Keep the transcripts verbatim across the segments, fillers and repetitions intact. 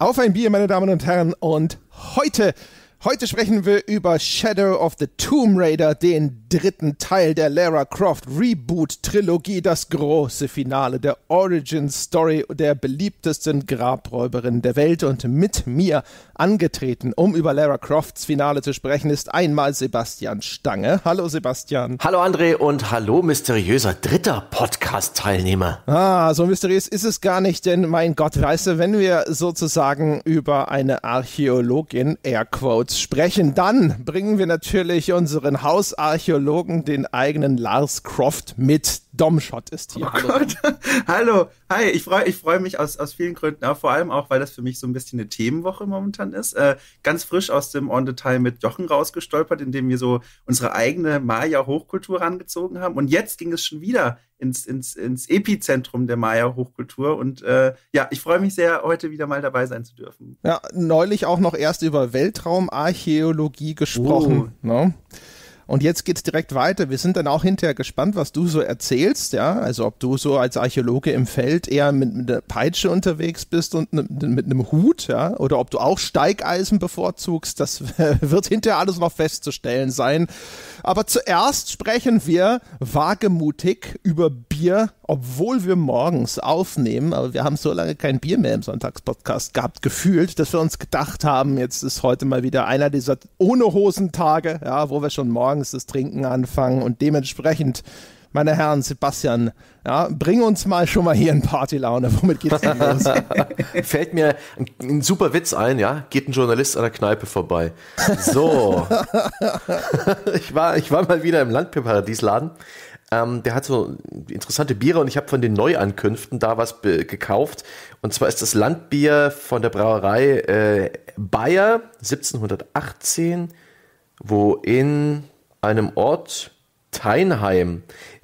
Auf ein Bier, meine Damen und Herren, und heute, heute sprechen wir über Shadow of the Tomb Raider, den dritten Teil der Lara Croft Reboot-Trilogie, das große Finale der Origin-Story der beliebtesten Grabräuberin der Welt. Und mit mir angetreten, um über Lara Crofts Finale zu sprechen, ist einmal Sebastian Stange. Hallo Sebastian. Hallo André und hallo mysteriöser dritter Podcast-Teilnehmer. Ah, so mysteriös ist es gar nicht, denn mein Gott, weißt du, wenn wir sozusagen über eine Archäologin, Airquotes, sprechen, dann bringen wir natürlich unseren Hausarchäologen, den eigenen Lars Croft mit. Domshot ist hier. Oh Hallo. Gott. Hallo, hi, ich freue ich freu mich aus, aus vielen Gründen, aber vor allem auch, weil das für mich so ein bisschen eine Themenwoche momentan ist. Äh, ganz frisch aus dem On Detail mit Jochen rausgestolpert, indem wir so unsere eigene Maya-Hochkultur rangezogen haben. Und jetzt ging es schon wieder ins, ins, ins Epizentrum der Maya-Hochkultur. Und äh, ja, ich freue mich sehr, heute wieder mal dabei sein zu dürfen. Ja, neulich auch noch erst über Weltraumarchäologie gesprochen, oh. ne? Und jetzt geht's direkt weiter. Wir sind dann auch hinterher gespannt, was du so erzählst, ja. Also ob du so als Archäologe im Feld eher mit, mit einer Peitsche unterwegs bist und ne, mit einem Hut, ja, oder ob du auch Steigeisen bevorzugst. Das wird hinterher alles noch festzustellen sein. Aber zuerst sprechen wir wagemutig über Bier, obwohl wir morgens aufnehmen. Aber wir haben so lange kein Bier mehr im Sonntagspodcast gehabt, gefühlt, dass wir uns gedacht haben, jetzt ist heute mal wieder einer dieser ohne Hosentage, ja, wo wir schon morgens das Trinken anfangen, und dementsprechend, meine Herren, Sebastian, ja, bring uns mal schon mal hier in Partylaune. Womit geht's denn los? Fällt mir ein, ein super Witz ein, ja? Geht ein Journalist an der Kneipe vorbei. So. ich, war, ich war mal wieder im Landbierparadiesladen. Ähm, der hat so interessante Biere und ich habe von den Neuankünften da was be- gekauft. Und zwar ist das Landbier von der Brauerei äh, Bayer siebzehnhundertachtzehn, wo in einem Ort Teinheim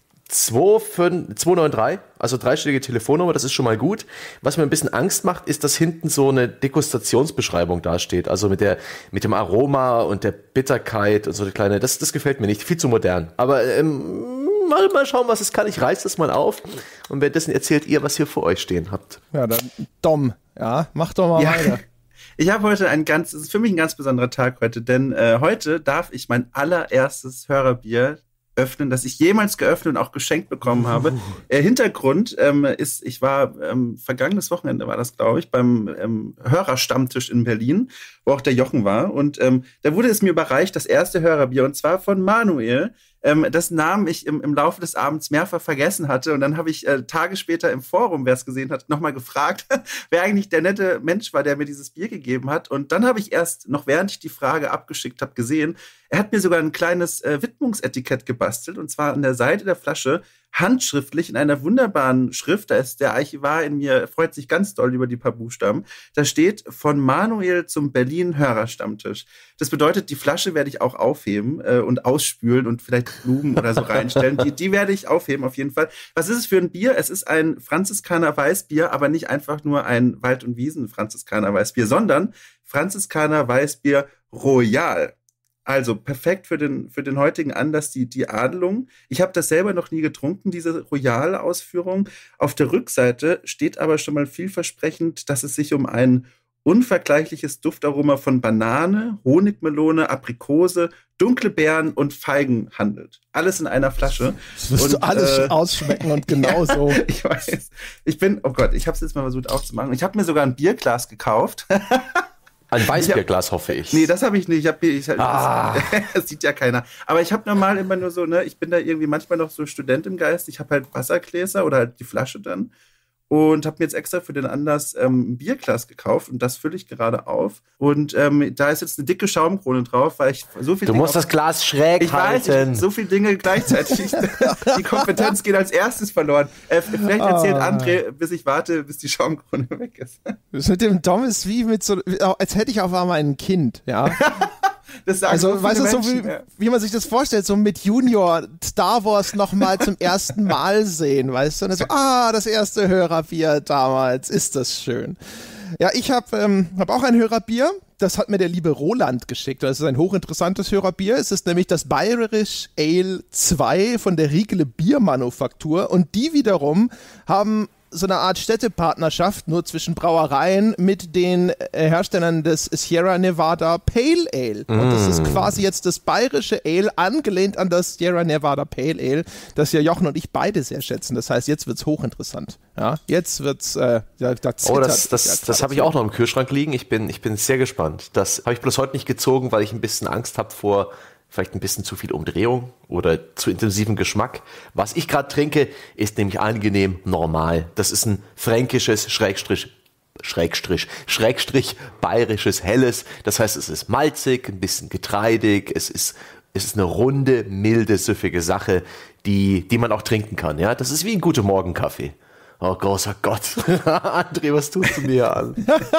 zwei neun drei, also dreistellige Telefonnummer, das ist schon mal gut. Was mir ein bisschen Angst macht, ist, dass hinten so eine Degustationsbeschreibung dasteht, also mit der mit dem Aroma und der Bitterkeit und so eine kleine, das, das gefällt mir nicht, viel zu modern. Aber ähm, mal, mal schauen, was es kann. Ich reiß das mal auf und währenddessen erzählt ihr, was ihr vor euch stehen habt. Ja, dann Dom, ja, mach doch mal ja. weiter. Ich habe heute ein ganz, es ist für mich ein ganz besonderer Tag heute, denn äh, heute darf ich mein allererstes Hörerbier öffnen, das ich jemals geöffnet und auch geschenkt bekommen habe. Uh. Äh, Hintergrund ähm, ist, ich war ähm, vergangenes Wochenende war das, glaube ich, beim ähm, Hörerstammtisch in Berlin, wo auch der Jochen war, und ähm, da wurde es mir überreicht, das erste Hörerbier, und zwar von Manuel, ähm, dessen Namen ich im, im Laufe des Abends mehrfach vergessen hatte, und dann habe ich äh, Tage später im Forum, wer es gesehen hat, nochmal gefragt, wer eigentlich der nette Mensch war, der mir dieses Bier gegeben hat, und dann habe ich erst, noch während ich die Frage abgeschickt habe, gesehen, er hat mir sogar ein kleines äh, Widmungsetikett gebastelt, und zwar an der Seite der Flasche, handschriftlich in einer wunderbaren Schrift, da ist der Archivar in mir, freut sich ganz doll über die paar Buchstaben, da steht: von Manuel zum Berlin Hörerstammtisch. Das bedeutet, die Flasche werde ich auch aufheben äh, und ausspülen und vielleicht Blumen oder so reinstellen. Die, die werde ich aufheben auf jeden Fall. Was ist es für ein Bier? Es ist ein Franziskaner Weißbier, aber nicht einfach nur ein Wald- und Wiesen-Franziskaner Weißbier, sondern Franziskaner Weißbier Royal. Also perfekt für den, für den heutigen Anlass, die, die Adelung. Ich habe das selber noch nie getrunken, diese royale Ausführung. Auf der Rückseite steht aber schon mal vielversprechend, dass es sich um ein unvergleichliches Duftaroma von Banane, Honigmelone, Aprikose, dunkle Beeren und Feigen handelt. Alles in einer Flasche. Das wirst und, du alles äh, ausschmecken und genau so. Ja, ich weiß. Ich bin, oh Gott, ich habe es jetzt mal versucht aufzumachen. Ich habe mir sogar ein Bierglas gekauft. Ein Weißbierglas, hoffe ich. Nee, das habe ich nicht. Ich hab, ich, ah. das, das sieht ja keiner. Aber ich habe normal immer nur so, ne, ich bin da irgendwie manchmal noch so Student im Geist. Ich habe halt Wassergläser oder halt die Flasche dann. Und habe mir jetzt extra für den Anlass ähm, ein Bierglas gekauft, und das fülle ich gerade auf. Und ähm, da ist jetzt eine dicke Schaumkrone drauf, weil ich so viel Du Dinge musst auf, das Glas schräg ich halten. Weiß, ich, so viele Dinge gleichzeitig. Die Kompetenz geht als erstes verloren. Äh, vielleicht erzählt ah. André, bis ich warte, bis die Schaumkrone weg ist. Das mit dem Dom ist wie mit so, als hätte ich auf einmal ein Kind, ja. Das sagen also, so weißt du, so Menschen, wie, ja. wie man sich das vorstellt, so mit Junior Star Wars nochmal zum ersten Mal sehen, weißt du? Und dann so, ah, das erste Hörerbier damals, ist das schön. Ja, ich habe ähm, hab auch ein Hörerbier, das hat mir der liebe Roland geschickt. Das ist ein hochinteressantes Hörerbier. Es ist nämlich das Bayerisch Ale zwei von der Riegele Biermanufaktur, und die wiederum haben so eine Art Städtepartnerschaft, nur zwischen Brauereien mit den äh, Herstellern des Sierra Nevada Pale Ale. Und das ist quasi jetzt das bayerische Ale, angelehnt an das Sierra Nevada Pale Ale, das ja Jochen und ich beide sehr schätzen. Das heißt, jetzt wird's hochinteressant. Ja, jetzt wird's, äh, da, da Oh, das, das, das habe ich auch noch im Kühlschrank liegen. Ich bin, ich bin sehr gespannt. Das habe ich bloß heute nicht gezogen, weil ich ein bisschen Angst habe vor vielleicht ein bisschen zu viel Umdrehung oder zu intensivem Geschmack. Was ich gerade trinke, ist nämlich angenehm normal. Das ist ein fränkisches, Schrägstrich, Schrägstrich, Schrägstrich, bayerisches Helles. Das heißt, es ist malzig, ein bisschen getreidig. Es ist, es ist eine runde, milde, süffige Sache, die, die man auch trinken kann. Ja, das ist wie ein guter Morgenkaffee. Oh großer Gott. André, was tust du mir an?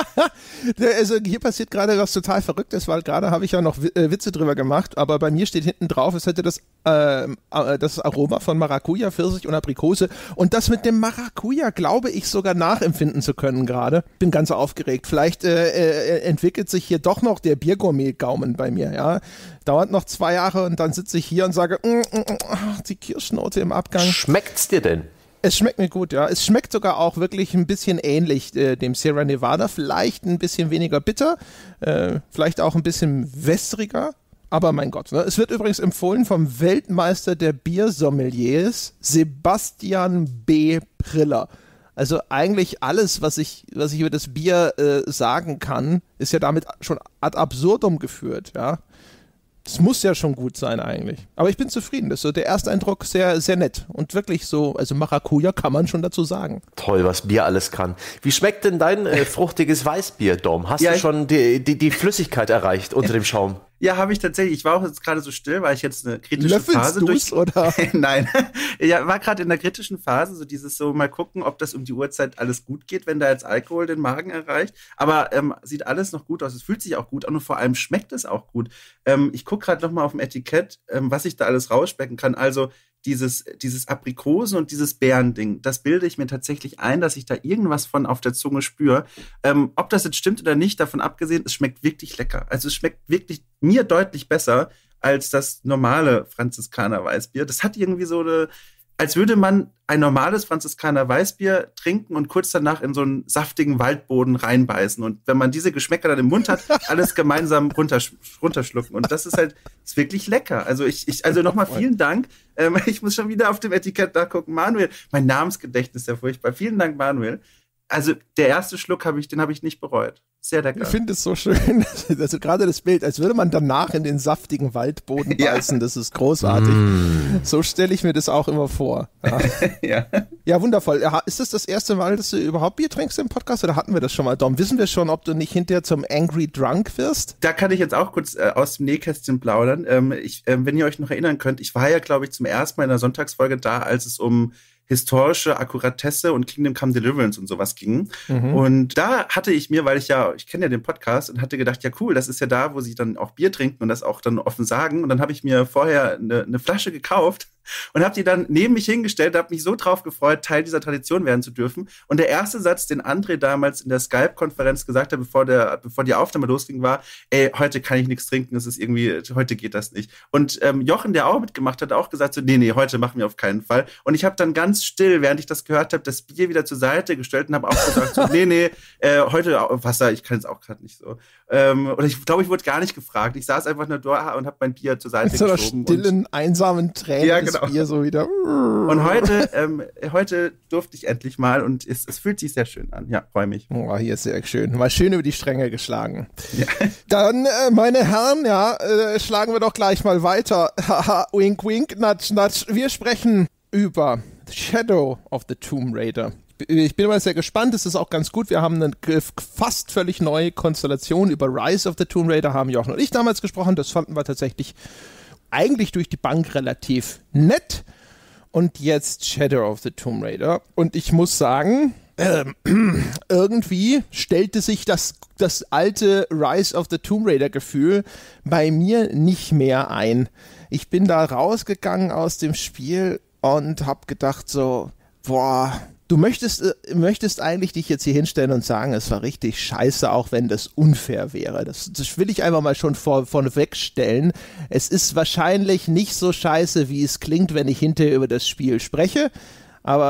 Also hier passiert gerade was total Verrücktes, weil gerade habe ich ja noch Witze drüber gemacht, aber bei mir steht hinten drauf, es hätte das, äh, das Aroma von Maracuja, Pfirsich und Aprikose und das mit dem Maracuja glaube ich sogar nachempfinden zu können gerade. Bin ganz aufgeregt. Vielleicht äh, entwickelt sich hier doch noch der Biergourmet-Gaumen bei mir, ja. Dauert noch zwei Jahre und dann sitze ich hier und sage, mm, mm, mm, die Kirschnote im Abgang. Schmeckt's dir denn? Es schmeckt mir gut, ja. Es schmeckt sogar auch wirklich ein bisschen ähnlich äh, dem Sierra Nevada. Vielleicht ein bisschen weniger bitter, äh, vielleicht auch ein bisschen wässriger. Aber mein Gott, ne? Es wird übrigens empfohlen vom Weltmeister der Biersommeliers, Sebastian B. Priller. Also eigentlich alles, was ich, was ich über das Bier äh, sagen kann, ist ja damit schon ad absurdum geführt, ja. Das muss ja schon gut sein eigentlich. Aber ich bin zufrieden. Das ist so der erste Eindruck sehr, sehr nett. Und wirklich so, also Maracuja kann man schon dazu sagen. Toll, was Bier alles kann. Wie schmeckt denn dein äh, fruchtiges Weißbier, Dom? Hast ja, du schon die, die, die Flüssigkeit erreicht unter dem Schaum? Ja, habe ich tatsächlich. Ich war auch jetzt gerade so still, weil ich jetzt eine kritische Löffelst Phase du's, durch... oder? Nein, ja, war gerade in der kritischen Phase, so dieses so mal gucken, ob das um die Uhrzeit alles gut geht, wenn da jetzt Alkohol den Magen erreicht. Aber ähm, sieht alles noch gut aus. Es fühlt sich auch gut an und vor allem schmeckt es auch gut. Ähm, ich gucke gerade noch mal auf dem Etikett, ähm, was ich da alles rausschmecken kann. Also dieses, dieses Aprikosen- und dieses Beerending, das bilde ich mir tatsächlich ein, dass ich da irgendwas von auf der Zunge spüre. Ähm, ob das jetzt stimmt oder nicht, davon abgesehen, es schmeckt wirklich lecker. Also es schmeckt wirklich mir deutlich besser als das normale Franziskaner-Weißbier. Das hat irgendwie so eine, als würde man ein normales Franziskaner-Weißbier trinken und kurz danach in so einen saftigen Waldboden reinbeißen. Und wenn man diese Geschmäcker dann im Mund hat, alles gemeinsam runtersch- runterschlucken. Und das ist halt, ist wirklich lecker. Also ich, ich also nochmal vielen Dank. Ähm, ich muss schon wieder auf dem Etikett nachgucken. Manuel, mein Namensgedächtnis ist ja furchtbar. Vielen Dank, Manuel. Also der erste Schluck habe ich, den habe ich nicht bereut. Sehr lecker. Ich finde es so schön, also gerade das Bild, als würde man danach in den saftigen Waldboden beißen, ja. Das ist großartig. Mm. So stelle ich mir das auch immer vor. Ja. ja. ja, wundervoll. Ist das das erste Mal, dass du überhaupt Bier trinkst im Podcast oder hatten wir das schon mal, Dom? Wissen wir schon, ob du nicht hinterher zum Angry Drunk wirst? Da kann ich jetzt auch kurz äh, aus dem Nähkästchen plaudern. Ähm, ich, äh, wenn ihr euch noch erinnern könnt, ich war ja, glaube ich, zum ersten Mal in der Sonntagsfolge da, als es um historische Akkuratesse und Kingdom Come Deliverance und sowas ging. Mhm. Und da hatte ich mir, weil ich ja, ich kenne ja den Podcast und hatte gedacht, ja cool, das ist ja da, wo sie dann auch Bier trinken und das auch dann offen sagen. Und dann habe ich mir vorher eine, eine Flasche gekauft und habe die dann neben mich hingestellt, habe mich so drauf gefreut, Teil dieser Tradition werden zu dürfen. Und der erste Satz, den André damals in der Skype-Konferenz gesagt hat, bevor der, bevor die Aufnahme losging, war, ey, heute kann ich nichts trinken, das ist irgendwie, heute geht das nicht. Und ähm, Jochen, der auch mitgemacht hat, auch gesagt so, nee, nee, heute machen wir auf keinen Fall. Und ich habe dann ganz still, während ich das gehört habe, das Bier wieder zur Seite gestellt und habe auch gesagt so, nee, nee, äh, heute Wasser, ich kann es auch gerade nicht so. Ähm, oder ich glaube, ich wurde gar nicht gefragt. Ich saß einfach nur da und habe mein Bier zur Seite Mit so einer geschoben. stillen, und, einsamen Tränen ja, das genau. Bier so wieder. Und heute, ähm, heute durfte ich endlich mal und es, es fühlt sich sehr schön an. Ja, freue mich. Oh, hier ist sehr schön. Mal schön über die Stränge geschlagen. Ja. Dann, äh, meine Herren, ja, äh, schlagen wir doch gleich mal weiter. Haha, wink, wink, nudge, nudge. Wir sprechen über Shadow of the Tomb Raider. Ich bin immer sehr gespannt, es ist auch ganz gut, wir haben eine fast völlig neue Konstellation über Rise of the Tomb Raider, haben Jochen und ich damals gesprochen, das fanden wir tatsächlich eigentlich durch die Bank relativ nett und jetzt Shadow of the Tomb Raider und ich muss sagen, ähm, irgendwie stellte sich das, das alte Rise of the Tomb Raider Gefühl bei mir nicht mehr ein. Ich bin da rausgegangen aus dem Spiel und hab gedacht so, boah, du möchtest, äh, möchtest eigentlich dich jetzt hier hinstellen und sagen, es war richtig scheiße, auch wenn das unfair wäre. Das, das will ich einfach mal schon vor, vorneweg stellen. Es ist wahrscheinlich nicht so scheiße, wie es klingt, wenn ich hinterher über das Spiel spreche, aber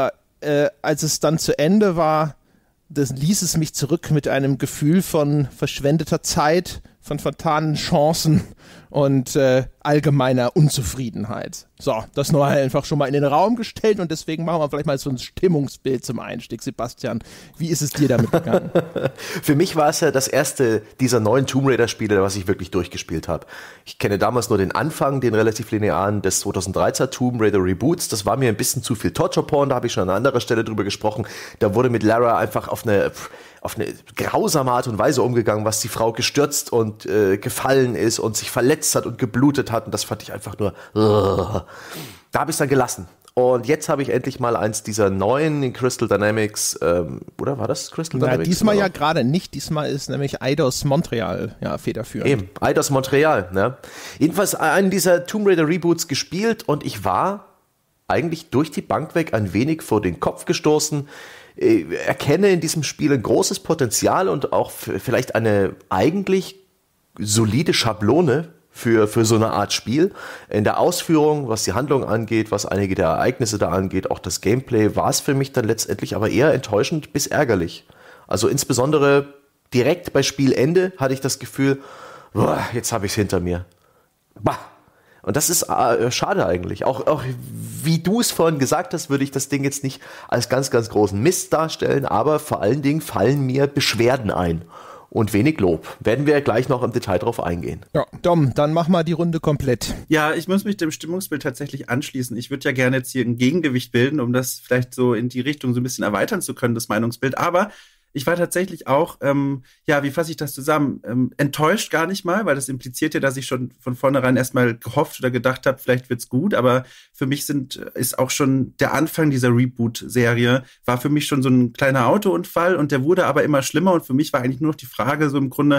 äh, als es dann zu Ende war, das ließ es mich zurück mit einem Gefühl von verschwendeter Zeit, von vertanen Chancen und äh, allgemeiner Unzufriedenheit. So, das nur einfach schon mal in den Raum gestellt und deswegen machen wir vielleicht mal so ein Stimmungsbild zum Einstieg. Sebastian, wie ist es dir damit gegangen? Für mich war es ja das erste dieser neuen Tomb Raider-Spiele, was ich wirklich durchgespielt habe. Ich kenne damals nur den Anfang, den relativ linearen des zweitausenddreizehner Tomb Raider Reboots. Das war mir ein bisschen zu viel Torture-Porn, da habe ich schon an anderer Stelle drüber gesprochen. Da wurde mit Lara einfach auf eine... auf eine grausame Art und Weise umgegangen, was die Frau gestürzt und äh, gefallen ist und sich verletzt hat und geblutet hat. Und das fand ich einfach nur... Uh. Da habe ich es dann gelassen. Und jetzt habe ich endlich mal eins dieser neuen Crystal Dynamics, ähm, oder war das Crystal Na, Dynamics? diesmal ja gerade nicht. Diesmal ist nämlich Eidos Montreal ja, federführend. Eben, Eidos Montreal. Ne? Jedenfalls einen dieser Tomb Raider Reboots gespielt und ich war eigentlich durch die Bank weg ein wenig vor den Kopf gestoßen. Ich erkenne in diesem Spiel ein großes Potenzial und auch vielleicht eine eigentlich solide Schablone für, für so eine Art Spiel. In der Ausführung, was die Handlung angeht, was einige der Ereignisse da angeht, auch das Gameplay, war es für mich dann letztendlich aber eher enttäuschend bis ärgerlich. Also insbesondere direkt bei Spielende hatte ich das Gefühl, boah, jetzt habe ich es hinter mir. Bah. Und das ist äh, schade eigentlich. Auch, auch wie du es vorhin gesagt hast, würde ich das Ding jetzt nicht als ganz, ganz großen Mist darstellen, aber vor allen Dingen fallen mir Beschwerden ein und wenig Lob. Werden wir gleich noch im Detail drauf eingehen. Ja, Dom, dann mach mal die Runde komplett. Ja, ich muss mich dem Stimmungsbild tatsächlich anschließen. Ich würde ja gerne jetzt hier ein Gegengewicht bilden, um das vielleicht so in die Richtung so ein bisschen erweitern zu können, das Meinungsbild. Aber ich war tatsächlich auch, ähm, ja, wie fasse ich das zusammen, ähm, enttäuscht gar nicht mal, weil das impliziert ja, dass ich schon von vornherein erstmal gehofft oder gedacht habe, vielleicht wird's gut, aber für mich sind ist auch schon der Anfang dieser Reboot-Serie, war für mich schon so ein kleiner Autounfall und der wurde aber immer schlimmer und für mich war eigentlich nur noch die Frage so im Grunde,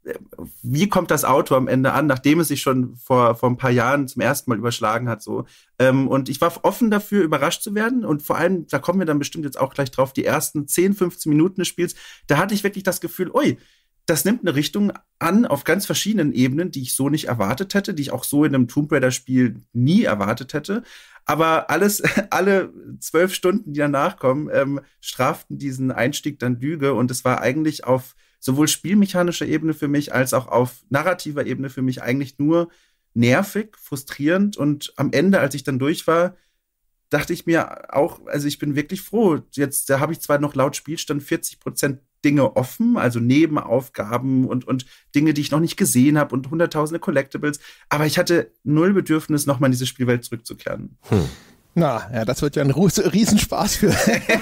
wie kommt das Auto am Ende an, nachdem es sich schon vor, vor ein paar Jahren zum ersten Mal überschlagen hat, so. Ähm, und ich war offen dafür, überrascht zu werden. Und vor allem, da kommen wir dann bestimmt jetzt auch gleich drauf, die ersten zehn, fünfzehn Minuten des Spiels, da hatte ich wirklich das Gefühl, ui, das nimmt eine Richtung an auf ganz verschiedenen Ebenen, die ich so nicht erwartet hätte, die ich auch so in einem Tomb Raider-Spiel nie erwartet hätte. Aber alles, alle zwölf Stunden, die danach kommen, ähm, straften diesen Einstieg dann Lüge. Und es war eigentlich auf sowohl spielmechanischer Ebene für mich als auch auf narrativer Ebene für mich eigentlich nur nervig, frustrierend. Und am Ende, als ich dann durch war, dachte ich mir auch, also ich bin wirklich froh. Jetzt, da habe ich zwar noch laut Spielstand vierzig Prozent Dinge offen, also Nebenaufgaben und, und Dinge, die ich noch nicht gesehen habe und hunderttausende Collectibles, aber ich hatte null Bedürfnis, nochmal in diese Spielwelt zurückzukehren. Hm. Na, ja, das wird ja ein Riesenspaß für,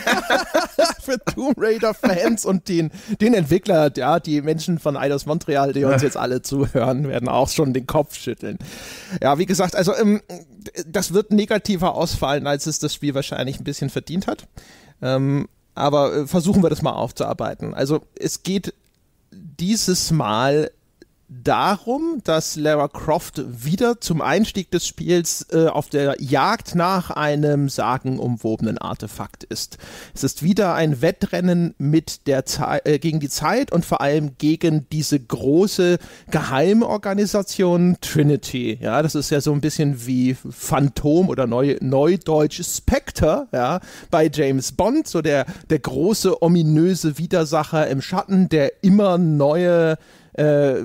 für Tomb Raider-Fans und den, den Entwickler, ja, die Menschen von Eidos Montreal, die uns jetzt alle zuhören, werden auch schon den Kopf schütteln. Ja, wie gesagt, also ähm, das wird negativer ausfallen, als es das Spiel wahrscheinlich ein bisschen verdient hat. Ähm, aber äh, versuchen wir das mal aufzuarbeiten. Also es geht dieses Mal darum, dass Lara Croft wieder zum Einstieg des Spiels äh, auf der Jagd nach einem sagenumwobenen Artefakt ist. Es ist wieder ein Wettrennen mit der Ze- äh, gegen die Zeit und vor allem gegen diese große Geheimorganisation Trinity. Ja, das ist ja so ein bisschen wie Phantom oder neu, Neudeutsch Spectre, ja, bei James Bond, so der, der große ominöse Widersacher im Schatten, der immer neue Äh,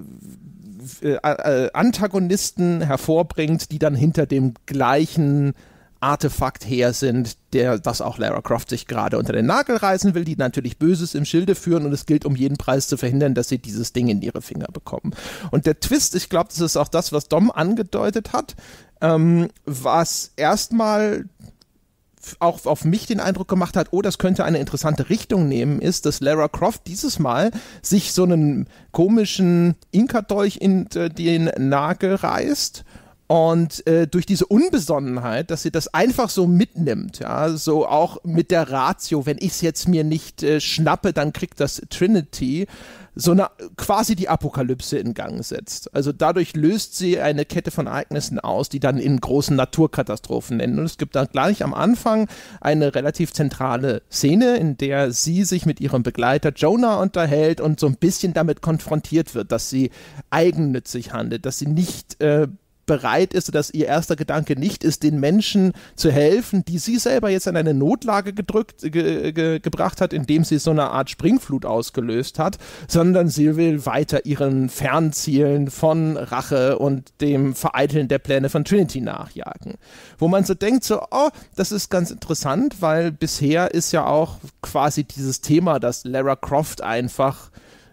äh, Antagonisten hervorbringt, die dann hinter dem gleichen Artefakt her sind, der, das auch Lara Croft sich gerade unter den Nagel reißen will, die natürlich Böses im Schilde führen und es gilt um jeden Preis zu verhindern, dass sie dieses Ding in ihre Finger bekommen. Und der Twist, ich glaube, das ist auch das, was Dom angedeutet hat, ähm, was erstmal auch auf mich den Eindruck gemacht hat, oh, das könnte eine interessante Richtung nehmen, ist, dass Lara Croft dieses Mal sich so einen komischen Inka-Dolch in äh, den Nagel reißt und äh, durch diese Unbesonnenheit, dass sie das einfach so mitnimmt, ja, so auch mit der Ratio, wenn ich es jetzt mir nicht äh, schnappe, dann kriegt das Trinity, so eine quasi die Apokalypse in Gang setzt. Also dadurch löst sie eine Kette von Ereignissen aus, die dann in großen Naturkatastrophen enden. Und es gibt dann gleich am Anfang eine relativ zentrale Szene, in der sie sich mit ihrem Begleiter Jonah unterhält und so ein bisschen damit konfrontiert wird, dass sie eigennützig handelt, dass sie nicht äh, bereit ist, dass ihr erster Gedanke nicht ist, den Menschen zu helfen, die sie selber jetzt in eine Notlage gedrückt, ge, ge, gebracht hat, indem sie so eine Art Springflut ausgelöst hat, sondern sie will weiter ihren Fernzielen von Rache und dem Vereiteln der Pläne von Trinity nachjagen. Wo man so denkt, so, oh, das ist ganz interessant, weil bisher ist ja auch quasi dieses Thema, dass Lara Croft einfach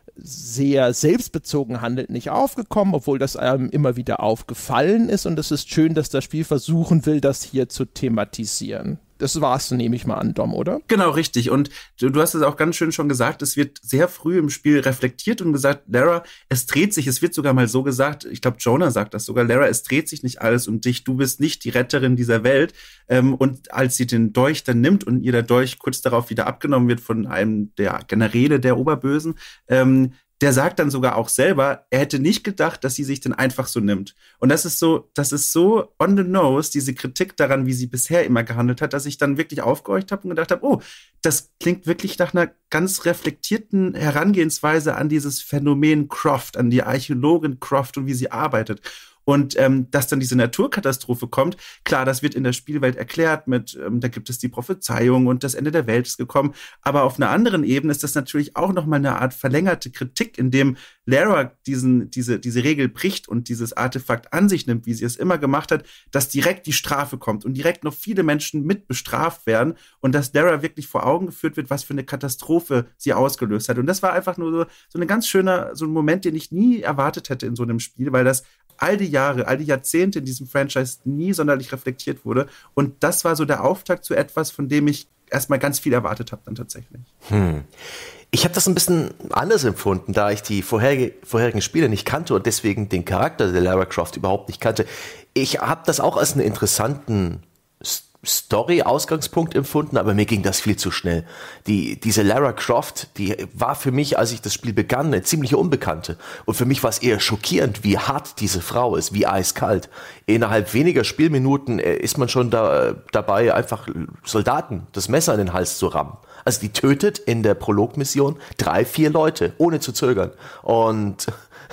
sehr selbstbezogen handelt, nicht aufgekommen, obwohl das einem immer wieder aufgefallen ist, und es ist schön, dass das Spiel versuchen will, das hier zu thematisieren. Das war's, nehme ich mal an, Dom, oder? Genau, richtig. Und du, du hast es auch ganz schön schon gesagt, es wird sehr früh im Spiel reflektiert und gesagt, Lara, es dreht sich, es wird sogar mal so gesagt, ich glaube, Jonah sagt das sogar, Lara, es dreht sich nicht alles um dich, du bist nicht die Retterin dieser Welt. Ähm, und als sie den Dolch dann nimmt und ihr der Dolch kurz darauf wieder abgenommen wird von einem der Generäle der Oberbösen, ähm, der sagt dann sogar auch selber, er hätte nicht gedacht, dass sie sich denn einfach so nimmt. Und das ist so, das ist so on the nose, diese Kritik daran, wie sie bisher immer gehandelt hat, dass ich dann wirklich aufgehorcht habe und gedacht habe, oh, das klingt wirklich nach einer ganz reflektierten Herangehensweise an dieses Phänomen Croft, an die Archäologin Croft und wie sie arbeitet. Und ähm, dass dann diese Naturkatastrophe kommt, klar, das wird in der Spielwelt erklärt mit, ähm, da gibt es die Prophezeiung und das Ende der Welt ist gekommen. Aber auf einer anderen Ebene ist das natürlich auch nochmal eine Art verlängerte Kritik, in dem Lara diesen, diese, diese Regel bricht und dieses Artefakt an sich nimmt, wie sie es immer gemacht hat, dass direkt die Strafe kommt und direkt noch viele Menschen mit bestraft werden und dass Lara wirklich vor Augen geführt wird, was für eine Katastrophe sie ausgelöst hat. Und das war einfach nur so, so ein ganz schöner, so ein Moment, den ich nie erwartet hätte in so einem Spiel, weil das all die Jahre, all die Jahrzehnte in diesem Franchise nie sonderlich reflektiert wurde. Und das war so der Auftakt zu etwas, von dem ich erstmal ganz viel erwartet habe dann tatsächlich. Hm. Ich habe das ein bisschen anders empfunden, da ich die vorherige, vorherigen Spiele nicht kannte und deswegen den Charakter der Lara Croft überhaupt nicht kannte. Ich habe das auch als einen interessanten Story-Ausgangspunkt empfunden, aber mir ging das viel zu schnell. Die, diese Lara Croft, die war für mich, als ich das Spiel begann, eine ziemliche Unbekannte. Und für mich war es eher schockierend, wie hart diese Frau ist, wie eiskalt. Innerhalb weniger Spielminuten ist man schon da, dabei, einfach Soldaten das Messer in den Hals zu rammen. Also die tötet in der Prologmission drei, vier Leute, ohne zu zögern. Und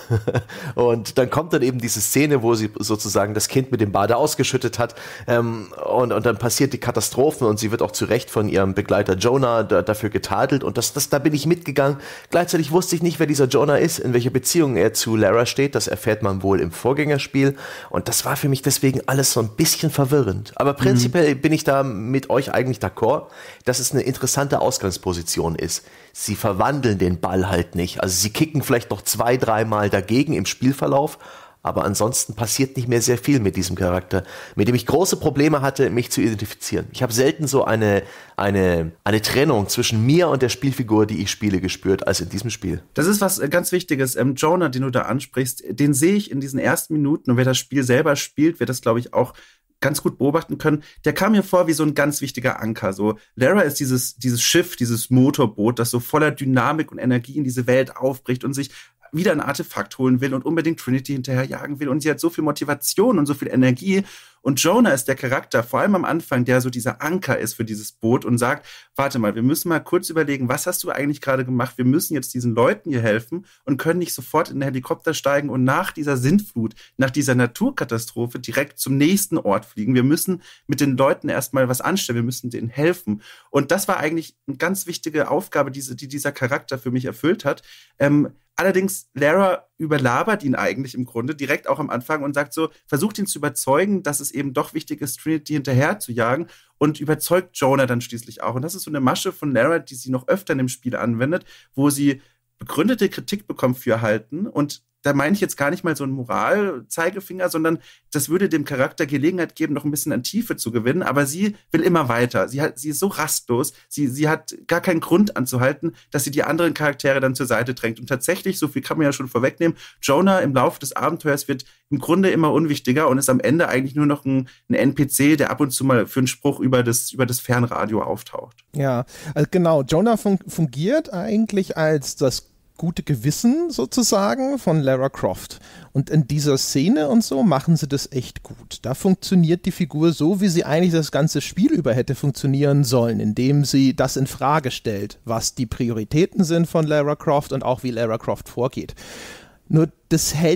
und dann kommt dann eben diese Szene, wo sie sozusagen das Kind mit dem Bade ausgeschüttet hat, ähm, und, und dann passiert die Katastrophe und sie wird auch zu Recht von ihrem Begleiter Jonah da, dafür getadelt und das, das, da bin ich mitgegangen. Gleichzeitig wusste ich nicht, wer dieser Jonah ist, in welcher Beziehung er zu Lara steht, das erfährt man wohl im Vorgängerspiel und das war für mich deswegen alles so ein bisschen verwirrend. Aber prinzipiell mhm. bin ich da mit euch eigentlich d'accord, dass es eine interessante Ausgangsposition ist. Sie verwandeln den Ball halt nicht. Also sie kicken vielleicht noch zwei, dreimal dagegen im Spielverlauf, aber ansonsten passiert nicht mehr sehr viel mit diesem Charakter, mit dem ich große Probleme hatte, mich zu identifizieren. Ich habe selten so eine, eine, eine Trennung zwischen mir und der Spielfigur, die ich spiele, gespürt, als in diesem Spiel. Das ist was ganz Wichtiges. Ähm, Jonah, den du da ansprichst, den sehe ich in diesen ersten Minuten und wer das Spiel selber spielt, wird das, glaube ich, auch ganz gut beobachten können, der kam mir vor wie so ein ganz wichtiger Anker. So, Lara ist dieses, dieses Schiff, dieses Motorboot, das so voller Dynamik und Energie in diese Welt aufbricht und sich wieder ein Artefakt holen will und unbedingt Trinity hinterherjagen will. Und sie hat so viel Motivation und so viel Energie. Und Jonah ist der Charakter, vor allem am Anfang, der so dieser Anker ist für dieses Boot und sagt, warte mal, wir müssen mal kurz überlegen, was hast du eigentlich gerade gemacht? Wir müssen jetzt diesen Leuten hier helfen und können nicht sofort in den Helikopter steigen und nach dieser Sintflut, nach dieser Naturkatastrophe direkt zum nächsten Ort fliegen. Wir müssen mit den Leuten erstmal was anstellen, wir müssen denen helfen. Und das war eigentlich eine ganz wichtige Aufgabe, die, die dieser Charakter für mich erfüllt hat. Ähm, Allerdings, Lara überlabert ihn eigentlich im Grunde direkt auch am Anfang und sagt so, versucht ihn zu überzeugen, dass es eben doch wichtig ist, Trinity hinterher zu jagen und überzeugt Jonah dann schließlich auch. Und das ist so eine Masche von Lara, die sie noch öfter in dem Spiel anwendet, wo sie begründete Kritik bekommt für ihr Halten und da meine ich jetzt gar nicht mal so einen Moral-Zeigefinger, sondern das würde dem Charakter Gelegenheit geben, noch ein bisschen an Tiefe zu gewinnen. Aber sie will immer weiter. Sie hat, sie ist so rastlos. Sie, sie hat gar keinen Grund anzuhalten, dass sie die anderen Charaktere dann zur Seite drängt. Und tatsächlich, so viel kann man ja schon vorwegnehmen, Jonah im Laufe des Abenteuers wird im Grunde immer unwichtiger und ist am Ende eigentlich nur noch ein, ein N P C, der ab und zu mal für einen Spruch über das, über das Fernradio auftaucht. Ja, also genau. Jonah fun- fungiert eigentlich als das gute Gewissen sozusagen von Lara Croft. Und in dieser Szene und so machen sie das echt gut. Da funktioniert die Figur so, wie sie eigentlich das ganze Spiel über hätte funktionieren sollen, indem sie das in Frage stellt, was die Prioritäten sind von Lara Croft und auch wie Lara Croft vorgeht. Nur das hält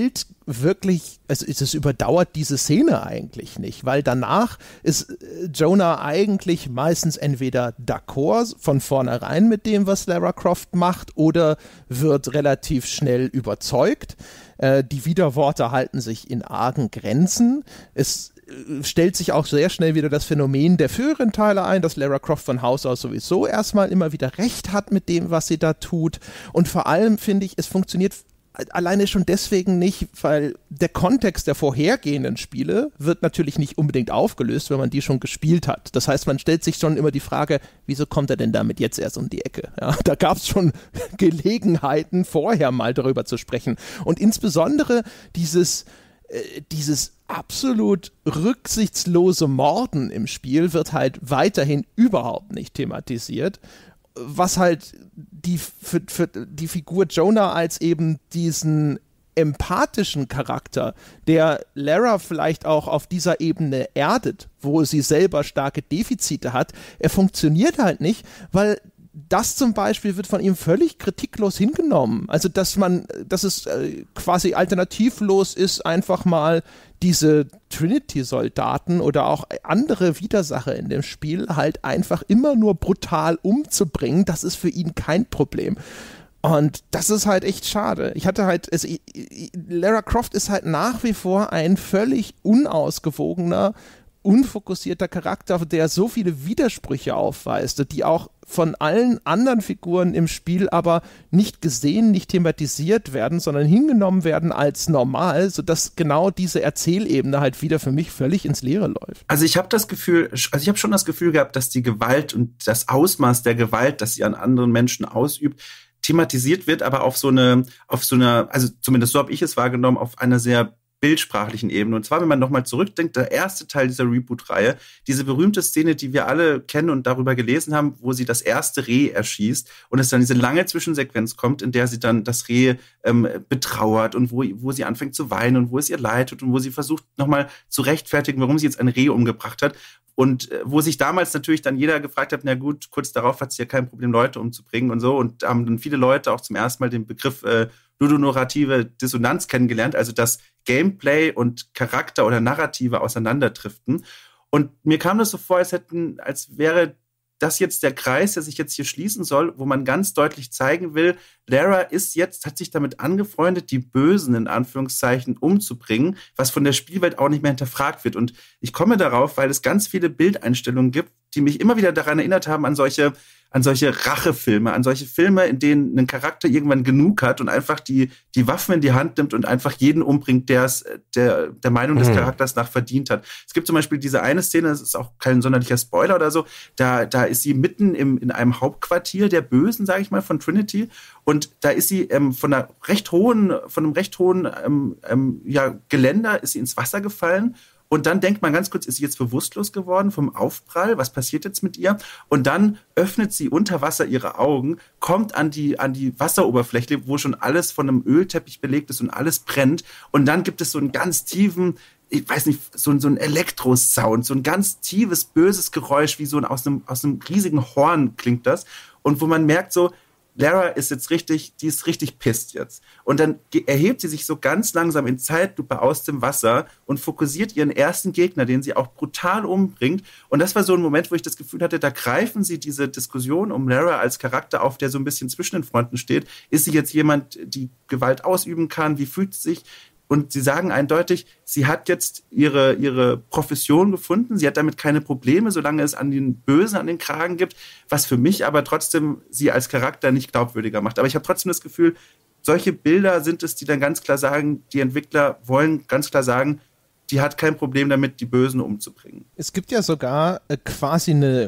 wirklich, also es überdauert diese Szene eigentlich nicht, weil danach ist Jonah eigentlich meistens entweder d'accord von vornherein mit dem, was Lara Croft macht, oder wird relativ schnell überzeugt. Äh, die Widerworte halten sich in argen Grenzen. Es stellt sich auch sehr schnell wieder das Phänomen der früheren Teile ein, dass Lara Croft von Haus aus sowieso erstmal immer wieder recht hat mit dem, was sie da tut. Und vor allem finde ich, es funktioniert alleine schon deswegen nicht, weil der Kontext der vorhergehenden Spiele wird natürlich nicht unbedingt aufgelöst, wenn man die schon gespielt hat. Das heißt, man stellt sich schon immer die Frage, wieso kommt er denn damit jetzt erst um die Ecke? Ja, da gab es schon Gelegenheiten, vorher mal darüber zu sprechen. Und insbesondere dieses, äh, dieses absolut rücksichtslose Morden im Spiel wird halt weiterhin überhaupt nicht thematisiert, was halt die, für, für die Figur Jonah als eben diesen empathischen Charakter, der Lara vielleicht auch auf dieser Ebene erdet, wo sie selber starke Defizite hat, er funktioniert halt nicht, weil das zum Beispiel wird von ihm völlig kritiklos hingenommen. Also, dass man, dass es äh, quasi alternativlos ist, einfach mal diese Trinity-Soldaten oder auch andere Widersacher in dem Spiel halt einfach immer nur brutal umzubringen, das ist für ihn kein Problem. Und das ist halt echt schade. Ich hatte halt, es, Lara Croft ist halt nach wie vor ein völlig unausgewogener, unfokussierter Charakter, der so viele Widersprüche aufweist, die auch von allen anderen Figuren im Spiel aber nicht gesehen, nicht thematisiert werden, sondern hingenommen werden als normal, sodass genau diese Erzählebene halt wieder für mich völlig ins Leere läuft. Also ich habe das Gefühl, also ich habe schon das Gefühl gehabt, dass die Gewalt und das Ausmaß der Gewalt, das sie an anderen Menschen ausübt, thematisiert wird, aber auf so eine, auf so eine, also zumindest so habe ich es wahrgenommen, auf einer sehr bildsprachlichen Ebene. Und zwar, wenn man nochmal zurückdenkt, der erste Teil dieser Reboot-Reihe, diese berühmte Szene, die wir alle kennen und darüber gelesen haben, wo sie das erste Reh erschießt und es dann diese lange Zwischensequenz kommt, in der sie dann das Reh ähm, betrauert und wo, wo sie anfängt zu weinen und wo es ihr leid tut und wo sie versucht, nochmal zu rechtfertigen, warum sie jetzt ein Reh umgebracht hat. Und äh, wo sich damals natürlich dann jeder gefragt hat, na gut, kurz darauf hat sie ja kein Problem, Leute umzubringen und so. Und haben dann viele Leute auch zum ersten Mal den Begriff äh, ludonarrative Dissonanz kennengelernt, also dass Gameplay und Charakter oder Narrative auseinanderdriften. Und mir kam das so vor, als hätten, als wäre das jetzt der Kreis, der sich jetzt hier schließen soll, wo man ganz deutlich zeigen will, Lara ist jetzt, hat sich damit angefreundet, die Bösen in Anführungszeichen umzubringen, was von der Spielwelt auch nicht mehr hinterfragt wird. Und ich komme darauf, weil es ganz viele Bildeinstellungen gibt, die mich immer wieder daran erinnert haben, an solche, an solche Rachefilme, an solche Filme, in denen ein Charakter irgendwann genug hat und einfach die, die Waffen in die Hand nimmt und einfach jeden umbringt, der es der, der Meinung des mhm. Charakters nach verdient hat. Es gibt zum Beispiel diese eine Szene, das ist auch kein sonderlicher Spoiler oder so, da, da ist sie mitten im, in einem Hauptquartier der Bösen, sage ich mal, von Trinity, und da ist sie ähm, von einer recht hohen, von einem recht hohen ähm, ähm, ja, Geländer ist sie ins Wasser gefallen. Und dann denkt man ganz kurz, ist sie jetzt bewusstlos geworden vom Aufprall? Was passiert jetzt mit ihr? Und dann öffnet sie unter Wasser ihre Augen, kommt an die, an die Wasseroberfläche, wo schon alles von einem Ölteppich belegt ist und alles brennt. Und dann gibt es so einen ganz tiefen, ich weiß nicht, so, so ein Elektrosound, so ein ganz tiefes, böses Geräusch, wie so ein, aus einem, aus einem riesigen Horn klingt das. Und wo man merkt so, Lara ist jetzt richtig, die ist richtig pisst jetzt. Und dann erhebt sie sich so ganz langsam in Zeitlupe aus dem Wasser und fokussiert ihren ersten Gegner, den sie auch brutal umbringt. Und das war so ein Moment, wo ich das Gefühl hatte, da greifen sie diese Diskussion um Lara als Charakter auf, der so ein bisschen zwischen den Fronten steht. Ist sie jetzt jemand, die Gewalt ausüben kann? Wie fühlt sie sich? Und sie sagen eindeutig, sie hat jetzt ihre, ihre Profession gefunden. Sie hat damit keine Probleme, solange es an den Bösen an den Kragen gibt, was für mich aber trotzdem sie als Charakter nicht glaubwürdiger macht. Aber ich habe trotzdem das Gefühl, solche Bilder sind es, die dann ganz klar sagen, die Entwickler wollen ganz klar sagen, die hat kein Problem damit, die Bösen umzubringen. Es gibt ja sogar äh, quasi eine...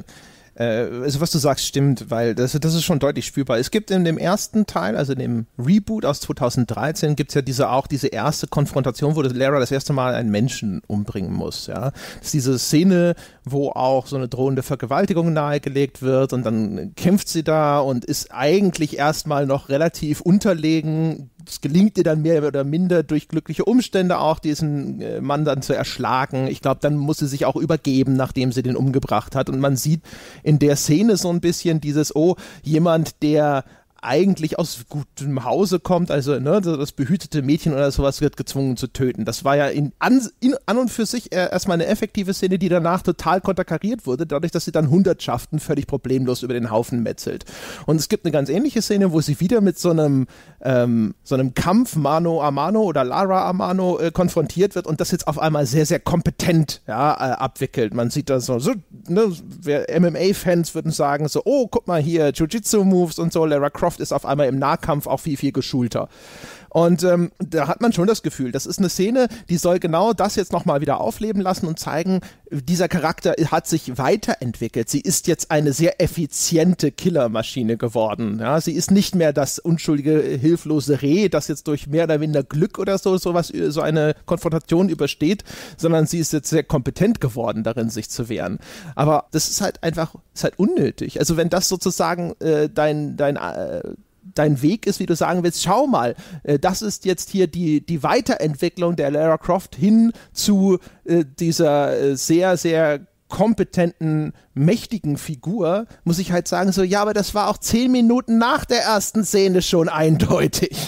Also was du sagst, stimmt, weil das, das ist schon deutlich spürbar. Es gibt in dem ersten Teil, also in dem Reboot aus zweitausenddreizehn, gibt es ja diese auch diese erste Konfrontation, wo Lara das erste Mal einen Menschen umbringen muss. Ja, das ist diese Szene, wo auch so eine drohende Vergewaltigung nahegelegt wird und dann kämpft sie da und ist eigentlich erstmal noch relativ unterlegen. Es gelingt ihr dann mehr oder minder durch glückliche Umstände auch, diesen äh, Mann dann zu erschlagen. Ich glaube, dann muss sie sich auch übergeben, nachdem sie den umgebracht hat. Und man sieht in der Szene so ein bisschen dieses, oh, jemand, der eigentlich aus gutem Hause kommt, also ne, das behütete Mädchen oder sowas wird gezwungen zu töten. Das war ja in, an, in, an und für sich erstmal eine effektive Szene, die danach total konterkariert wurde, dadurch, dass sie dann Hundertschaften völlig problemlos über den Haufen metzelt. Und es gibt eine ganz ähnliche Szene, wo sie wieder mit so einem, ähm, so einem Kampf Mano a Mano oder Lara a Mano äh, konfrontiert wird und das jetzt auf einmal sehr, sehr kompetent ja, äh, abwickelt. Man sieht da so, so ne, M M A-Fans würden sagen so, oh, guck mal hier, Jiu-Jitsu-Moves und so, Lara Croft ist auf einmal im Nahkampf auch viel, viel geschulter. Und ähm, da hat man schon das Gefühl, das ist eine Szene, die soll genau das jetzt nochmal wieder aufleben lassen und zeigen, dieser Charakter hat sich weiterentwickelt. Sie ist jetzt eine sehr effiziente Killermaschine geworden. Ja, sie ist nicht mehr das unschuldige, hilflose Reh, das jetzt durch mehr oder weniger Glück oder so sowas, so eine Konfrontation übersteht, sondern sie ist jetzt sehr kompetent geworden darin, sich zu wehren. Aber das ist halt einfach, ist halt unnötig. Also wenn das sozusagen äh, dein, dein äh, dein Weg ist, wie du sagen willst, schau mal, äh, das ist jetzt hier die, die Weiterentwicklung der Lara Croft hin zu äh, dieser äh, sehr, sehr kompetenten, mächtigen Figur, muss ich halt sagen, so, ja, aber das war auch zehn Minuten nach der ersten Szene schon eindeutig.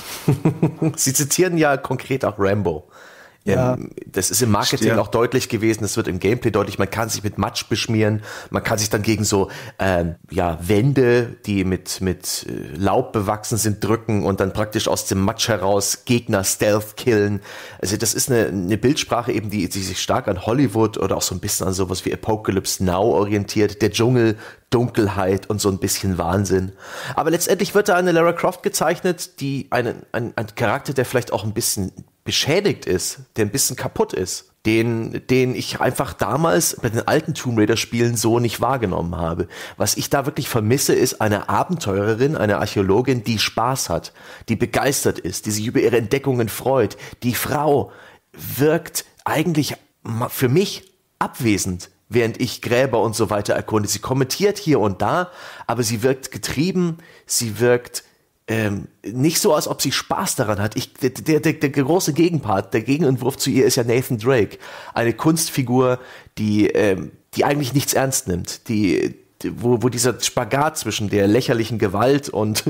Sie zitieren ja konkret auch Rambo. Ja. Ähm, das ist im Marketing Stimmt. auch deutlich gewesen, das wird im Gameplay deutlich, man kann sich mit Matsch beschmieren, man kann sich dann gegen so ähm, ja, Wände, die mit, mit Laub bewachsen sind, drücken und dann praktisch aus dem Matsch heraus Gegner Stealth killen. Also das ist eine, eine Bildsprache eben, die, die sich stark an Hollywood oder auch so ein bisschen an sowas wie Apocalypse Now orientiert, der Dschungel, Dunkelheit und so ein bisschen Wahnsinn. Aber letztendlich wird da eine Lara Croft gezeichnet, die einen, ein, ein Charakter, der vielleicht auch ein bisschen beschädigt ist, der ein bisschen kaputt ist, den, den ich einfach damals bei den alten Tomb Raider Spielen so nicht wahrgenommen habe. Was ich da wirklich vermisse, ist eine Abenteurerin, eine Archäologin, die Spaß hat, die begeistert ist, die sich über ihre Entdeckungen freut. Die Frau wirkt eigentlich für mich abwesend, während ich Gräber und so weiter erkunde. Sie kommentiert hier und da, aber sie wirkt getrieben, sie wirkt ähm, nicht so, als ob sie Spaß daran hat. Ich, der, der, der, der große Gegenpart, der Gegenentwurf zu ihr ist ja Nathan Drake. Eine Kunstfigur, die, ähm, die eigentlich nichts ernst nimmt, die Wo, wo dieser Spagat zwischen der lächerlichen Gewalt und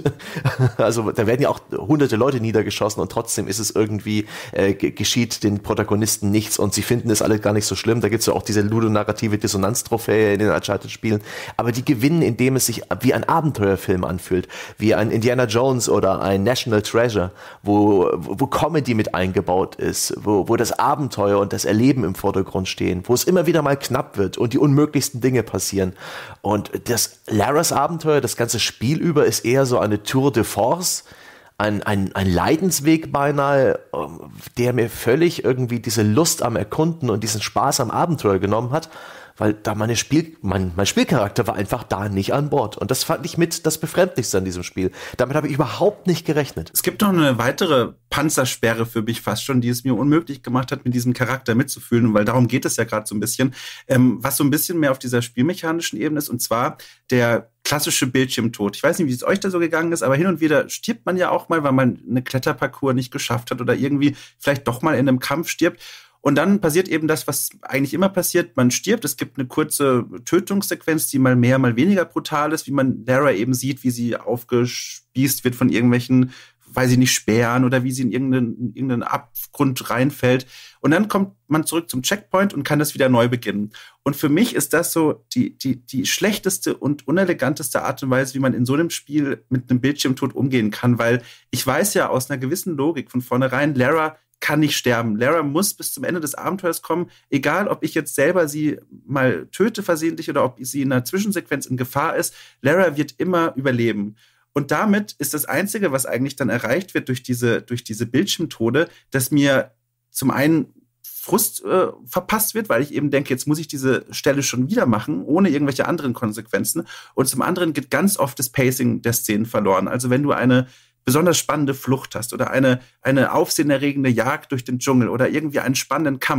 also da werden ja auch hunderte Leute niedergeschossen und trotzdem ist es irgendwie, äh, geschieht den Protagonisten nichts und sie finden es alle gar nicht so schlimm. Da gibt es ja auch diese ludonarrative Dissonanz-Trophäe in den Uncharted-Spielen. Aber die gewinnen, indem es sich wie ein Abenteuerfilm anfühlt, wie ein Indiana Jones oder ein National Treasure, wo, wo Comedy mit eingebaut ist, wo, wo das Abenteuer und das Erleben im Vordergrund stehen, wo es immer wieder mal knapp wird und die unmöglichsten Dinge passieren. Und Und das Laras Abenteuer, das ganze Spiel über, ist eher so eine Tour de force, ein, ein, ein Leidensweg beinahe, der mir völlig irgendwie diese Lust am Erkunden und diesen Spaß am Abenteuer genommen hat, weil da meine Spiel, mein, mein Spielcharakter war einfach da nicht an Bord. Und das fand ich mit das Befremdlichste an diesem Spiel. Damit habe ich überhaupt nicht gerechnet. Es gibt noch eine weitere Panzersperre für mich fast schon, die es mir unmöglich gemacht hat, mit diesem Charakter mitzufühlen, weil darum geht es ja gerade so ein bisschen, ähm, was so ein bisschen mehr auf dieser spielmechanischen Ebene ist, und zwar der klassische Bildschirmtod. Ich weiß nicht, wie es euch da so gegangen ist, aber hin und wieder stirbt man ja auch mal, weil man eine Kletterparcours nicht geschafft hat oder irgendwie vielleicht doch mal in einem Kampf stirbt. Und dann passiert eben das, was eigentlich immer passiert. Man stirbt, es gibt eine kurze Tötungssequenz, die mal mehr, mal weniger brutal ist, wie man Lara eben sieht, wie sie aufgespießt wird von irgendwelchen, weiß ich nicht, Speeren oder wie sie in irgendeinen, irgendeinen Abgrund reinfällt. Und dann kommt man zurück zum Checkpoint und kann das wieder neu beginnen. Und für mich ist das so die, die, die schlechteste und uneleganteste Art und Weise, wie man in so einem Spiel mit einem Bildschirmtod umgehen kann, weil ich weiß ja aus einer gewissen Logik von vornherein, Lara kann nicht sterben. Lara muss bis zum Ende des Abenteuers kommen, egal ob ich jetzt selber sie mal töte versehentlich oder ob sie in einer Zwischensequenz in Gefahr ist. Lara wird immer überleben. Und damit ist das Einzige, was eigentlich dann erreicht wird durch diese, durch diese Bildschirmtode, dass mir zum einen Frust äh, verpasst wird, weil ich eben denke, jetzt muss ich diese Stelle schon wieder machen, ohne irgendwelche anderen Konsequenzen. Und zum anderen geht ganz oft das Pacing der Szenen verloren. Also wenn du eine besonders spannende Flucht hast oder eine, eine aufsehenerregende Jagd durch den Dschungel oder irgendwie einen spannenden Kampf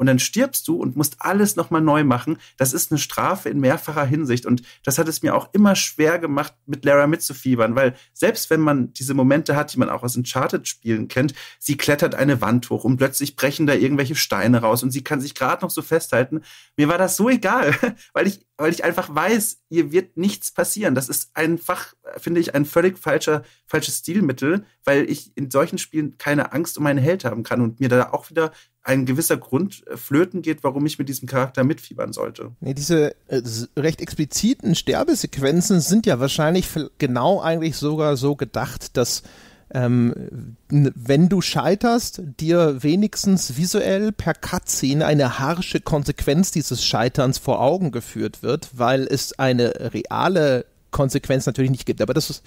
und dann stirbst du und musst alles nochmal neu machen. Das ist eine Strafe in mehrfacher Hinsicht und das hat es mir auch immer schwer gemacht, mit Lara mitzufiebern, weil selbst wenn man diese Momente hat, die man auch aus Uncharted-Spielen kennt, sie klettert eine Wand hoch und plötzlich brechen da irgendwelche Steine raus und sie kann sich gerade noch so festhalten. Mir war das so egal, weil ich, weil ich einfach weiß, ihr wird nichts passieren. Das ist einfach, finde ich, ein völlig falscher, falsches Stilmittel, weil ich in solchen Spielen keine Angst um meinen Held haben kann und mir da auch wieder ein gewisser Grund flöten geht, warum ich mit diesem Charakter mitfiebern sollte. Nee, diese äh, recht expliziten Sterbesequenzen sind ja wahrscheinlich genau eigentlich sogar so gedacht, dass ähm, wenn du scheiterst, dir wenigstens visuell per Cutscene eine harsche Konsequenz dieses Scheiterns vor Augen geführt wird, weil es eine reale Konsequenz natürlich nicht gibt. Aber das ist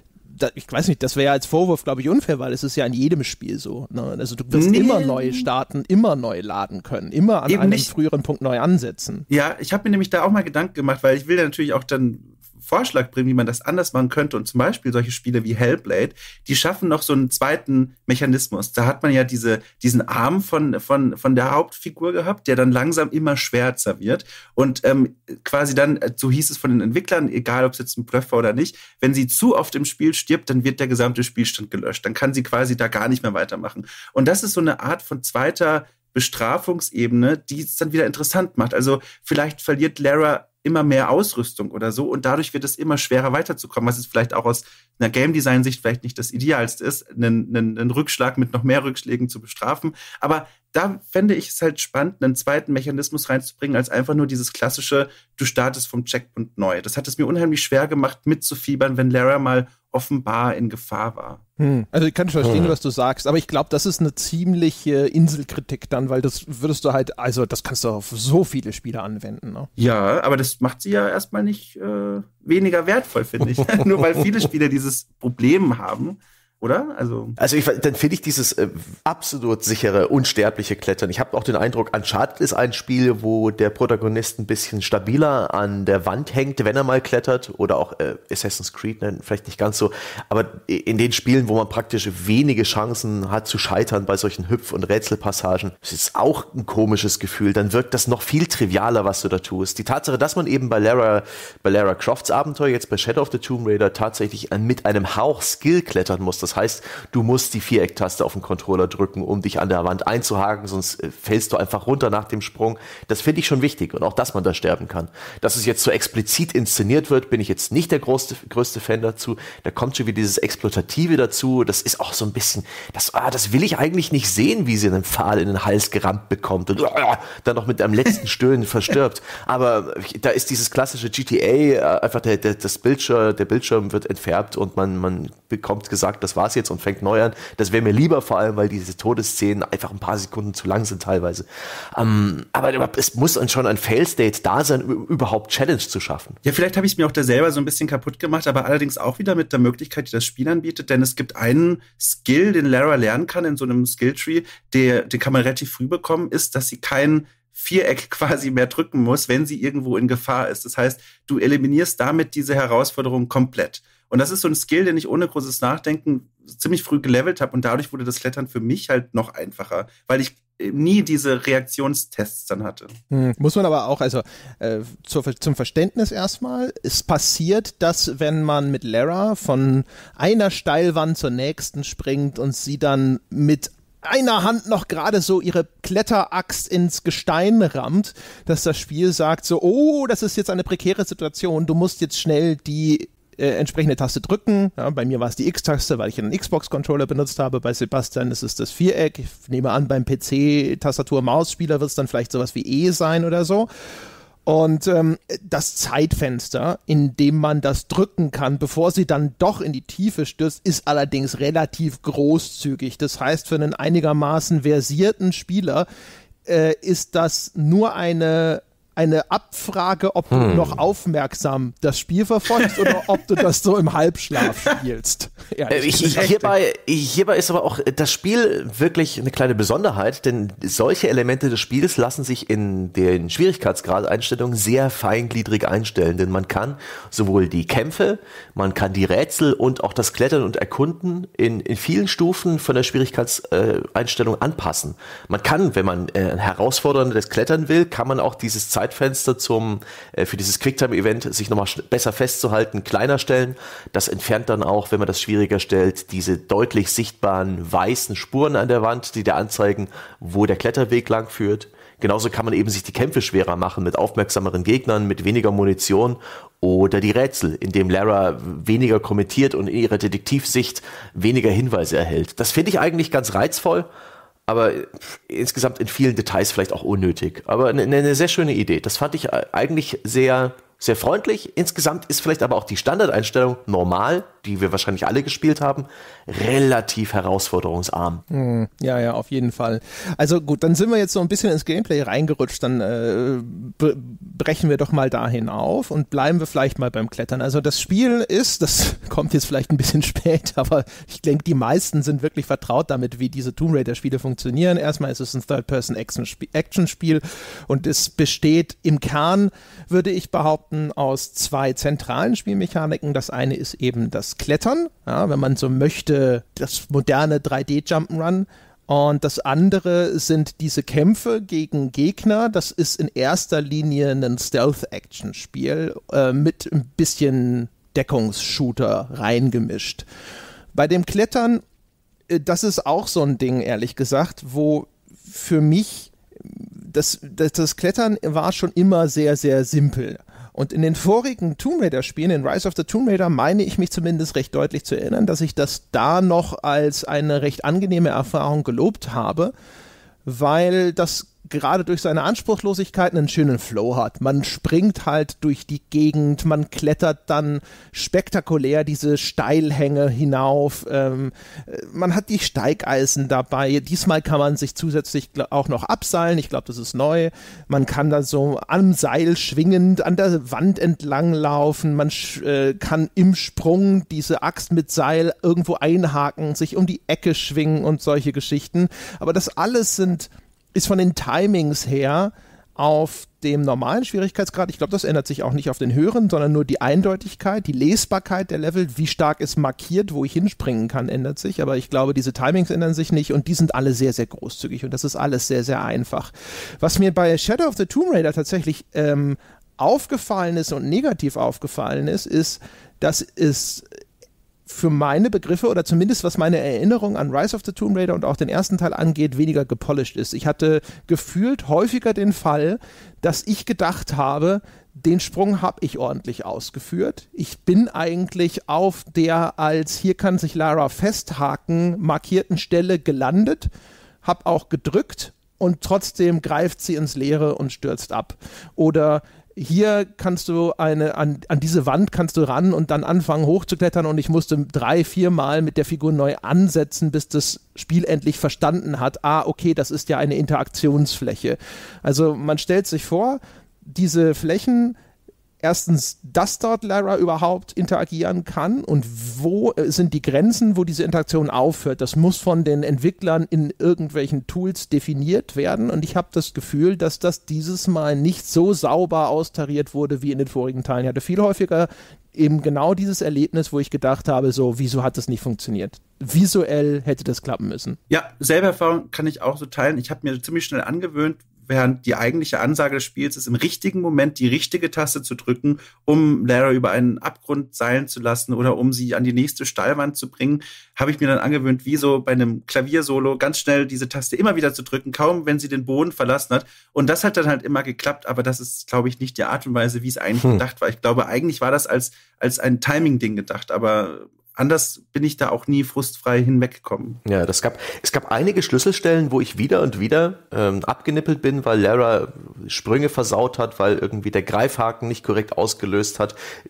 ich weiß nicht, das wäre ja als Vorwurf, glaube ich, unfair, weil es ist ja in jedem Spiel so. Ne? Also du wirst nee. immer neu starten, immer neu laden können, immer an Eben einem nicht. früheren Punkt neu ansetzen. Ja, ich habe mir nämlich da auch mal Gedanken gemacht, weil ich will ja natürlich auch dann Vorschlag bringen, wie man das anders machen könnte. Und zum Beispiel solche Spiele wie Hellblade, die schaffen noch so einen zweiten Mechanismus. Da hat man ja diese, diesen Arm von, von, von der Hauptfigur gehabt, der dann langsam immer schwärzer wird. Und ähm, quasi dann, so hieß es von den Entwicklern, egal ob es jetzt ein Bluff war oder nicht, wenn sie zu oft im Spiel stirbt, dann wird der gesamte Spielstand gelöscht. Dann kann sie quasi da gar nicht mehr weitermachen. Und das ist so eine Art von zweiter Bestrafungsebene, die es dann wieder interessant macht. Also vielleicht verliert Lara immer mehr Ausrüstung oder so und dadurch wird es immer schwerer weiterzukommen, was jetzt vielleicht auch aus einer Game-Design-Sicht vielleicht nicht das Idealste ist, einen, einen, einen Rückschlag mit noch mehr Rückschlägen zu bestrafen. Aber da fände ich es halt spannend, einen zweiten Mechanismus reinzubringen, als einfach nur dieses klassische, du startest vom Checkpoint neu. Das hat es mir unheimlich schwer gemacht, mitzufiebern, wenn Lara mal offenbar in Gefahr war. Hm. Also ich kann schon verstehen, hm. was du sagst, aber ich glaube, das ist eine ziemliche Inselkritik dann, weil das würdest du halt, also das kannst du auf so viele Spiele anwenden. Ne? Ja, aber das macht sie ja erstmal nicht äh, weniger wertvoll, finde ich. Nur weil viele Spiele dieses Problem haben. Oder? Also, also ich, dann finde ich dieses äh, absolut sichere, unsterbliche Klettern. Ich habe auch den Eindruck, Uncharted ist ein Spiel, wo der Protagonist ein bisschen stabiler an der Wand hängt, wenn er mal klettert. Oder auch äh, Assassin's Creed, ne? Vielleicht nicht ganz so. Aber in den Spielen, wo man praktisch wenige Chancen hat zu scheitern bei solchen Hüpf- und Rätselpassagen, das ist auch ein komisches Gefühl. Dann wirkt das noch viel trivialer, was du da tust. Die Tatsache, dass man eben bei Lara, bei Lara Crofts Abenteuer, jetzt bei Shadow of the Tomb Raider, tatsächlich mit einem Hauch Skill klettern muss, das Das heißt, du musst die Vierecktaste auf dem Controller drücken, um dich an der Wand einzuhaken, sonst fällst du einfach runter nach dem Sprung. Das finde ich schon wichtig und auch, dass man da sterben kann. Dass es jetzt so explizit inszeniert wird, bin ich jetzt nicht der größte, größte Fan dazu. Da kommt schon wieder dieses Exploitative dazu. Das ist auch so ein bisschen, das, ah, das will ich eigentlich nicht sehen, wie sie einen Pfahl in den Hals gerammt bekommt und ah, dann noch mit einem letzten Stöhnen verstirbt. Aber da ist dieses klassische G T A, einfach der, der, das Bildschirm, der Bildschirm wird entfärbt und man, man bekommt gesagt, das war war's jetzt und fängt neu an. Das wäre mir lieber, vor allem, weil diese Todesszenen einfach ein paar Sekunden zu lang sind teilweise. Ähm, aber es muss dann schon ein Fail-State da sein, überhaupt Challenge zu schaffen. Ja, vielleicht habe ich es mir auch da selber so ein bisschen kaputt gemacht, aber allerdings auch wieder mit der Möglichkeit, die das Spiel anbietet, denn es gibt einen Skill, den Lara lernen kann in so einem Skilltree, der, den kann man relativ früh bekommen, ist, dass sie kein Viereck quasi mehr drücken muss, wenn sie irgendwo in Gefahr ist. Das heißt, du eliminierst damit diese Herausforderung komplett. Und das ist so ein Skill, den ich ohne großes Nachdenken ziemlich früh gelevelt habe und dadurch wurde das Klettern für mich halt noch einfacher, weil ich nie diese Reaktionstests dann hatte. Hm, muss man aber auch, also äh, zur, zum Verständnis erstmal, es passiert, dass wenn man mit Lara von einer Steilwand zur nächsten springt und sie dann mit einer Hand noch gerade so ihre Kletteraxt ins Gestein rammt, dass das Spiel sagt so, oh, das ist jetzt eine prekäre Situation, du musst jetzt schnell die Äh, entsprechende Taste drücken. Ja, bei mir war es die X-Taste, weil ich einen Xbox-Controller benutzt habe. Bei Sebastian ist es das Viereck. Ich nehme an, beim P C, Tastatur, Mausspieler wird es dann vielleicht sowas wie E sein oder so. Und ähm, das Zeitfenster, in dem man das drücken kann, bevor sie dann doch in die Tiefe stürzt, ist allerdings relativ großzügig. Das heißt, für einen einigermaßen versierten Spieler äh, ist das nur eine eine Abfrage, ob du hm. noch aufmerksam das Spiel verfolgst oder ob du das so im Halbschlaf spielst. Äh, ich, hierbei, hierbei ist aber auch das Spiel wirklich eine kleine Besonderheit, denn solche Elemente des Spiels lassen sich in den Schwierigkeitsgradeinstellungen sehr feingliedrig einstellen, denn man kann sowohl die Kämpfe, man kann die Rätsel und auch das Klettern und Erkunden in, in vielen Stufen von der Schwierigkeitseinstellung anpassen. Man kann, wenn man äh, herausforderndes Klettern will, kann man auch dieses Zeitfenster zum, äh, für dieses Quicktime-Event sich nochmal besser festzuhalten, kleiner stellen. Das entfernt dann auch, wenn man das schwieriger stellt, diese deutlich sichtbaren weißen Spuren an der Wand, die dir anzeigen, wo der Kletterweg lang führt. Genauso kann man eben sich die Kämpfe schwerer machen mit aufmerksameren Gegnern, mit weniger Munition oder die Rätsel, indem Lara weniger kommentiert und in ihrer Detektivsicht weniger Hinweise erhält. Das finde ich eigentlich ganz reizvoll, aber insgesamt in vielen Details vielleicht auch unnötig. Aber eine, eine sehr schöne Idee. Das fand ich eigentlich sehr, sehr freundlich. Insgesamt ist vielleicht aber auch die Standardeinstellung normal, die wir wahrscheinlich alle gespielt haben, relativ herausforderungsarm. Hm, ja, ja, auf jeden Fall. Also gut, dann sind wir jetzt so ein bisschen ins Gameplay reingerutscht, dann äh, be- brechen wir doch mal dahin auf und bleiben wir vielleicht mal beim Klettern. Also das Spiel ist, das kommt jetzt vielleicht ein bisschen spät, aber ich denke, die meisten sind wirklich vertraut damit, wie diese Tomb Raider-Spiele funktionieren. Erstmal ist es ein Third-Person-Action-Spiel und es besteht im Kern, würde ich behaupten, aus zwei zentralen Spielmechaniken. Das eine ist eben das Klettern, ja, wenn man so möchte, das moderne drei D Jump'n'Run. Und das andere sind diese Kämpfe gegen Gegner. Das ist in erster Linie ein Stealth-Action-Spiel äh, mit ein bisschen Deckungsshooter reingemischt. Bei dem Klettern, äh, das ist auch so ein Ding, ehrlich gesagt, wo für mich das, das, das Klettern war schon immer sehr, sehr simpel. Und in den vorigen Tomb Raider-Spielen, in Rise of the Tomb Raider, meine ich mich zumindest recht deutlich zu erinnern, dass ich das da noch als eine recht angenehme Erfahrung gelobt habe, weil das gerade durch seine Anspruchslosigkeit einen schönen Flow hat. Man springt halt durch die Gegend, man klettert dann spektakulär diese Steilhänge hinauf, ähm, man hat die Steigeisen dabei, diesmal kann man sich zusätzlich auch noch abseilen, ich glaube, das ist neu, man kann da so am Seil schwingend an der Wand entlang laufen, man äh, kann im Sprung diese Axt mit Seil irgendwo einhaken, sich um die Ecke schwingen und solche Geschichten, aber das alles sind ist von den Timings her auf dem normalen Schwierigkeitsgrad, ich glaube, das ändert sich auch nicht auf den höheren, sondern nur die Eindeutigkeit, die Lesbarkeit der Level, wie stark ist markiert, wo ich hinspringen kann, ändert sich, aber ich glaube, diese Timings ändern sich nicht und die sind alle sehr, sehr großzügig und das ist alles sehr, sehr einfach. Was mir bei Shadow of the Tomb Raider tatsächlich ähm, aufgefallen ist und negativ aufgefallen ist, ist, dass es für meine Begriffe oder zumindest was meine Erinnerung an Rise of the Tomb Raider und auch den ersten Teil angeht, weniger gepolished ist. Ich hatte gefühlt häufiger den Fall, dass ich gedacht habe, den Sprung habe ich ordentlich ausgeführt. Ich bin eigentlich auf der als hier kann sich Lara festhaken markierten Stelle gelandet, habe auch gedrückt und trotzdem greift sie ins Leere und stürzt ab. Oder hier kannst du eine, an, an diese Wand kannst du ran und dann anfangen hochzuklettern und ich musste drei, vier Mal mit der Figur neu ansetzen, bis das Spiel endlich verstanden hat, ah, okay, das ist ja eine Interaktionsfläche. Also man stellt sich vor, diese Flächen, erstens, dass dort Lara überhaupt interagieren kann und wo sind die Grenzen, wo diese Interaktion aufhört. Das muss von den Entwicklern in irgendwelchen Tools definiert werden und ich habe das Gefühl, dass das dieses Mal nicht so sauber austariert wurde wie in den vorigen Teilen. Ich hatte viel häufiger eben genau dieses Erlebnis, wo ich gedacht habe, so, wieso hat das nicht funktioniert? Visuell hätte das klappen müssen. Ja, selbe Erfahrung kann ich auch so teilen. Ich habe mir ziemlich schnell angewöhnt, während die eigentliche Ansage des Spiels ist, im richtigen Moment die richtige Taste zu drücken, um Lara über einen Abgrund seilen zu lassen oder um sie an die nächste Steilwand zu bringen, habe ich mir dann angewöhnt, wie so bei einem Klaviersolo, ganz schnell diese Taste immer wieder zu drücken, kaum wenn sie den Boden verlassen hat. Und das hat dann halt immer geklappt, aber das ist, glaube ich, nicht die Art und Weise, wie es eigentlich hm. gedacht war. Ich glaube, eigentlich war das als, als ein Timing-Ding gedacht, aber anders bin ich da auch nie frustfrei hinweggekommen. Ja, das gab, es gab einige Schlüsselstellen, wo ich wieder und wieder ähm, abgenippelt bin, weil Lara Sprünge versaut hat, weil irgendwie der Greifhaken nicht korrekt ausgelöst hat,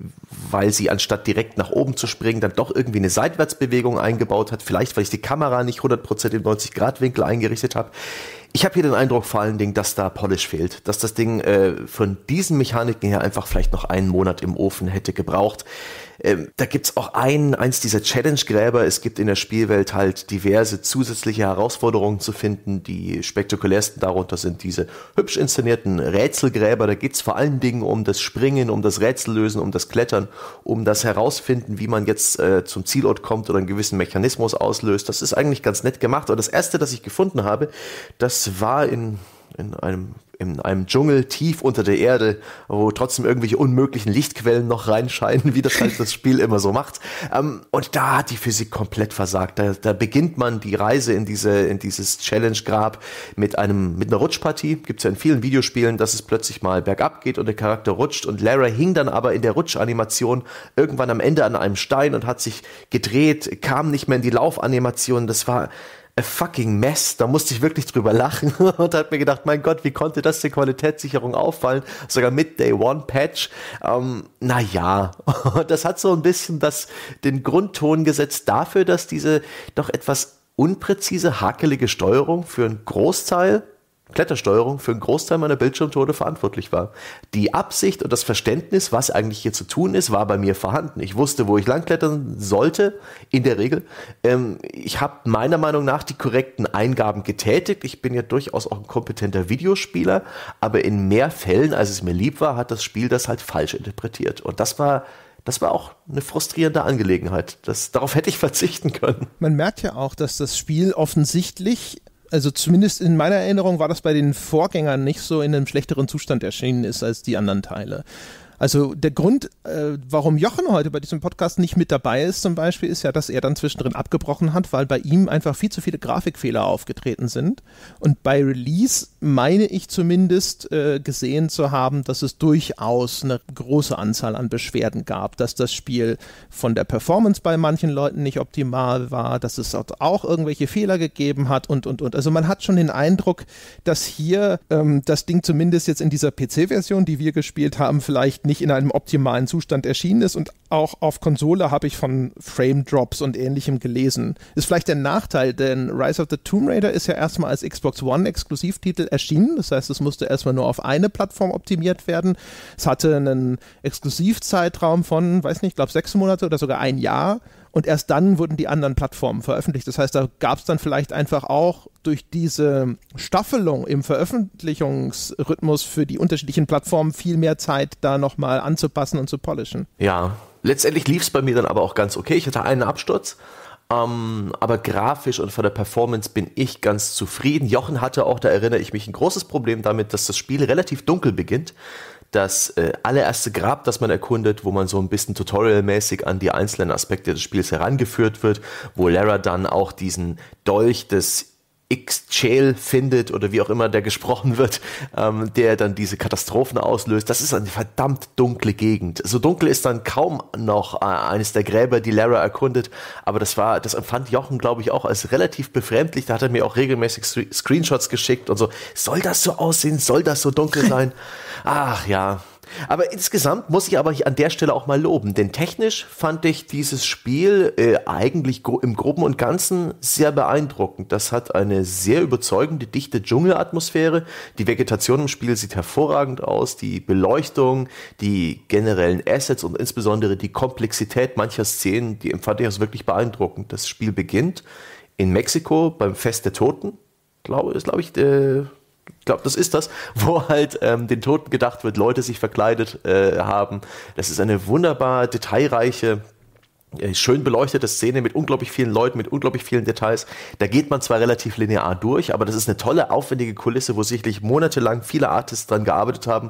weil sie anstatt direkt nach oben zu springen, dann doch irgendwie eine Seitwärtsbewegung eingebaut hat. Vielleicht, weil ich die Kamera nicht hundert Prozent im neunzig Grad Winkel eingerichtet habe. Ich habe hier den Eindruck vor allen Dingen, dass da Polish fehlt, dass das Ding äh, von diesen Mechaniken her einfach vielleicht noch einen Monat im Ofen hätte gebraucht. Ähm, da gibt's auch ein, eins dieser Challenge-Gräber. Es gibt in der Spielwelt halt diverse zusätzliche Herausforderungen zu finden. Die spektakulärsten darunter sind diese hübsch inszenierten Rätselgräber. Da geht's vor allen Dingen um das Springen, um das Rätsellösen, um das Klettern, um das Herausfinden, wie man jetzt äh, zum Zielort kommt oder einen gewissen Mechanismus auslöst. Das ist eigentlich ganz nett gemacht. Und das erste, das ich gefunden habe, das war in, in einem in einem Dschungel tief unter der Erde, wo trotzdem irgendwelche unmöglichen Lichtquellen noch reinscheinen, wie das halt das Spiel immer so macht. Ähm, und da hat die Physik komplett versagt. Da, da beginnt man die Reise in diese in dieses Challenge-Grab mit einem mit einer Rutschpartie. Gibt es ja in vielen Videospielen, dass es plötzlich mal bergab geht und der Charakter rutscht. Und Lara hing dann aber in der Rutschanimation irgendwann am Ende an einem Stein und hat sich gedreht, kam nicht mehr in die Laufanimation. Das war a fucking mess, da musste ich wirklich drüber lachen und hat mir gedacht, mein Gott, wie konnte das der Qualitätssicherung auffallen, sogar mit Day One Patch. Ähm, naja, das hat so ein bisschen das, den Grundton gesetzt dafür, dass diese doch etwas unpräzise, hakelige Steuerung für einen Großteil Klettersteuerung für einen Großteil meiner Bildschirmtode verantwortlich war. Die Absicht und das Verständnis, was eigentlich hier zu tun ist, war bei mir vorhanden. Ich wusste, wo ich langklettern sollte, in der Regel. Ähm, ich habe meiner Meinung nach die korrekten Eingaben getätigt. Ich bin ja durchaus auch ein kompetenter Videospieler, aber in mehr Fällen, als es mir lieb war, hat das Spiel das halt falsch interpretiert. Und das war Das war auch eine frustrierende Angelegenheit. Das, darauf hätte ich verzichten können. Man merkt ja auch, dass das Spiel offensichtlich, also zumindest in meiner Erinnerung war das bei den Vorgängern nicht so in einem schlechteren Zustand erschienen ist als die anderen Teile. Also der Grund, äh, warum Jochen heute bei diesem Podcast nicht mit dabei ist zum Beispiel, ist ja, dass er dann zwischendrin abgebrochen hat, weil bei ihm einfach viel zu viele Grafikfehler aufgetreten sind. Und bei Release meine ich zumindest äh, gesehen zu haben, dass es durchaus eine große Anzahl an Beschwerden gab, dass das Spiel von der Performance bei manchen Leuten nicht optimal war, dass es auch irgendwelche Fehler gegeben hat und, und, und. Also man hat schon den Eindruck, dass hier ähm, das Ding zumindest jetzt in dieser P C-Version, die wir gespielt haben, vielleicht nicht in einem optimalen Zustand erschienen ist, und auch auf Konsole habe ich von Frame-Drops und Ähnlichem gelesen. Ist vielleicht der Nachteil, denn Rise of the Tomb Raider ist ja erstmal als Xbox One Exklusivtitel erschienen, das heißt, es musste erstmal nur auf eine Plattform optimiert werden. Es hatte einen Exklusivzeitraum von, weiß nicht, ich glaube sechs Monate oder sogar ein Jahr. Und erst dann wurden die anderen Plattformen veröffentlicht. Das heißt, da gab es dann vielleicht einfach auch durch diese Staffelung im Veröffentlichungsrhythmus für die unterschiedlichen Plattformen viel mehr Zeit, da nochmal anzupassen und zu polischen. Ja, letztendlich lief es bei mir dann aber auch ganz okay. Ich hatte einen Absturz, ähm, aber grafisch und von der Performance bin ich ganz zufrieden. Jochen hatte auch, da erinnere ich mich, ein großes Problem damit, dass das Spiel relativ dunkel beginnt. Das äh, allererste Grab, das man erkundet, wo man so ein bisschen tutorialmäßig an die einzelnen Aspekte des Spiels herangeführt wird, wo Lara dann auch diesen Dolch des Ixchel findet oder wie auch immer der gesprochen wird, ähm, der dann diese Katastrophen auslöst. Das ist eine verdammt dunkle Gegend. So dunkel ist dann kaum noch äh, eines der Gräber, die Lara erkundet, aber das war, das empfand Jochen, glaube ich, auch als relativ befremdlich. Da hat er mir auch regelmäßig Sc- Screenshots geschickt und so. Soll das so aussehen? Soll das so dunkel sein? Ach ja. Aber insgesamt muss ich aber an der Stelle auch mal loben, denn technisch fand ich dieses Spiel äh, eigentlich gro- im Groben und Ganzen sehr beeindruckend. Das hat eine sehr überzeugende, dichte Dschungelatmosphäre. Die Vegetation im Spiel sieht hervorragend aus, die Beleuchtung, die generellen Assets und insbesondere die Komplexität mancher Szenen, die empfand ich als wirklich beeindruckend. Das Spiel beginnt in Mexiko beim Fest der Toten, glaube ich, glaube ich, äh, Ich glaube, das ist das, wo halt ähm, den Toten gedacht wird, Leute sich verkleidet äh, haben. Das ist eine wunderbar detailreiche, äh, schön beleuchtete Szene mit unglaublich vielen Leuten, mit unglaublich vielen Details. Da geht man zwar relativ linear durch, aber das ist eine tolle, aufwendige Kulisse, wo sicherlich monatelang viele Artists dran gearbeitet haben.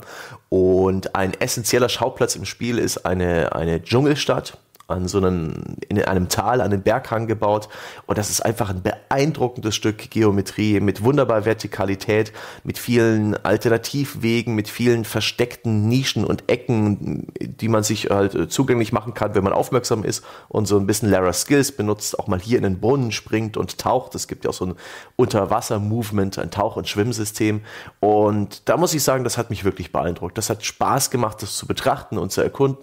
Und ein essentieller Schauplatz im Spiel ist eine, eine Dschungelstadt, an so einem, in einem Tal, an einem Berghang gebaut. Und das ist einfach ein beeindruckendes Stück Geometrie mit wunderbarer Vertikalität, mit vielen Alternativwegen, mit vielen versteckten Nischen und Ecken, die man sich halt zugänglich machen kann, wenn man aufmerksam ist und so ein bisschen Lara Skills benutzt, auch mal hier in den Brunnen springt und taucht. Es gibt ja auch so ein Unterwasser-Movement, ein Tauch- und Schwimmsystem. Und da muss ich sagen, das hat mich wirklich beeindruckt. Das hat Spaß gemacht, das zu betrachten und zu erkunden.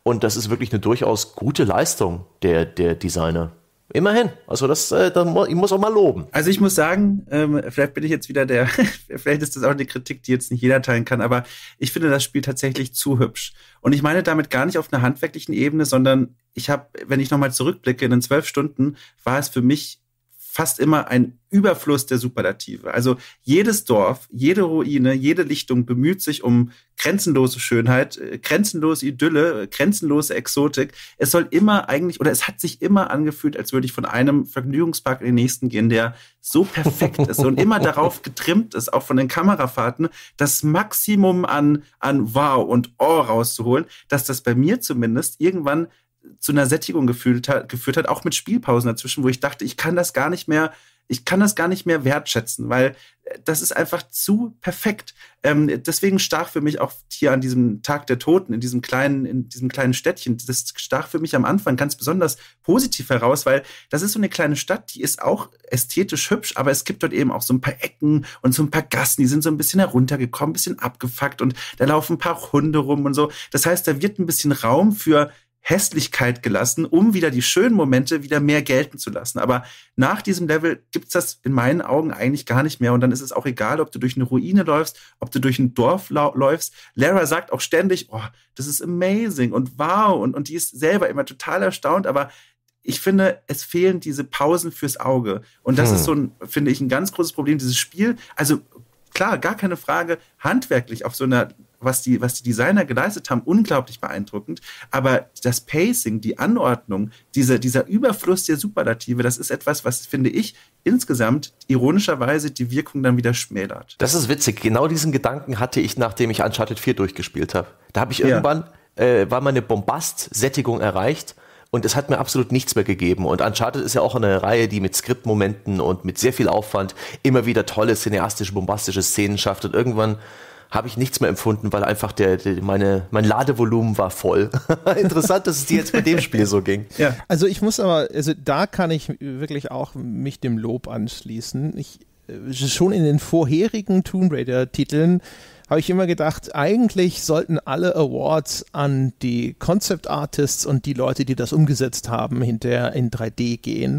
Und das ist wirklich eine durchaus gute Leistung der, der Designer. Immerhin. Also das, äh, das, ich muss auch mal loben. Also ich muss sagen, ähm, vielleicht bin ich jetzt wieder der, vielleicht ist das auch eine Kritik, die jetzt nicht jeder teilen kann, aber ich finde das Spiel tatsächlich zu hübsch. Und ich meine damit gar nicht auf einer handwerklichen Ebene, sondern ich habe, wenn ich nochmal zurückblicke, in den zwölf Stunden war es für mich fast immer ein Überfluss der Superlative. Also jedes Dorf, jede Ruine, jede Lichtung bemüht sich um grenzenlose Schönheit, grenzenlose Idylle, grenzenlose Exotik. Es soll immer eigentlich, oder es hat sich immer angefühlt, als würde ich von einem Vergnügungspark in den nächsten gehen, der so perfekt ist und immer darauf getrimmt ist, auch von den Kamerafahrten, das Maximum an, an Wow und Oh rauszuholen, dass das bei mir zumindest irgendwann zu einer Sättigung geführt hat, geführt hat, auch mit Spielpausen dazwischen, wo ich dachte, ich kann das gar nicht mehr, ich kann das gar nicht mehr wertschätzen, weil das ist einfach zu perfekt. Ähm, deswegen stach für mich auch hier an diesem Tag der Toten, in diesem kleinen, in diesem kleinen Städtchen, das stach für mich am Anfang ganz besonders positiv heraus, weil das ist so eine kleine Stadt, die ist auch ästhetisch hübsch, aber es gibt dort eben auch so ein paar Ecken und so ein paar Gassen, die sind so ein bisschen heruntergekommen, ein bisschen abgefuckt und da laufen ein paar Hunde rum und so. Das heißt, da wird ein bisschen Raum für Hässlichkeit gelassen, um wieder die schönen Momente wieder mehr gelten zu lassen. Aber nach diesem Level gibt's das in meinen Augen eigentlich gar nicht mehr. Und dann ist es auch egal, ob du durch eine Ruine läufst, ob du durch ein Dorf lau- läufst. Lara sagt auch ständig, oh, das ist amazing und wow. Und, und die ist selber immer total erstaunt. Aber ich finde, es fehlen diese Pausen fürs Auge. Und das hm. ist so ein, finde ich, ein ganz großes Problem. Dieses Spiel, also klar, gar keine Frage, handwerklich auf so einer was die, was die Designer geleistet haben, unglaublich beeindruckend. Aber das Pacing, die Anordnung, diese, dieser Überfluss der Superlative, das ist etwas, was, finde ich, insgesamt ironischerweise die Wirkung dann wieder schmälert. Das ist witzig. Genau diesen Gedanken hatte ich, nachdem ich Uncharted vier durchgespielt habe. Da habe ich irgendwann, ja. äh, war meine Bombast-Sättigung erreicht. Und es hat mir absolut nichts mehr gegeben. Und Uncharted ist ja auch eine Reihe, die mit Skriptmomenten und mit sehr viel Aufwand immer wieder tolle, cineastische, bombastische Szenen schafft. Und irgendwann habe ich nichts mehr empfunden, weil einfach der, der meine mein Ladevolumen war voll. Interessant, dass es dir jetzt bei dem Spiel so ging. Ja. Also ich muss aber, also da kann ich wirklich auch mich dem Lob anschließen. Ich, schon in den vorherigen Tomb Raider-Titeln habe ich immer gedacht, eigentlich sollten alle Awards an die Concept Artists und die Leute, die das umgesetzt haben, hinterher in drei D gehen.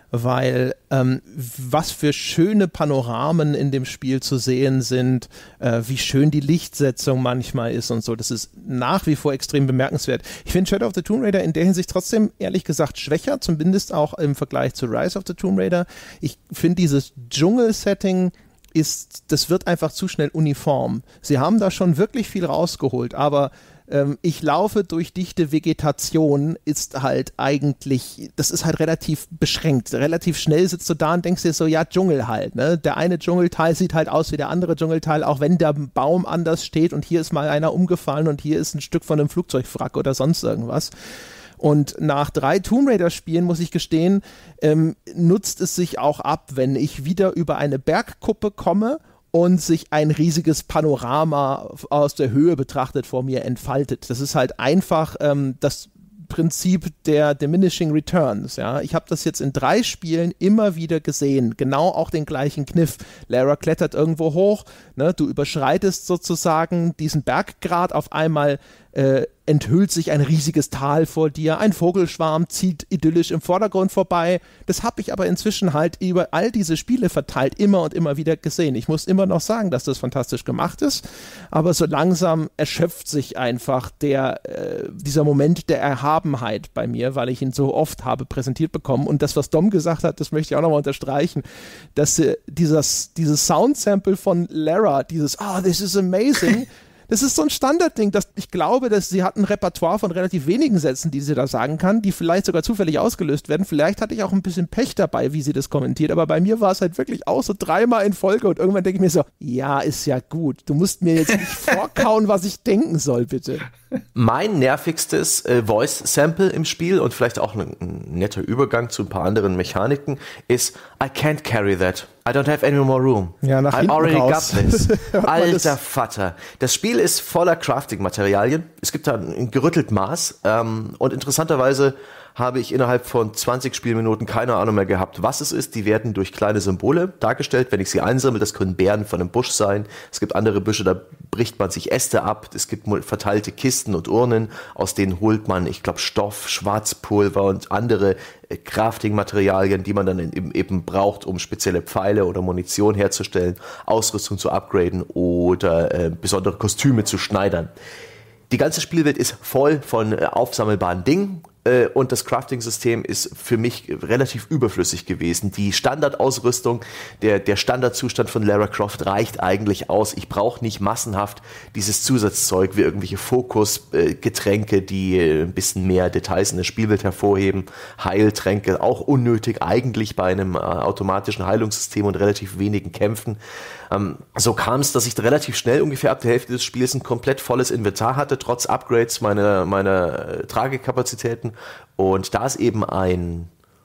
Weil ähm, was für schöne Panoramen in dem Spiel zu sehen sind, äh, wie schön die Lichtsetzung manchmal ist und so, das ist nach wie vor extrem bemerkenswert. Ich finde Shadow of the Tomb Raider in der Hinsicht trotzdem ehrlich gesagt schwächer, zumindest auch im Vergleich zu Rise of the Tomb Raider. Ich finde dieses Dschungel-Setting ist, das wird einfach zu schnell uniform. Sie haben da schon wirklich viel rausgeholt, aber ich laufe durch dichte Vegetation, ist halt eigentlich, das ist halt relativ beschränkt. Relativ schnell sitzt du da und denkst dir so, ja, Dschungel halt, ne? Der eine Dschungelteil sieht halt aus wie der andere Dschungelteil, auch wenn der Baum anders steht und hier ist mal einer umgefallen und hier ist ein Stück von einem Flugzeugwrack oder sonst irgendwas. Und nach drei Tomb Raider-Spielen, muss ich gestehen, ähm, nutzt es sich auch ab, wenn ich wieder über eine Bergkuppe komme und sich ein riesiges Panorama aus der Höhe betrachtet vor mir entfaltet. Das ist halt einfach ähm, das Prinzip der Diminishing Returns. Ja? Ich habe das jetzt in drei Spielen immer wieder gesehen. Genau auch den gleichen Kniff. Lara klettert irgendwo hoch, ne? Du überschreitest sozusagen diesen Berggrat, auf einmal äh, enthüllt sich ein riesiges Tal vor dir, ein Vogelschwarm zieht idyllisch im Vordergrund vorbei. Das habe ich aber inzwischen halt über all diese Spiele verteilt immer und immer wieder gesehen. Ich muss immer noch sagen, dass das fantastisch gemacht ist, aber so langsam erschöpft sich einfach der, äh, dieser Moment der Erhabenheit bei mir, weil ich ihn so oft habe präsentiert bekommen. Und das, was Dom gesagt hat, das möchte ich auch nochmal unterstreichen, dass äh, dieses, dieses Soundsample von Lara, dieses "Ah, oh, this is amazing", das ist so ein Standardding, dass ich glaube, dass sie hat ein Repertoire von relativ wenigen Sätzen, die sie da sagen kann, die vielleicht sogar zufällig ausgelöst werden. Vielleicht hatte ich auch ein bisschen Pech dabei, wie sie das kommentiert, aber bei mir war es halt wirklich auch so dreimal in Folge und irgendwann denke ich mir so, ja, ist ja gut. Du musst mir jetzt nicht vorkauen, was ich denken soll, bitte. Mein nervigstes äh, Voice-Sample im Spiel und vielleicht auch ein, ein netter Übergang zu ein paar anderen Mechaniken ist I can't carry that. I don't have any more room. Ja, nach I already raus. got this. Alter Vater. Das Spiel ist voller Crafting-Materialien. Es gibt da ein gerüttelt Maß. Ähm, und interessanterweise habe ich innerhalb von zwanzig Spielminuten keine Ahnung mehr gehabt, was es ist. Die werden durch kleine Symbole dargestellt, wenn ich sie einsammle. Das können Beeren von einem Busch sein. Es gibt andere Büsche, da bricht man sich Äste ab. Es gibt verteilte Kisten und Urnen, aus denen holt man, ich glaube, Stoff, Schwarzpulver und andere Crafting-Materialien, die man dann eben, eben braucht, um spezielle Pfeile oder Munition herzustellen, Ausrüstung zu upgraden oder äh, besondere Kostüme zu schneidern. Die ganze Spielwelt ist voll von äh, aufsammelbaren Dingen. Und das Crafting-System ist für mich relativ überflüssig gewesen. Die Standardausrüstung, der, der Standardzustand von Lara Croft reicht eigentlich aus. Ich brauche nicht massenhaft dieses Zusatzzeug wie irgendwelche Fokusgetränke, die ein bisschen mehr Details in der Spielwelt hervorheben. Heiltränke, auch unnötig eigentlich bei einem automatischen Heilungssystem und relativ wenigen Kämpfen. Ähm, so kam es, dass ich relativ schnell, ungefähr ab der Hälfte des Spiels, ein komplett volles Inventar hatte, trotz Upgrades meiner, meiner Tragekapazitäten. Und da es eben ein,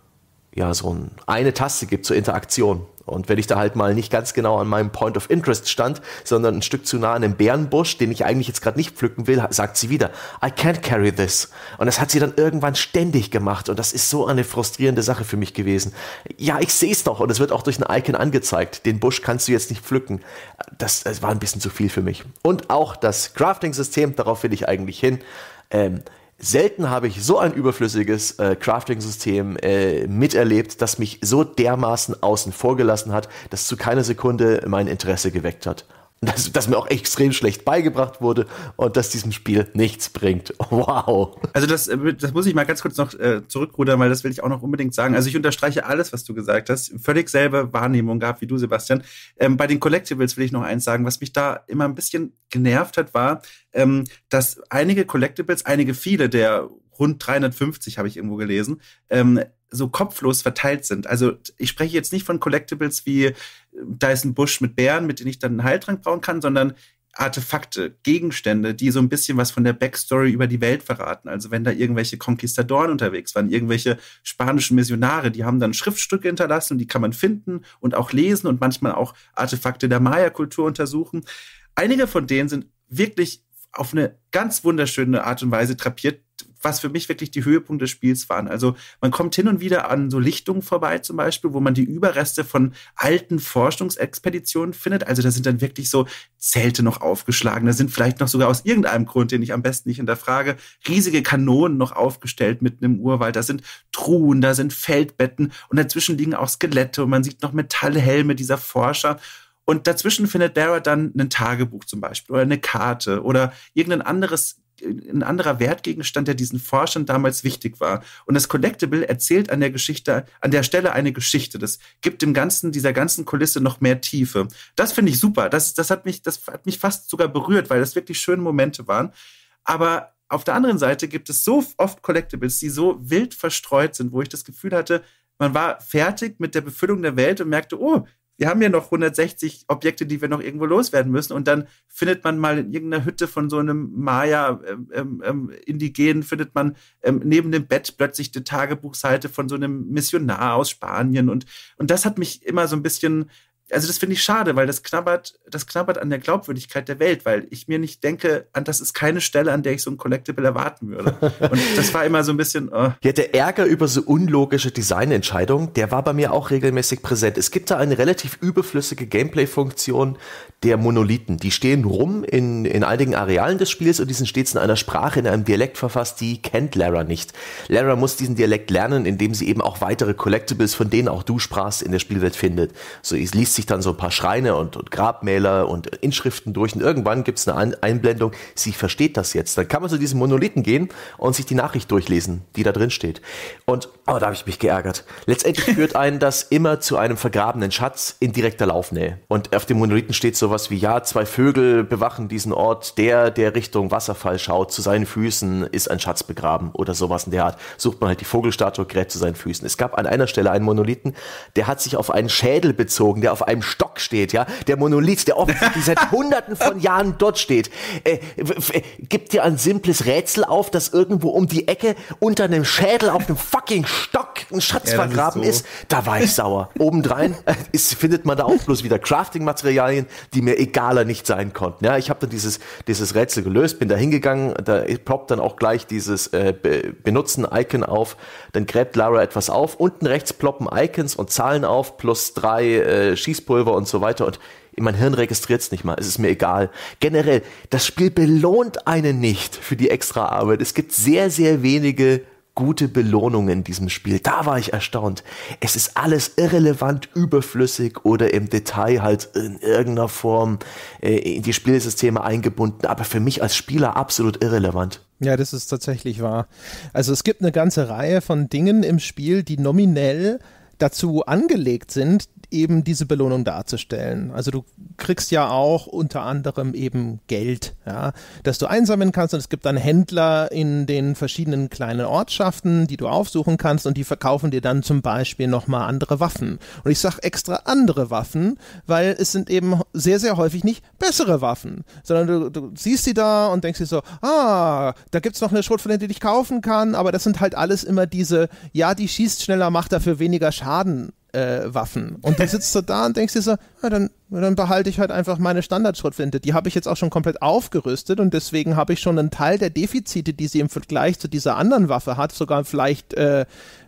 ja, so ein, eine Taste gibt zur Interaktion. Und wenn ich da halt mal nicht ganz genau an meinem Point of Interest stand, sondern ein Stück zu nah an einem Bärenbusch, den ich eigentlich jetzt gerade nicht pflücken will, sagt sie wieder, I can't carry this. Und das hat sie dann irgendwann ständig gemacht. Und das ist so eine frustrierende Sache für mich gewesen. Ja, ich sehe es doch. Und es wird auch durch ein Icon angezeigt. Den Busch kannst du jetzt nicht pflücken. Das, das war ein bisschen zu viel für mich. Und auch das Crafting-System, darauf will ich eigentlich hin. Ähm, Selten habe ich so ein überflüssiges äh, Crafting-System äh, miterlebt, das mich so dermaßen außen vor gelassen hat, dass zu keiner Sekunde mein Interesse geweckt hat. Das, das mir auch extrem schlecht beigebracht wurde und das diesem Spiel nichts bringt. Wow. Also das, das muss ich mal ganz kurz noch äh, zurückrudern, weil das will ich auch noch unbedingt sagen. Also ich unterstreiche alles, was du gesagt hast. Völlig selbe Wahrnehmung gehabt wie du, Sebastian. Ähm, bei den Collectibles will ich noch eins sagen. Was mich da immer ein bisschen genervt hat, war, ähm, dass einige Collectibles, einige viele der rund dreihundertfünfzig, habe ich irgendwo gelesen, ähm, so kopflos verteilt sind. Also ich spreche jetzt nicht von Collectibles wie, da ist ein Busch mit Bären, mit denen ich dann einen Heiltrank bauen kann, sondern Artefakte, Gegenstände, die so ein bisschen was von der Backstory über die Welt verraten. Also wenn da irgendwelche Konquistadoren unterwegs waren, irgendwelche spanischen Missionare, die haben dann Schriftstücke hinterlassen und die kann man finden und auch lesen und manchmal auch Artefakte der Maya-Kultur untersuchen. Einige von denen sind wirklich auf eine ganz wunderschöne Art und Weise drapiert, was für mich wirklich die Höhepunkte des Spiels waren. Also man kommt hin und wieder an so Lichtungen vorbei zum Beispiel, wo man die Überreste von alten Forschungsexpeditionen findet. Also da sind dann wirklich so Zelte noch aufgeschlagen. Da sind vielleicht noch sogar aus irgendeinem Grund, den ich am besten nicht hinterfrage, riesige Kanonen noch aufgestellt mitten im Urwald. Da sind Truhen, da sind Feldbetten und dazwischen liegen auch Skelette und man sieht noch Metallhelme dieser Forscher. Und dazwischen findet Lara dann ein Tagebuch zum Beispiel oder eine Karte oder irgendein anderes ein anderer Wertgegenstand, der diesen Forschern damals wichtig war. Und das Collectible erzählt an der Geschichte, an der Stelle eine Geschichte. Das gibt dem ganzen, dieser ganzen Kulisse noch mehr Tiefe. Das finde ich super. Das, das hat mich, das hat mich fast sogar berührt, weil das wirklich schöne Momente waren. Aber auf der anderen Seite gibt es so oft Collectibles, die so wild verstreut sind, wo ich das Gefühl hatte, man war fertig mit der Befüllung der Welt und merkte, oh, wir haben ja noch hundertsechzig Objekte, die wir noch irgendwo loswerden müssen. Und dann findet man mal in irgendeiner Hütte von so einem Maya-Indigenen, ähm, ähm, findet man ähm, neben dem Bett plötzlich die Tagebuchseite von so einem Missionar aus Spanien. Und, und das hat mich immer so ein bisschen, also das finde ich schade, weil das knabbert, das knabbert an der Glaubwürdigkeit der Welt, weil ich mir nicht denke, an das ist keine Stelle, an der ich so ein Collectible erwarten würde. Und das war immer so ein bisschen... Oh. Ja, der Ärger über so unlogische Designentscheidungen, der war bei mir auch regelmäßig präsent. Es gibt da eine relativ überflüssige Gameplay-Funktion der Monolithen. Die stehen rum in, in einigen Arealen des Spiels und die sind stets in einer Sprache, in einem Dialekt verfasst, die kennt Lara nicht. Lara muss diesen Dialekt lernen, indem sie eben auch weitere Collectibles, von denen auch du sprachst, in der Spielwelt findet. So, es liest sich dann so ein paar Schreine und, und Grabmäler und Inschriften durch und irgendwann gibt es eine Einblendung, sie versteht das jetzt. Dann kann man zu diesem Monolithen gehen und sich die Nachricht durchlesen, die da drin steht. Und oh, da habe ich mich geärgert. Letztendlich führt einen das immer zu einem vergrabenen Schatz in direkter Laufnähe. Und auf dem Monolithen steht sowas wie, ja, zwei Vögel bewachen diesen Ort, der, der Richtung Wasserfall schaut, zu seinen Füßen ist ein Schatz begraben oder sowas in der Art. Sucht man halt die Vogelstatue, gräbt zu seinen Füßen. Es gab an einer Stelle einen Monolithen, der hat sich auf einen Schädel bezogen, der auf auf einem Stock steht, ja, der Monolith, der offensichtlich seit hunderten von Jahren dort steht, äh, äh, gibt dir ein simples Rätsel auf, dass irgendwo um die Ecke unter einem Schädel auf einem fucking Stock ein Schatz ja, vergraben ist, so. ist. Da war ich sauer. Obendrein äh, ist, findet man da auch bloß wieder Crafting-Materialien, die mir egaler nicht sein konnten. Ja, ich habe dann dieses, dieses Rätsel gelöst, bin da hingegangen, da ploppt dann auch gleich dieses äh, Be- Benutzen-Icon auf, dann gräbt Lara etwas auf, unten rechts ploppen Icons und Zahlen auf, plus drei äh, Schießpulver und so weiter und mein Hirn registriert es nicht mal, es ist mir egal. Generell, das Spiel belohnt einen nicht für die extra Arbeit. Es gibt sehr, sehr wenige gute Belohnungen in diesem Spiel. Da war ich erstaunt. Es ist alles irrelevant, überflüssig oder im Detail halt in irgendeiner Form äh, in die Spielsysteme eingebunden, aber für mich als Spieler absolut irrelevant. Ja, das ist tatsächlich wahr. Also es gibt eine ganze Reihe von Dingen im Spiel, die nominell dazu angelegt sind, eben diese Belohnung darzustellen. Also du kriegst ja auch unter anderem eben Geld, ja, das du einsammeln kannst und es gibt dann Händler in den verschiedenen kleinen Ortschaften, die du aufsuchen kannst und die verkaufen dir dann zum Beispiel nochmal andere Waffen. Und ich sage extra andere Waffen, weil es sind eben sehr, sehr häufig nicht bessere Waffen, sondern du, du siehst sie da und denkst dir so, ah, da gibt's noch eine Schrotflinte, die ich kaufen kann, aber das sind halt alles immer diese, ja, die schießt schneller, macht dafür weniger Schaden Äh, Waffen. Und du sitzt so da und denkst dir so, ja, dann, dann behalte ich halt einfach meine Standardschrotflinte. Die habe ich jetzt auch schon komplett aufgerüstet und deswegen habe ich schon einen Teil der Defizite, die sie im Vergleich zu dieser anderen Waffe hat, sogar vielleicht äh,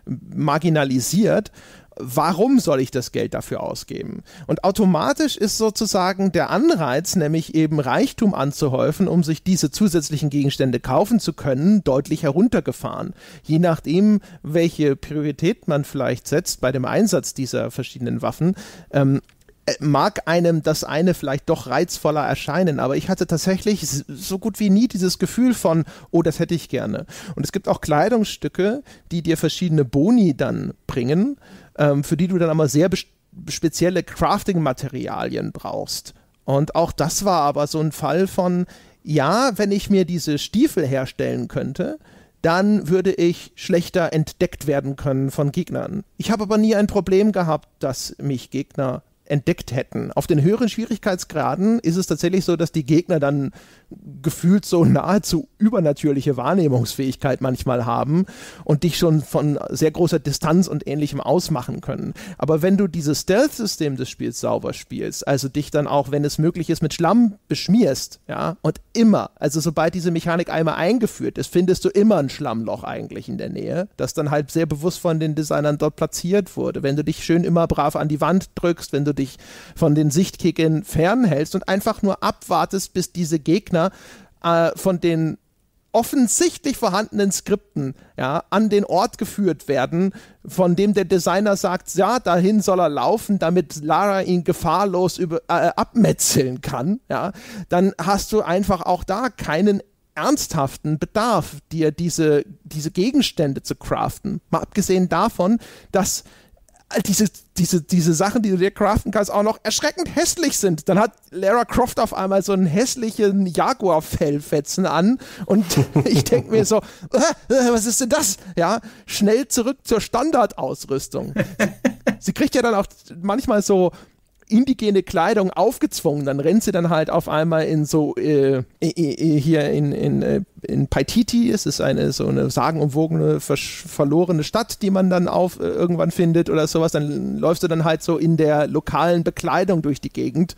marginalisiert. Warum soll ich das Geld dafür ausgeben? Und automatisch ist sozusagen der Anreiz, nämlich eben Reichtum anzuhäufen, um sich diese zusätzlichen Gegenstände kaufen zu können, deutlich heruntergefahren. Je nachdem, welche Priorität man vielleicht setzt bei dem Einsatz dieser verschiedenen Waffen, ähm, mag einem das eine vielleicht doch reizvoller erscheinen, aber ich hatte tatsächlich so gut wie nie dieses Gefühl von, oh, das hätte ich gerne. Und es gibt auch Kleidungsstücke, die dir verschiedene Boni dann bringen, ähm, für die du dann aber sehr bes- spezielle Crafting-Materialien brauchst. Und auch das war aber so ein Fall von, ja, wenn ich mir diese Stiefel herstellen könnte, dann würde ich schlechter entdeckt werden können von Gegnern. Ich habe aber nie ein Problem gehabt, dass mich Gegner entdeckt hätten. Auf den höheren Schwierigkeitsgraden ist es tatsächlich so, dass die Gegner dann gefühlt so nahezu übernatürliche Wahrnehmungsfähigkeit manchmal haben und dich schon von sehr großer Distanz und Ähnlichem ausmachen können. Aber wenn du dieses Stealth-System des Spiels sauber spielst, also dich dann auch, wenn es möglich ist, mit Schlamm beschmierst, ja, und immer, also sobald diese Mechanik einmal eingeführt ist, findest du immer ein Schlammloch eigentlich in der Nähe, das dann halt sehr bewusst von den Designern dort platziert wurde. Wenn du dich schön immer brav an die Wand drückst, wenn du dich von den Sichtkicken fernhältst und einfach nur abwartest, bis diese Gegner äh, von den offensichtlich vorhandenen Skripten, ja, an den Ort geführt werden, von dem der Designer sagt, ja, dahin soll er laufen, damit Lara ihn gefahrlos über, äh, abmetzeln kann, ja, dann hast du einfach auch da keinen ernsthaften Bedarf, dir diese, diese Gegenstände zu craften. Mal abgesehen davon, dass diese, diese, diese Sachen, die du dir craften kannst, auch noch erschreckend hässlich sind. Dann hat Lara Croft auf einmal so einen hässlichen Jaguar-Fellfetzen an und ich denke mir so, äh, was ist denn das? Ja, schnell zurück zur Standardausrüstung. Sie kriegt ja dann auch manchmal so indigene Kleidung aufgezwungen, dann rennt sie dann halt auf einmal in so äh, äh, hier in, in, in Paititi, es ist eine so eine sagenumwogene, versch- verlorene Stadt, die man dann auf äh, irgendwann findet oder sowas, dann läufst du dann halt so in der lokalen Bekleidung durch die Gegend.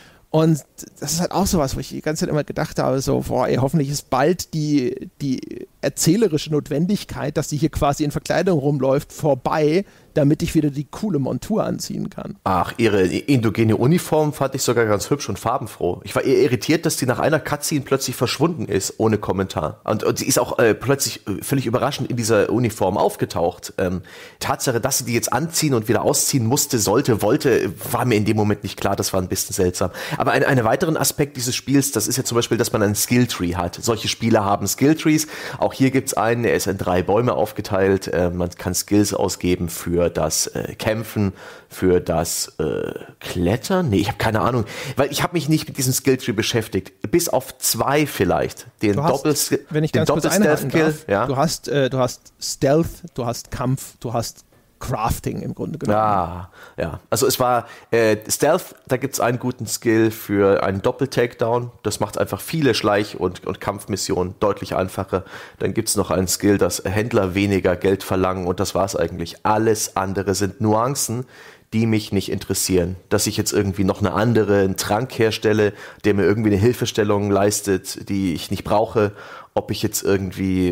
Und das ist halt auch sowas, wo ich die ganze Zeit immer gedacht habe, so, boah, ey, hoffentlich ist bald die, die erzählerische Notwendigkeit, dass sie hier quasi in Verkleidung rumläuft, vorbei, damit ich wieder die coole Montur anziehen kann. Ach, ihre indogene Uniform fand ich sogar ganz hübsch und farbenfroh. Ich war eher irritiert, dass die nach einer Cutscene plötzlich verschwunden ist, ohne Kommentar. Und, und sie ist auch äh, plötzlich äh, völlig überraschend in dieser Uniform aufgetaucht. Ähm, Tatsache, dass sie die jetzt anziehen und wieder ausziehen musste, sollte, wollte, war mir in dem Moment nicht klar. Das war ein bisschen seltsam. Aber ein, einen weiteren Aspekt dieses Spiels, das ist ja zum Beispiel, dass man einen Skilltree hat. Solche Spiele haben Skilltrees. Auch hier gibt's einen, er ist in drei Bäume aufgeteilt. Äh, man kann Skills ausgeben für das äh, Kämpfen, für das äh, Klettern. Nee, ich habe keine Ahnung, weil ich habe mich nicht mit diesem Skilltree beschäftigt. Bis auf zwei vielleicht. Den Doppel-Stealth-Skill. Ja. Du hast, äh, du hast Stealth, du hast Kampf, du hast Crafting im Grunde genommen. Ja, ja. Also es war äh, Stealth, da gibt es einen guten Skill für einen Doppel-Takedown. Das macht einfach viele Schleich- und, und Kampfmissionen deutlich einfacher. Dann gibt es noch einen Skill, dass Händler weniger Geld verlangen und das war es eigentlich. Alles andere sind Nuancen, die mich nicht interessieren. Dass ich jetzt irgendwie noch eine andere, einen Trank herstelle, der mir irgendwie eine Hilfestellung leistet, die ich nicht brauche. Ob ich jetzt irgendwie äh,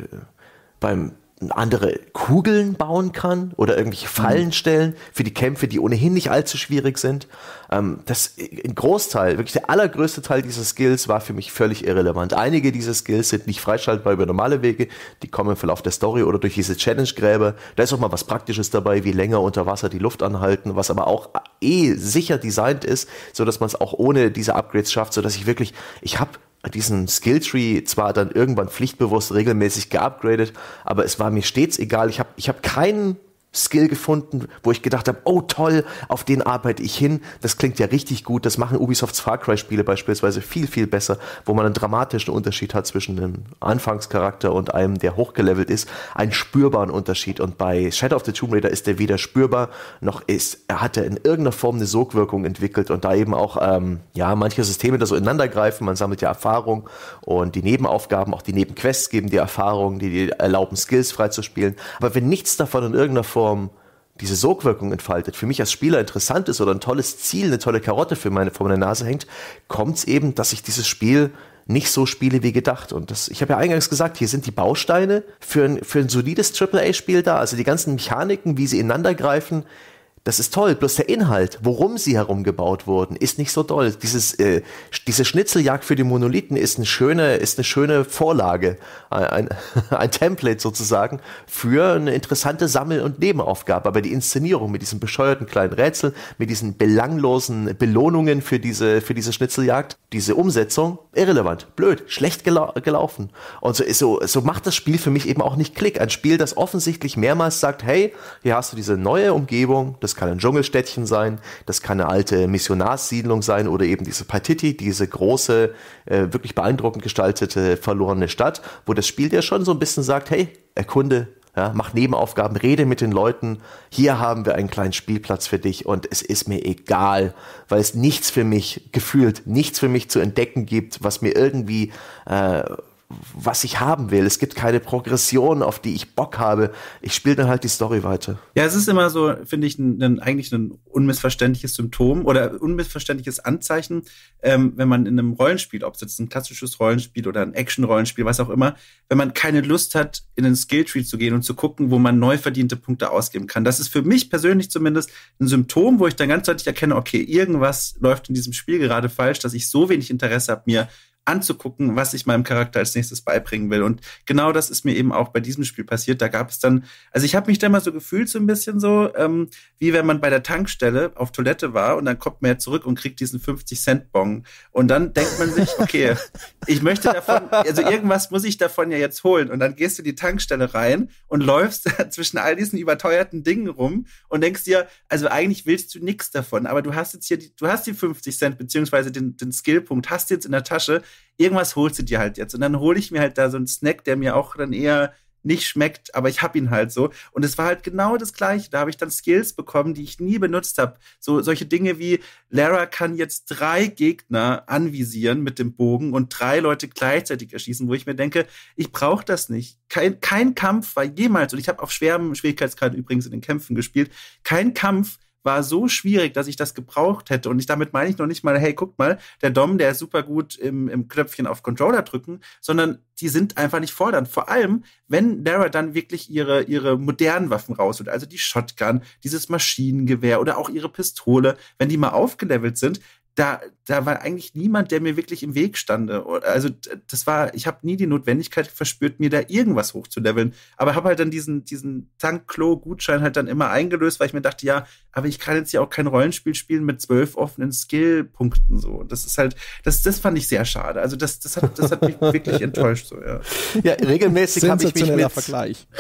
beim andere Kugeln bauen kann oder irgendwelche Fallen mhm. stellen für die Kämpfe, die ohnehin nicht allzu schwierig sind. Ähm, das, ein Großteil, wirklich der allergrößte Teil dieser Skills war für mich völlig irrelevant. Einige dieser Skills sind nicht freischaltbar über normale Wege, die kommen im Verlauf der Story oder durch diese Challenge-Gräber. Da ist auch mal was Praktisches dabei, wie länger unter Wasser die Luft anhalten, was aber auch eh sicher designt ist, so dass man es auch ohne diese Upgrades schafft, so dass ich wirklich, ich habe diesen Skilltree zwar dann irgendwann pflichtbewusst regelmäßig geupgradet, aber es war mir stets egal. Ich habe ich hab keinen Skill gefunden, wo ich gedacht habe, oh toll, auf den arbeite ich hin. Das klingt ja richtig gut. Das machen Ubisofts Far Cry-Spiele beispielsweise viel, viel besser, wo man einen dramatischen Unterschied hat zwischen einem Anfangscharakter und einem, der hochgelevelt ist. Einen spürbaren Unterschied. Und bei Shadow of the Tomb Raider ist der weder spürbar, noch ist, er hat er in irgendeiner Form eine Sogwirkung entwickelt und da eben auch, ähm, ja, manche Systeme da so ineinander greifen. Man sammelt ja Erfahrung und die Nebenaufgaben, auch die Nebenquests geben die Erfahrung, die dir erlauben, Skills freizuspielen. Aber wenn nichts davon in irgendeiner Form diese Sogwirkung entfaltet, für mich als Spieler interessant ist oder ein tolles Ziel, eine tolle Karotte für meine, vor meiner Nase hängt, kommt es eben, dass ich dieses Spiel nicht so spiele wie gedacht. Und das, ich habe ja eingangs gesagt, hier sind die Bausteine für ein, für ein solides Triple A-Spiel da, also die ganzen Mechaniken, wie sie ineinander greifen, das ist toll, bloß der Inhalt, worum sie herumgebaut wurden, ist nicht so toll. Dieses, äh, diese Schnitzeljagd für die Monolithen ist eine schöne, ist eine schöne Vorlage, ein, ein Template sozusagen für eine interessante Sammel- und Nebenaufgabe. Aber die Inszenierung mit diesen bescheuerten kleinen Rätseln, mit diesen belanglosen Belohnungen für diese, für diese Schnitzeljagd, diese Umsetzung, irrelevant, blöd, schlecht gelau- gelaufen. Und so, so, so macht das Spiel für mich eben auch nicht Klick. Ein Spiel, das offensichtlich mehrmals sagt, hey, hier hast du diese neue Umgebung, das kann ein Dschungelstädtchen sein, das kann eine alte Missionarssiedlung sein oder eben diese Paititi, diese große, äh, wirklich beeindruckend gestaltete, verlorene Stadt, wo das Spiel dir schon so ein bisschen sagt, hey, erkunde, ja, mach Nebenaufgaben, rede mit den Leuten, hier haben wir einen kleinen Spielplatz für dich und es ist mir egal, weil es nichts für mich, gefühlt, nichts für mich zu entdecken gibt, was mir irgendwie äh, was ich haben will. Es gibt keine Progression, auf die ich Bock habe. Ich spiele dann halt die Story weiter. Ja, es ist immer so, finde ich, ein, ein, eigentlich ein unmissverständliches Symptom oder unmissverständliches Anzeichen, ähm, wenn man in einem Rollenspiel, ob es jetzt ein klassisches Rollenspiel oder ein Action-Rollenspiel, was auch immer, wenn man keine Lust hat, in den Skilltree zu gehen und zu gucken, wo man neu verdiente Punkte ausgeben kann. Das ist für mich persönlich zumindest ein Symptom, wo ich dann ganz deutlich erkenne, okay, irgendwas läuft in diesem Spiel gerade falsch, dass ich so wenig Interesse habe, mir anzugucken, was ich meinem Charakter als nächstes beibringen will. Und genau das ist mir eben auch bei diesem Spiel passiert. Da gab es dann, also ich habe mich da mal so gefühlt, so ein bisschen so, ähm, wie wenn man bei der Tankstelle auf Toilette war und dann kommt man ja zurück und kriegt diesen fünfzig-Cent-Bon. Und dann denkt man sich, okay, ich möchte davon, also irgendwas muss ich davon ja jetzt holen. Und dann gehst du in die Tankstelle rein und läufst zwischen all diesen überteuerten Dingen rum und denkst dir, also eigentlich willst du nichts davon, aber du hast jetzt hier, die, du hast die fünfzig Cent beziehungsweise den, den Skillpunkt, hast du jetzt in der Tasche, irgendwas holst du dir halt jetzt. Und dann hole ich mir halt da so einen Snack, der mir auch dann eher nicht schmeckt, aber ich hab ihn halt so. Und es war halt genau das Gleiche. Da habe ich dann Skills bekommen, die ich nie benutzt habe. So solche Dinge wie, Lara kann jetzt drei Gegner anvisieren mit dem Bogen und drei Leute gleichzeitig erschießen, wo ich mir denke, ich brauche das nicht. Kein, kein Kampf war jemals, und ich habe auf schwerem Schwierigkeitsgrad übrigens in den Kämpfen gespielt, kein Kampf war so schwierig, dass ich das gebraucht hätte. Und ich damit meine ich noch nicht mal, hey, guck mal, der Dom, der ist super gut im, im Knöpfchen auf Controller drücken, sondern die sind einfach nicht fordernd. Vor allem, wenn Lara dann wirklich ihre, ihre modernen Waffen rausholt, also die Shotgun, dieses Maschinengewehr oder auch ihre Pistole, wenn die mal aufgelevelt sind, Da, da war eigentlich niemand, der mir wirklich im Weg stand. Also das war, ich habe nie die Notwendigkeit verspürt, mir da irgendwas hochzuleveln. Aber habe halt dann diesen, diesen Tank-Klo-Gutschein halt dann immer eingelöst, weil ich mir dachte, ja, aber ich kann jetzt ja auch kein Rollenspiel spielen mit zwölf offenen Skill-Punkten. So. Das ist halt, das, das fand ich sehr schade. Also das, das hat, das hat mich wirklich enttäuscht. So, ja. Ja, regelmäßig habe ich mich mit Vergleich.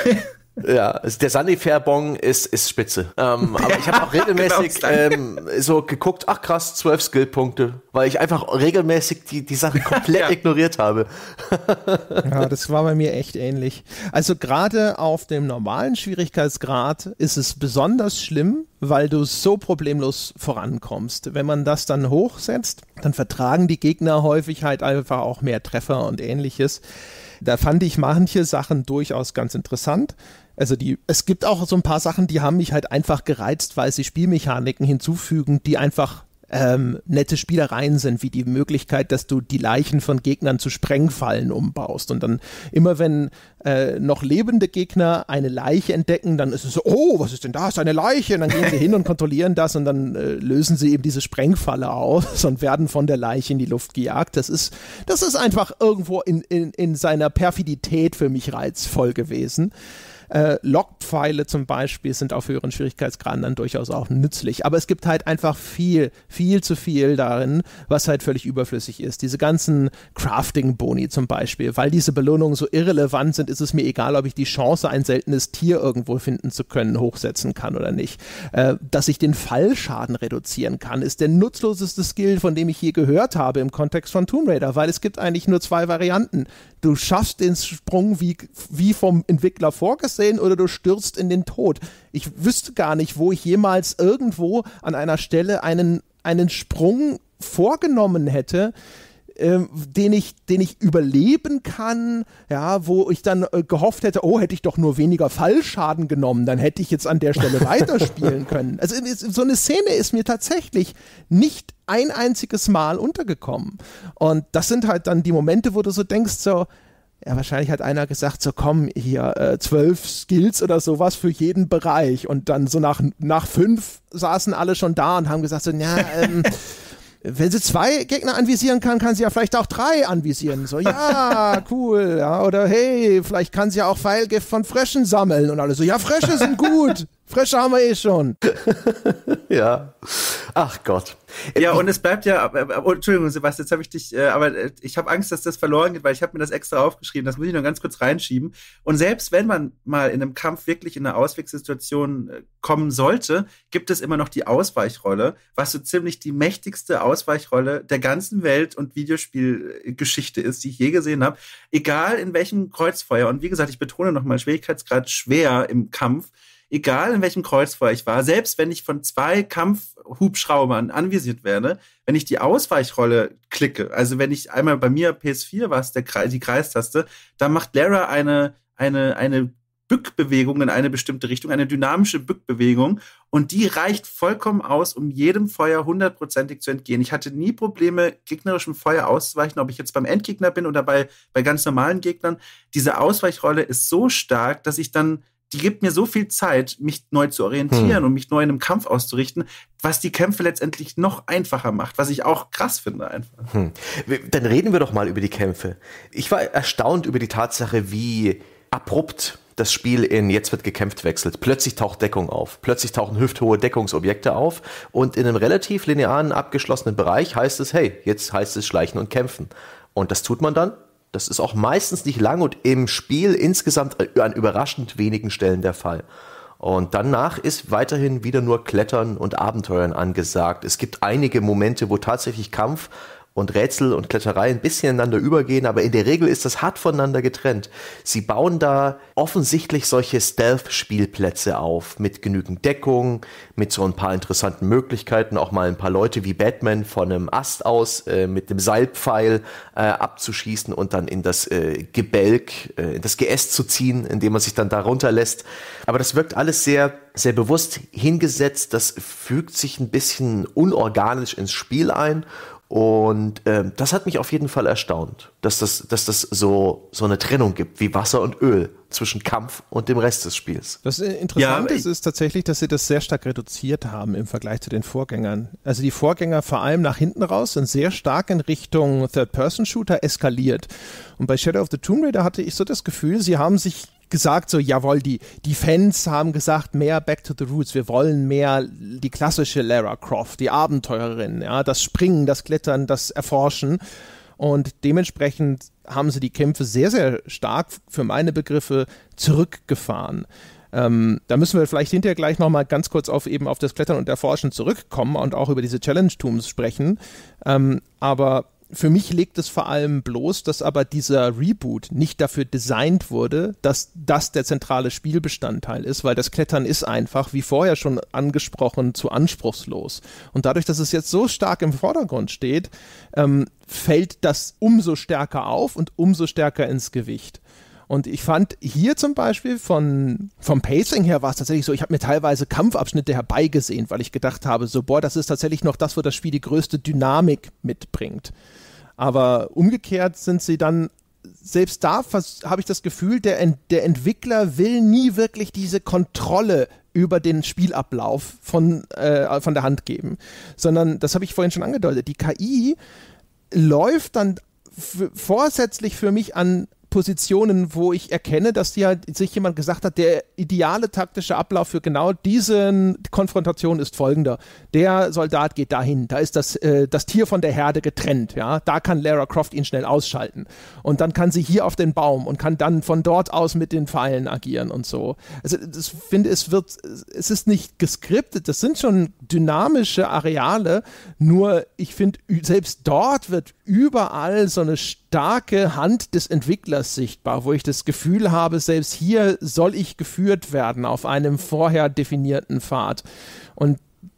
Ja, also der Sanifair-Bong ist, ist spitze. Ähm, aber ich habe auch regelmäßig genau, ähm, so geguckt, ach krass, zwölf Skillpunkte, weil ich einfach regelmäßig die, die Sache komplett ja. ignoriert habe. Ja, das war bei mir echt ähnlich. Also gerade auf dem normalen Schwierigkeitsgrad ist es besonders schlimm, weil du so problemlos vorankommst. Wenn man das dann hochsetzt, dann vertragen die Gegner häufig halt einfach auch mehr Treffer und ähnliches. Da fand ich manche Sachen durchaus ganz interessant. Also die, es gibt auch so ein paar Sachen, die haben mich halt einfach gereizt, weil sie Spielmechaniken hinzufügen, die einfach ähm, nette Spielereien sind, wie die Möglichkeit, dass du die Leichen von Gegnern zu Sprengfallen umbaust und dann immer wenn äh, noch lebende Gegner eine Leiche entdecken, dann ist es so, oh, was ist denn da? Ist eine Leiche? Und dann gehen sie hin und kontrollieren das und dann äh, lösen sie eben diese Sprengfalle aus und werden von der Leiche in die Luft gejagt. Das ist, das ist einfach irgendwo in, in, in seiner Perfidität für mich reizvoll gewesen. Äh, Logpfeile zum Beispiel sind auf höheren Schwierigkeitsgraden dann durchaus auch nützlich. Aber es gibt halt einfach viel, viel zu viel darin, was halt völlig überflüssig ist. Diese ganzen Crafting-Boni zum Beispiel, weil diese Belohnungen so irrelevant sind, ist es mir egal, ob ich die Chance, ein seltenes Tier irgendwo finden zu können, hochsetzen kann oder nicht. Äh, dass ich den Fallschaden reduzieren kann, ist der nutzloseste Skill, von dem ich je gehört habe im Kontext von Tomb Raider, weil es gibt eigentlich nur zwei Varianten. Du schaffst den Sprung wie, wie vom Entwickler vorgesehen oder du stürzt in den Tod. Ich wüsste gar nicht, wo ich jemals irgendwo an einer Stelle einen, einen Sprung vorgenommen hätte, ähm, den ich, den ich überleben kann, ja, wo ich dann äh, gehofft hätte, oh, hätte ich doch nur weniger Fallschaden genommen, dann hätte ich jetzt an der Stelle weiterspielen können. Also so eine Szene ist mir tatsächlich nicht ein einziges Mal untergekommen. Und das sind halt dann die Momente, wo du so denkst, so, ja, wahrscheinlich hat einer gesagt, so komm, hier, äh, zwölf Skills oder sowas für jeden Bereich. Und dann so nach, nach fünf saßen alle schon da und haben gesagt, so, ja, ähm, wenn sie zwei Gegner anvisieren kann, kann sie ja vielleicht auch drei anvisieren. So, ja, cool, ja. Oder hey, vielleicht kann sie ja auch Pfeilgift von Fröschen sammeln. Und alle so, ja, Frösche sind gut. Frösche haben wir eh schon. Ja. Ach Gott. Ja, und es bleibt ja, oh, Entschuldigung, Sebastian, jetzt habe ich dich, äh, aber äh, ich habe Angst, dass das verloren geht, weil ich habe mir das extra aufgeschrieben, das muss ich noch ganz kurz reinschieben. Und selbst wenn man mal in einem Kampf wirklich in eine Auswegssituation äh, kommen sollte, gibt es immer noch die Ausweichrolle, was so ziemlich die mächtigste Ausweichrolle der ganzen Welt und Videospielgeschichte ist, die ich je gesehen habe. Egal in welchem Kreuzfeuer, und wie gesagt, ich betone nochmal, Schwierigkeitsgrad schwer im Kampf, egal in welchem Kreuzfeuer ich war, selbst wenn ich von zwei Kampfhubschraubern anvisiert werde, wenn ich die Ausweichrolle klicke, also wenn ich einmal bei mir P S vier war es der Kreis, die Kreistaste, dann macht Lara eine, eine, eine Bückbewegung in eine bestimmte Richtung, eine dynamische Bückbewegung, und die reicht vollkommen aus, um jedem Feuer hundertprozentig zu entgehen. Ich hatte nie Probleme, gegnerischem Feuer auszuweichen, ob ich jetzt beim Endgegner bin oder bei, bei ganz normalen Gegnern. Diese Ausweichrolle ist so stark, dass ich dann die gibt mir so viel Zeit, mich neu zu orientieren hm. und mich neu in einem Kampf auszurichten, was die Kämpfe letztendlich noch einfacher macht, was ich auch krass finde einfach. Hm. Dann reden wir doch mal über die Kämpfe. Ich war erstaunt über die Tatsache, wie abrupt das Spiel in jetzt wird gekämpft wechselt. Plötzlich taucht Deckung auf. Plötzlich tauchen hüfthohe Deckungsobjekte auf und in einem relativ linearen, abgeschlossenen Bereich heißt es, hey, jetzt heißt es schleichen und kämpfen. Und das tut man dann. Das ist auch meistens nicht lang und im Spiel insgesamt an überraschend wenigen Stellen der Fall. Und danach ist weiterhin wieder nur Klettern und Abenteuern angesagt. Es gibt einige Momente, wo tatsächlich Kampf und Rätsel und Kletterei ein bisschen ineinander übergehen, aber in der Regel ist das hart voneinander getrennt. Sie bauen da offensichtlich solche Stealth-Spielplätze auf, mit genügend Deckung, mit so ein paar interessanten Möglichkeiten, auch mal ein paar Leute wie Batman von einem Ast aus äh, mit einem Seilpfeil äh, abzuschießen und dann in das äh, Gebälk, äh, in das Geäst zu ziehen, indem man sich dann da runterlässt. Aber das wirkt alles sehr, sehr bewusst hingesetzt, das fügt sich ein bisschen unorganisch ins Spiel ein. Und äh, das hat mich auf jeden Fall erstaunt, dass das, dass das so, so eine Trennung gibt, wie Wasser und Öl zwischen Kampf und dem Rest des Spiels. Das Interessante ja, ist, ist tatsächlich, dass sie das sehr stark reduziert haben im Vergleich zu den Vorgängern. Also die Vorgänger vor allem nach hinten raus sind sehr stark in Richtung Third-Person-Shooter eskaliert. Und bei Shadow of the Tomb Raider hatte ich so das Gefühl, sie haben sich gesagt, so, jawohl, die, die Fans haben gesagt, mehr Back to the Roots, wir wollen mehr die klassische Lara Croft, die Abenteurerin, ja, das Springen, das Klettern, das Erforschen. und dementsprechend haben sie die Kämpfe sehr, sehr stark für meine Begriffe zurückgefahren. Ähm, da müssen wir vielleicht hinterher gleich nochmal ganz kurz auf eben auf das Klettern und Erforschen zurückkommen und auch über diese Challenge-Tooms sprechen. Ähm, aber für mich liegt es vor allem bloß, dass aber dieser Reboot nicht dafür designt wurde, dass das der zentrale Spielbestandteil ist, weil das Klettern ist einfach, wie vorher schon angesprochen, zu anspruchslos. Und dadurch, dass es jetzt so stark im Vordergrund steht, ähm, fällt das umso stärker auf und umso stärker ins Gewicht. Und ich fand hier zum Beispiel von, vom Pacing her war es tatsächlich so, ich habe mir teilweise Kampfabschnitte herbeigesehnt, weil ich gedacht habe, so boah, das ist tatsächlich noch das, wo das Spiel die größte Dynamik mitbringt. Aber umgekehrt sind sie dann, selbst da habe ich das Gefühl, der, Ent- der Entwickler will nie wirklich diese Kontrolle über den Spielablauf von, äh, von der Hand geben. Sondern, das habe ich vorhin schon angedeutet, die K I läuft dann f- vorsätzlich für mich an Positionen, wo ich erkenne, dass die halt sich jemand gesagt hat, der ideale taktische Ablauf für genau diese Konfrontation ist folgender. Der Soldat geht dahin, da ist das, äh, das Tier von der Herde getrennt, ja, da kann Lara Croft ihn schnell ausschalten und dann kann sie hier auf den Baum und kann dann von dort aus mit den Pfeilen agieren und so. Also ich finde, es wird, es ist nicht geskriptet, das sind schon dynamische Areale, nur ich finde, selbst dort wird überall so eine starke Hand des Entwicklers sichtbar, wo ich das Gefühl habe, selbst hier soll ich geführt werden auf einem vorher definierten Pfad. Und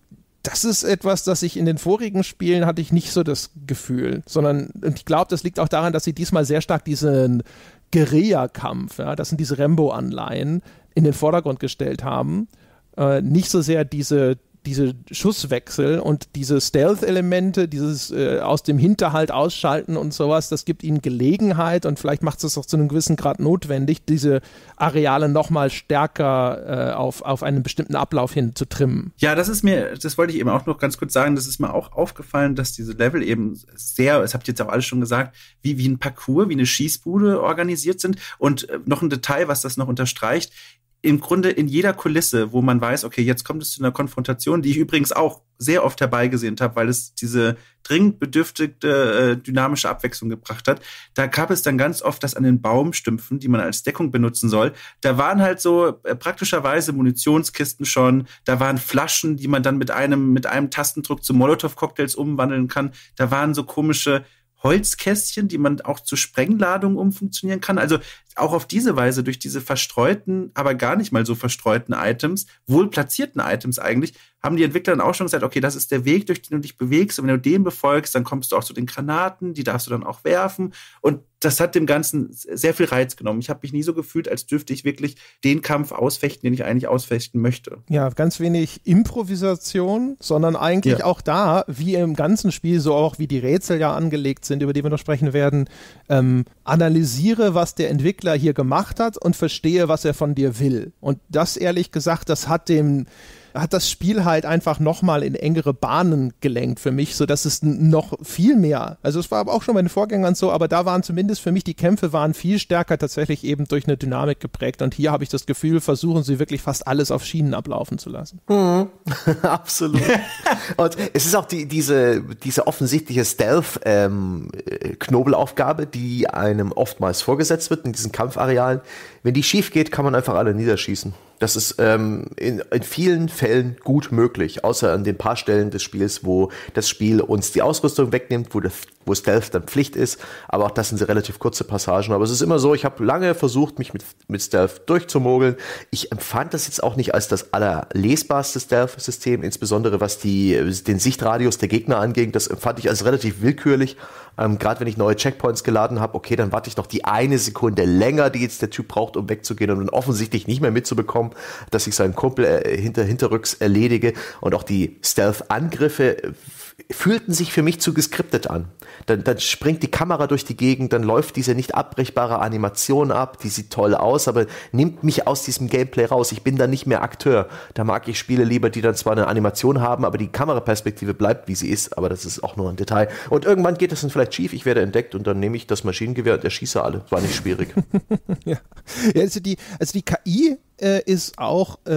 das ist etwas, das ich in den vorigen Spielen hatte ich nicht so das Gefühl, sondern und ich glaube, das liegt auch daran, dass sie diesmal sehr stark diesen Guerilla-Kampf, ja, das sind diese Rambo-Anleihen, in den Vordergrund gestellt haben. Äh, nicht so sehr diese diese Schusswechsel und diese Stealth-Elemente, dieses äh, aus dem Hinterhalt ausschalten und sowas, das gibt ihnen Gelegenheit und vielleicht macht es auch zu einem gewissen Grad notwendig, diese Areale nochmal stärker äh, auf, auf einen bestimmten Ablauf hin zu trimmen. Ja, das ist mir, das wollte ich eben auch noch ganz kurz sagen, das ist mir auch aufgefallen, dass diese Level eben sehr, das habt ihr jetzt auch alles schon gesagt, wie, wie ein Parcours, wie eine Schießbude organisiert sind und äh, noch ein Detail, was das noch unterstreicht, im Grunde in jeder Kulisse, wo man weiß, okay, jetzt kommt es zu einer Konfrontation, die ich übrigens auch sehr oft herbeigesehnt habe, weil es diese dringend bedürftige äh, dynamische Abwechslung gebracht hat. Da gab es dann ganz oft das an den Baumstümpfen, die man als Deckung benutzen soll. Da waren halt so äh, praktischerweise Munitionskisten schon, da waren Flaschen, die man dann mit einem mit einem Tastendruck zu Molotow-Cocktails umwandeln kann. Da waren so komische Holzkästchen, die man auch zu Sprengladungen umfunktionieren kann. Also auch auf diese Weise, durch diese verstreuten, aber gar nicht mal so verstreuten Items, wohl platzierten Items eigentlich, haben die Entwickler dann auch schon gesagt, okay, das ist der Weg, durch den du dich bewegst und wenn du den befolgst, dann kommst du auch zu den Granaten, die darfst du dann auch werfen und das hat dem Ganzen sehr viel Reiz genommen. Ich habe mich nie so gefühlt, als dürfte ich wirklich den Kampf ausfechten, den ich eigentlich ausfechten möchte. Ja, ganz wenig Improvisation, sondern eigentlich ja. auch da, wie im ganzen Spiel, so auch wie die Rätsel ja angelegt sind, über die wir noch sprechen werden, ähm, analysiere, was der Entwickler hier gemacht hat und verstehe, was er von dir will. Und das, ehrlich gesagt, das hat dem hat das Spiel halt einfach nochmal in engere Bahnen gelenkt für mich, sodass es noch viel mehr, also es war aber auch schon bei den Vorgängern so, aber da waren zumindest für mich, die Kämpfe waren viel stärker tatsächlich eben durch eine Dynamik geprägt und hier habe ich das Gefühl, versuchen sie wirklich fast alles auf Schienen ablaufen zu lassen. Mhm. Absolut. Und es ist auch die, diese, diese offensichtliche Stealth-Knobelaufgabe, ähm, die einem oftmals vorgesetzt wird in diesen Kampfarealen. Wenn die schief geht, kann man einfach alle niederschießen. Das ist ähm, in, in vielen Fällen gut möglich, außer an den paar Stellen des Spiels, wo das Spiel uns die Ausrüstung wegnimmt, wo, das, wo Stealth dann Pflicht ist. Aber auch das sind relativ kurze Passagen. Aber es ist immer so, ich habe lange versucht, mich mit, mit Stealth durchzumogeln. Ich empfand das jetzt auch nicht als das allerlesbarste Stealth-System, insbesondere was die, den Sichtradius der Gegner anging. Das empfand ich als relativ willkürlich. Ähm, Gerade wenn ich neue Checkpoints geladen habe, okay, dann warte ich noch die eine Sekunde länger, die jetzt der Typ braucht, um wegzugehen und dann offensichtlich nicht mehr mitzubekommen, dass ich seinen Kumpel äh, hinter, hinterrücks erledige. Und auch die Stealth-Angriffe äh, fühlten sich für mich zu geskriptet an. Dann, dann springt die Kamera durch die Gegend, dann läuft diese nicht abbrechbare Animation ab, die sieht toll aus, aber nimmt mich aus diesem Gameplay raus. Ich bin dann nicht mehr Akteur. Da mag ich Spiele lieber, die dann zwar eine Animation haben, aber die Kameraperspektive bleibt, wie sie ist, aber das ist auch nur ein Detail. Und irgendwann geht das dann vielleicht schief, ich werde entdeckt und dann nehme ich das Maschinengewehr und erschieße alle. War nicht schwierig. ja. ja, also die, also die K I äh, ist auch ähm,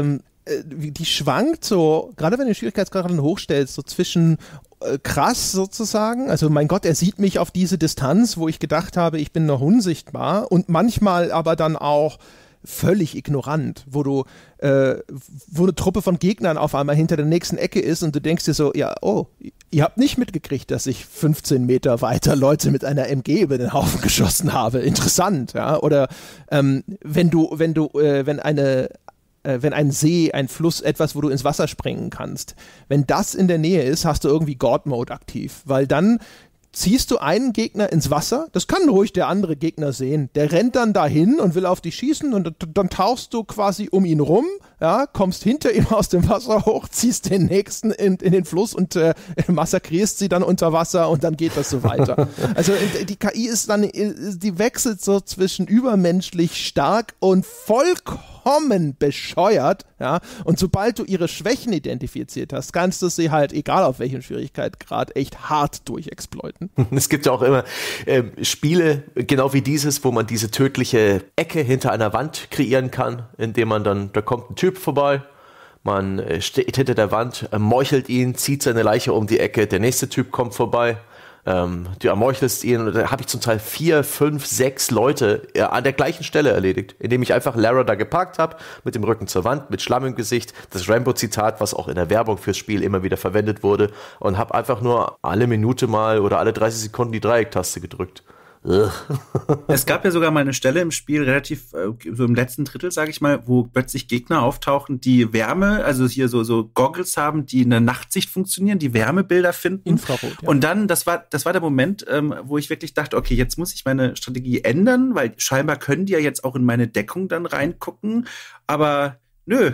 die schwankt so, gerade wenn du den Schwierigkeitsgrad hochstellst, so zwischen äh, krass sozusagen, also mein Gott, er sieht mich auf diese Distanz, wo ich gedacht habe, ich bin noch unsichtbar, und manchmal aber dann auch völlig ignorant, wo du, äh, wo eine Truppe von Gegnern auf einmal hinter der nächsten Ecke ist und du denkst dir so, ja, oh, ihr habt nicht mitgekriegt, dass ich fünfzehn Meter weiter Leute mit einer M G über den Haufen geschossen habe. Interessant, ja. Oder ähm, wenn du, wenn du, äh, wenn eine wenn ein See, ein Fluss, etwas, wo du ins Wasser springen kannst, wenn das in der Nähe ist, hast du irgendwie God-Mode aktiv, weil dann ziehst du einen Gegner ins Wasser, das kann ruhig der andere Gegner sehen, der rennt dann dahin und will auf dich schießen und dann tauchst du quasi um ihn rum, ja, kommst hinter ihm aus dem Wasser hoch, ziehst den nächsten in, in den Fluss und äh, massakrierst sie dann unter Wasser und dann geht das so weiter. Also die K I ist dann, die wechselt so zwischen übermenschlich stark und vollkommen bescheuert, ja, und sobald du ihre Schwächen identifiziert hast, kannst du sie halt, egal auf welchem Schwierigkeitsgrad, echt hart durchexploiten. Es gibt ja auch immer äh, Spiele, genau wie dieses, wo man diese tödliche Ecke hinter einer Wand kreieren kann, indem man dann, da kommt ein Typ vorbei, man äh, steht hinter der Wand, äh, meuchelt ihn, zieht seine Leiche um die Ecke, der nächste Typ kommt vorbei, ähm, du ermeuchelst ihn, und da habe ich zum Teil vier, fünf, sechs Leute äh, an der gleichen Stelle erledigt, indem ich einfach Lara da geparkt habe, mit dem Rücken zur Wand, mit Schlamm im Gesicht, das Rambo-Zitat, was auch in der Werbung fürs Spiel immer wieder verwendet wurde, und habe einfach nur alle Minute mal oder alle dreißig Sekunden die Dreiecktaste gedrückt. Es gab ja sogar mal eine Stelle im Spiel, relativ äh, so im letzten Drittel, sage ich mal, wo plötzlich Gegner auftauchen, die Wärme, also hier so so Goggles haben, die in der Nachtsicht funktionieren, die Wärmebilder finden. Infrarot, ja. Und dann, das war das war der Moment, ähm, wo ich wirklich dachte, okay, jetzt muss ich meine Strategie ändern, weil scheinbar können die ja jetzt auch in meine Deckung dann reingucken, aber nö.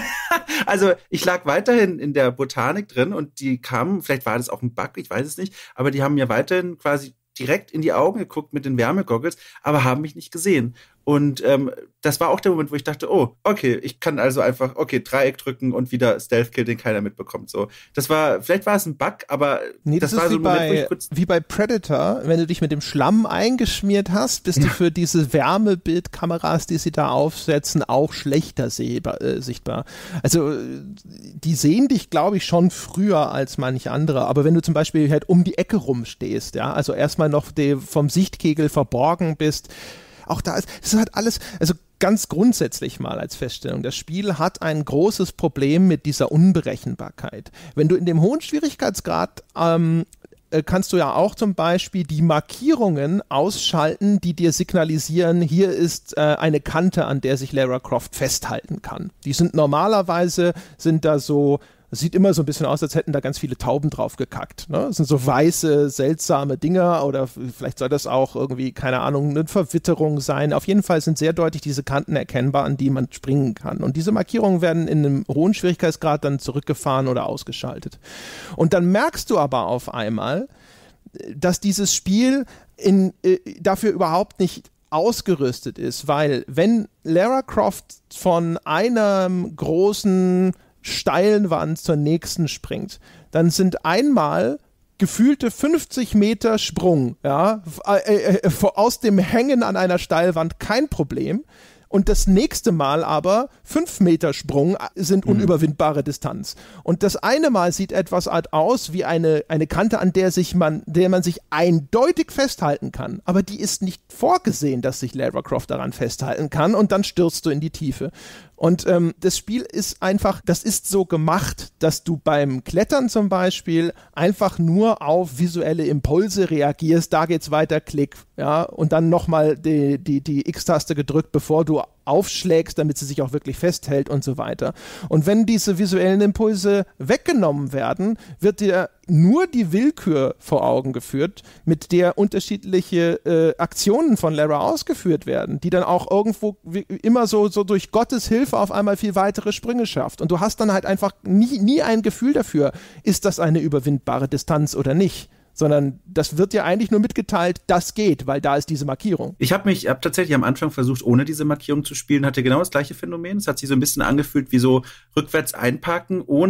Also ich lag weiterhin in der Botanik drin und die kamen, vielleicht war das auch ein Bug, ich weiß es nicht, aber die haben mir weiterhin quasi direkt in die Augen geguckt mit den Wärmegoggles, aber haben mich nicht gesehen. Und ähm, das war auch der Moment, wo ich dachte, oh, okay, ich kann also einfach, okay, Dreieck drücken und wieder Stealth-Kill, den keiner mitbekommt. So, das war, vielleicht war es ein Bug, aber nee, das, das ist war wie so ein Moment, bei, wo ich kurz... wie bei Predator, wenn du dich mit dem Schlamm eingeschmiert hast, bist ja. du für diese Wärmebildkameras, die sie da aufsetzen, auch schlechter sehbar, äh, sichtbar. Also die sehen dich, glaube ich, schon früher als manche andere, aber wenn du zum Beispiel halt um die Ecke rumstehst, ja, also erstmal noch die, vom Sichtkegel verborgen bist, auch da ist, es hat alles, also ganz grundsätzlich mal als Feststellung, das Spiel hat ein großes Problem mit dieser Unberechenbarkeit. Wenn du in dem hohen Schwierigkeitsgrad ähm, kannst du ja auch zum Beispiel die Markierungen ausschalten, die dir signalisieren, hier ist äh, eine Kante, an der sich Lara Croft festhalten kann. Die sind normalerweise, sind da so, es sieht immer so ein bisschen aus, als hätten da ganz viele Tauben drauf gekackt. Ne? Das sind so weiße, seltsame Dinger, oder vielleicht soll das auch irgendwie, keine Ahnung, eine Verwitterung sein. Auf jeden Fall sind sehr deutlich diese Kanten erkennbar, an die man springen kann. Und diese Markierungen werden in einem hohen Schwierigkeitsgrad dann zurückgefahren oder ausgeschaltet. Und dann merkst du aber auf einmal, dass dieses Spiel in, äh, dafür überhaupt nicht ausgerüstet ist, weil wenn Lara Croft von einem großen steilen Wand zur nächsten springt, dann sind einmal gefühlte fünfzig Meter Sprung, ja, äh, äh, aus dem Hängen an einer Steilwand kein Problem. Und das nächste Mal aber fünf Meter Sprung sind unüberwindbare Distanz. Und das eine Mal sieht etwas Art aus wie eine, eine Kante, an der sich man, der man sich eindeutig festhalten kann. Aber die ist nicht vorgesehen, dass sich Lara Croft daran festhalten kann, und dann stürzt du in die Tiefe. Und ähm, das Spiel ist einfach, das ist so gemacht, dass du beim Klettern zum Beispiel einfach nur auf visuelle Impulse reagierst, da geht's weiter, Klick, ja, und dann nochmal die, die, die X-Taste gedrückt, bevor du aufschlägst, damit sie sich auch wirklich festhält und so weiter. Und wenn diese visuellen Impulse weggenommen werden, wird dir nur die Willkür vor Augen geführt, mit der unterschiedliche äh, Aktionen von Lara ausgeführt werden, die dann auch irgendwo wie, immer so, so durch Gottes Hilfe auf einmal viel weitere Sprünge schafft. Und du hast dann halt einfach nie, nie ein Gefühl dafür, ist das eine überwindbare Distanz oder nicht. Sondern das wird ja eigentlich nur mitgeteilt, das geht, weil da ist diese Markierung. Ich habe mich hab tatsächlich am Anfang versucht, ohne diese Markierung zu spielen, hatte genau das gleiche Phänomen. Es hat sich so ein bisschen angefühlt wie so rückwärts einparken, ohne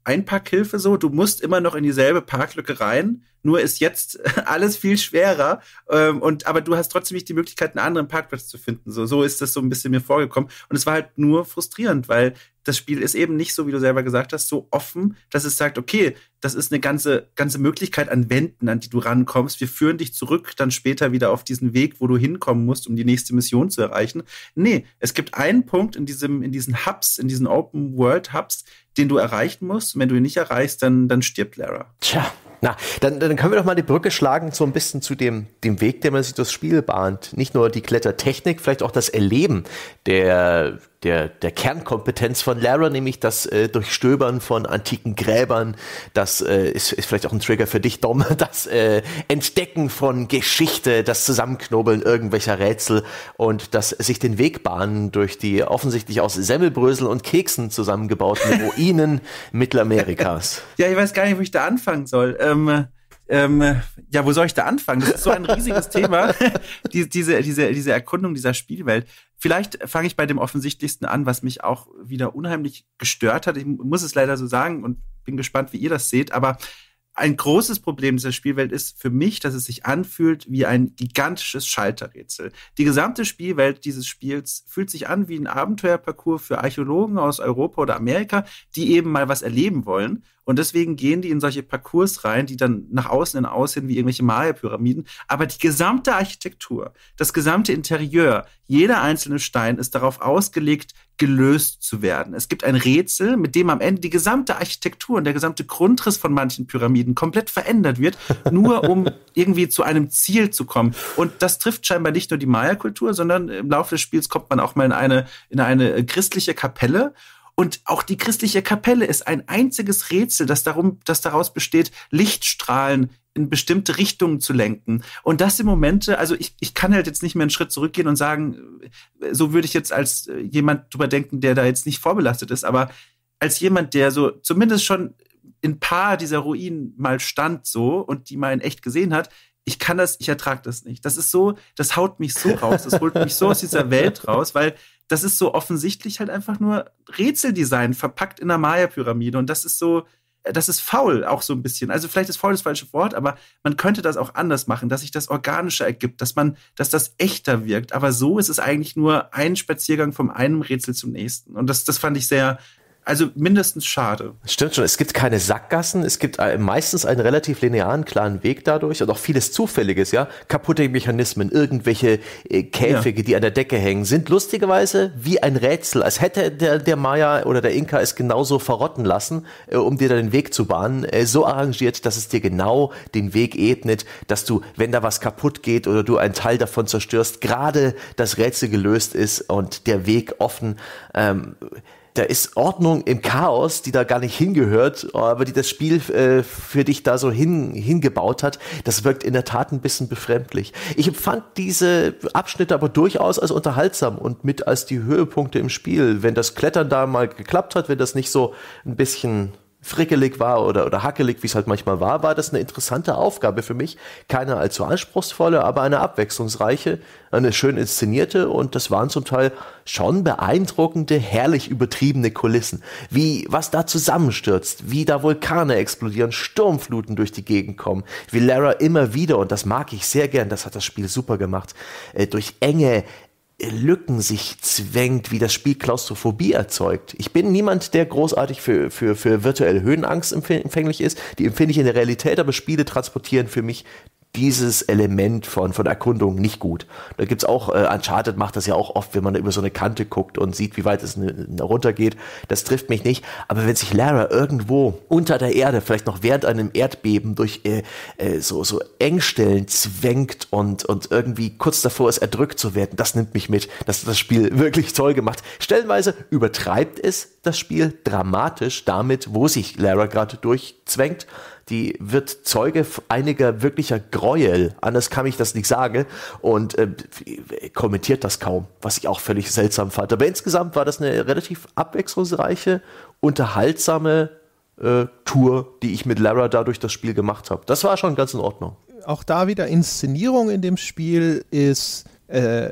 Einpackhilfe so. Du musst immer noch in dieselbe Parklücke rein, nur ist jetzt alles viel schwerer. Ähm, und, aber du hast trotzdem nicht die Möglichkeit, einen anderen Parkplatz zu finden. So, so ist das so ein bisschen mir vorgekommen. Und es war halt nur frustrierend, weil das Spiel ist eben nicht so, wie du selber gesagt hast, so offen, dass es sagt, okay, das ist eine ganze, ganze Möglichkeit an Wänden, an die du rankommst. Wir führen dich zurück, dann später wieder auf diesen Weg, wo du hinkommen musst, um die nächste Mission zu erreichen. Nee, es gibt einen Punkt in diesem, in diesen Hubs, in diesen Open-World-Hubs, den du erreichen musst. Und wenn du ihn nicht erreichst, dann, dann stirbt Lara. Tja. Na, dann, dann können wir doch mal die Brücke schlagen so ein bisschen zu dem, dem Weg, den man sich durchs Spiel bahnt. Nicht nur die Klettertechnik, vielleicht auch das Erleben der, der, der Kernkompetenz von Lara, nämlich das äh, Durchstöbern von antiken Gräbern. Das äh, ist, ist vielleicht auch ein Trigger für dich, Dom. Das äh, Entdecken von Geschichte, das Zusammenknobeln irgendwelcher Rätsel und das sich den Weg bahnen durch die offensichtlich aus Semmelbrösel und Keksen zusammengebauten Ruinen Mittelamerikas. Ja, ich weiß gar nicht, wo ich da anfangen soll. Ähm, ähm, ja, wo soll ich da anfangen? Das ist so ein riesiges Thema, die, diese, diese, diese Erkundung dieser Spielwelt. Vielleicht fange ich bei dem Offensichtlichsten an, was mich auch wieder unheimlich gestört hat. Ich muss es leider so sagen und bin gespannt, wie ihr das seht, aber ein großes Problem dieser Spielwelt ist für mich, dass es sich anfühlt wie ein gigantisches Schalterrätsel. Die gesamte Spielwelt dieses Spiels fühlt sich an wie ein Abenteuerparcours für Archäologen aus Europa oder Amerika, die eben mal was erleben wollen. Und deswegen gehen die in solche Parcours rein, die dann nach außen hin aussehen wie irgendwelche Maya-Pyramiden. Aber die gesamte Architektur, das gesamte Interieur, jeder einzelne Stein ist darauf ausgelegt, gelöst zu werden. Es gibt ein Rätsel, mit dem am Ende die gesamte Architektur und der gesamte Grundriss von manchen Pyramiden komplett verändert wird, nur um irgendwie zu einem Ziel zu kommen. Und das trifft scheinbar nicht nur die Maya-Kultur, sondern im Laufe des Spiels kommt man auch mal in eine, in eine christliche Kapelle. Und auch die christliche Kapelle ist ein einziges Rätsel, das darum, das daraus besteht, Lichtstrahlen in bestimmte Richtungen zu lenken. Und das sind Momente, also ich, ich kann halt jetzt nicht mehr einen Schritt zurückgehen und sagen, so würde ich jetzt als jemand drüber denken, der da jetzt nicht vorbelastet ist, aber als jemand, der so zumindest schon in ein paar dieser Ruinen mal stand so und die mal in echt gesehen hat, ich kann das, ich ertrage das nicht. Das ist so, das haut mich so raus, das holt mich so aus dieser Welt raus, weil das ist so offensichtlich halt einfach nur Rätseldesign verpackt in einer Maya-Pyramide und das ist so, das ist faul auch so ein bisschen. Also vielleicht ist faul das falsche Wort, aber man könnte das auch anders machen, dass sich das organischer ergibt, dass man, dass das echter wirkt. Aber so ist es eigentlich nur ein Spaziergang vom einem Rätsel zum nächsten. Und das, das fand ich sehr, also mindestens schade. Stimmt schon, es gibt keine Sackgassen, es gibt meistens einen relativ linearen, klaren Weg dadurch und auch vieles Zufälliges, ja. Kaputte Mechanismen, irgendwelche äh, Käfige, ja, die an der Decke hängen, sind lustigerweise wie ein Rätsel, als hätte der, der Maya oder der Inka es genauso verrotten lassen, äh, um dir da den Weg zu bahnen, äh, so arrangiert, dass es dir genau den Weg ebnet, dass du, wenn da was kaputt geht oder du einen Teil davon zerstörst, gerade das Rätsel gelöst ist und der Weg offen. ähm, Da ist Ordnung im Chaos, die da gar nicht hingehört, aber die das Spiel äh, für dich da so hin, hingebaut hat. Das wirkt in der Tat ein bisschen befremdlich. Ich empfand diese Abschnitte aber durchaus als unterhaltsam und mit als die Höhepunkte im Spiel. Wenn das Klettern da mal geklappt hat, wenn das nicht so ein bisschen frickelig war oder, oder hackelig, wie es halt manchmal war, war das eine interessante Aufgabe für mich. Keine allzu anspruchsvolle, aber eine abwechslungsreiche, eine schön inszenierte und das waren zum Teil schon beeindruckende, herrlich übertriebene Kulissen. Wie, was da zusammenstürzt, wie da Vulkane explodieren, Sturmfluten durch die Gegend kommen, wie Lara immer wieder, und das mag ich sehr gern, das hat das Spiel super gemacht, äh, durch enge Lücken sich zwängt, wie das Spiel Klaustrophobie erzeugt. Ich bin niemand, der großartig für, für, für virtuelle Höhenangst empfänglich ist. Die empfinde ich in der Realität, aber Spiele transportieren für mich dieses Element von, von Erkundung nicht gut. Da gibt's auch, äh, Uncharted macht das ja auch oft, wenn man über so eine Kante guckt und sieht, wie weit es runtergeht. Das trifft mich nicht. Aber wenn sich Lara irgendwo unter der Erde, vielleicht noch während einem Erdbeben, durch äh, äh, so, so Engstellen zwängt und, und irgendwie kurz davor ist, erdrückt zu werden, das nimmt mich mit. Das hat das Spiel wirklich toll gemacht. Stellenweise übertreibt es das Spiel dramatisch damit, wo sich Lara gerade durchzwängt. Die wird Zeuge einiger wirklicher Gräuel, anders kann ich das nicht sagen, und äh, kommentiert das kaum, was ich auch völlig seltsam fand. Aber insgesamt war das eine relativ abwechslungsreiche, unterhaltsame äh, Tour, die ich mit Lara da durch das Spiel gemacht habe. Das war schon ganz in Ordnung. Auch da wieder Inszenierung in dem Spiel ist äh,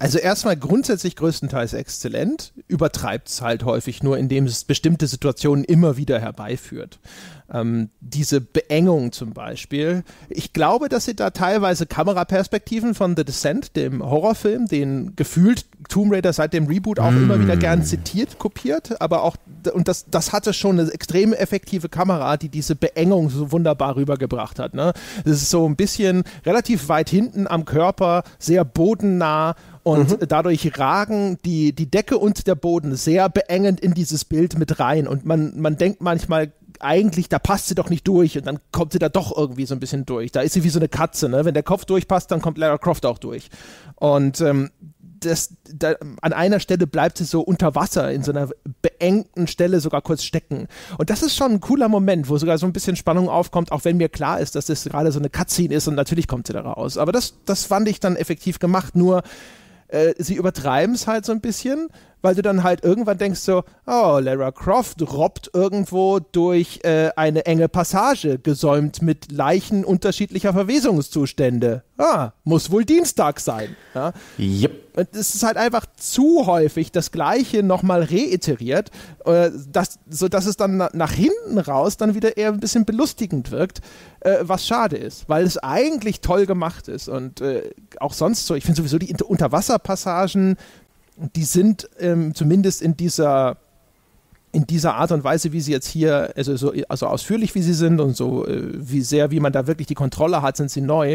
Also erstmal grundsätzlich größtenteils exzellent, übertreibt es halt häufig nur, indem es bestimmte Situationen immer wieder herbeiführt. Ähm, diese Beengung zum Beispiel. Ich glaube, dass sie da teilweise Kameraperspektiven von The Descent, dem Horrorfilm, den gefühlt Tomb Raider seit dem Reboot auch mm. immer wieder gern zitiert, kopiert, aber auch, und das, das hatte schon eine extrem effektive Kamera, die diese Beengung so wunderbar rübergebracht hat. Ne? Das ist so ein bisschen relativ weit hinten am Körper, sehr bodennah. Und mhm. dadurch ragen die, die Decke und der Boden sehr beengend in dieses Bild mit rein. Und man, man denkt manchmal, eigentlich, da passt sie doch nicht durch. Und dann kommt sie da doch irgendwie so ein bisschen durch. Da ist sie wie so eine Katze. Ne? Wenn der Kopf durchpasst, dann kommt Lara Croft auch durch. Und ähm, das, da, an einer Stelle bleibt sie so unter Wasser, in so einer beengten Stelle sogar kurz stecken. Und das ist schon ein cooler Moment, wo sogar so ein bisschen Spannung aufkommt, auch wenn mir klar ist, dass das gerade so eine Cutscene ist und natürlich kommt sie da raus. Aber das, das fand ich dann effektiv gemacht. Nur sie übertreiben es halt so ein bisschen, weil du dann halt irgendwann denkst so, oh, Lara Croft robbt irgendwo durch äh, eine enge Passage, gesäumt mit Leichen unterschiedlicher Verwesungszustände. Ah, muss wohl Dienstag sein. Ja? Yep. Und es ist halt einfach zu häufig das Gleiche nochmal reiteriert, äh, dass, sodass es dann na, nach hinten raus dann wieder eher ein bisschen belustigend wirkt, äh, was schade ist, weil es eigentlich toll gemacht ist und äh, auch sonst so, ich finde sowieso die Unterwasserpassagen, die sind ähm, zumindest in dieser in dieser Art und Weise, wie sie jetzt hier, also so also ausführlich wie sie sind und so äh, wie sehr, wie man da wirklich die Kontrolle hat, sind sie neu.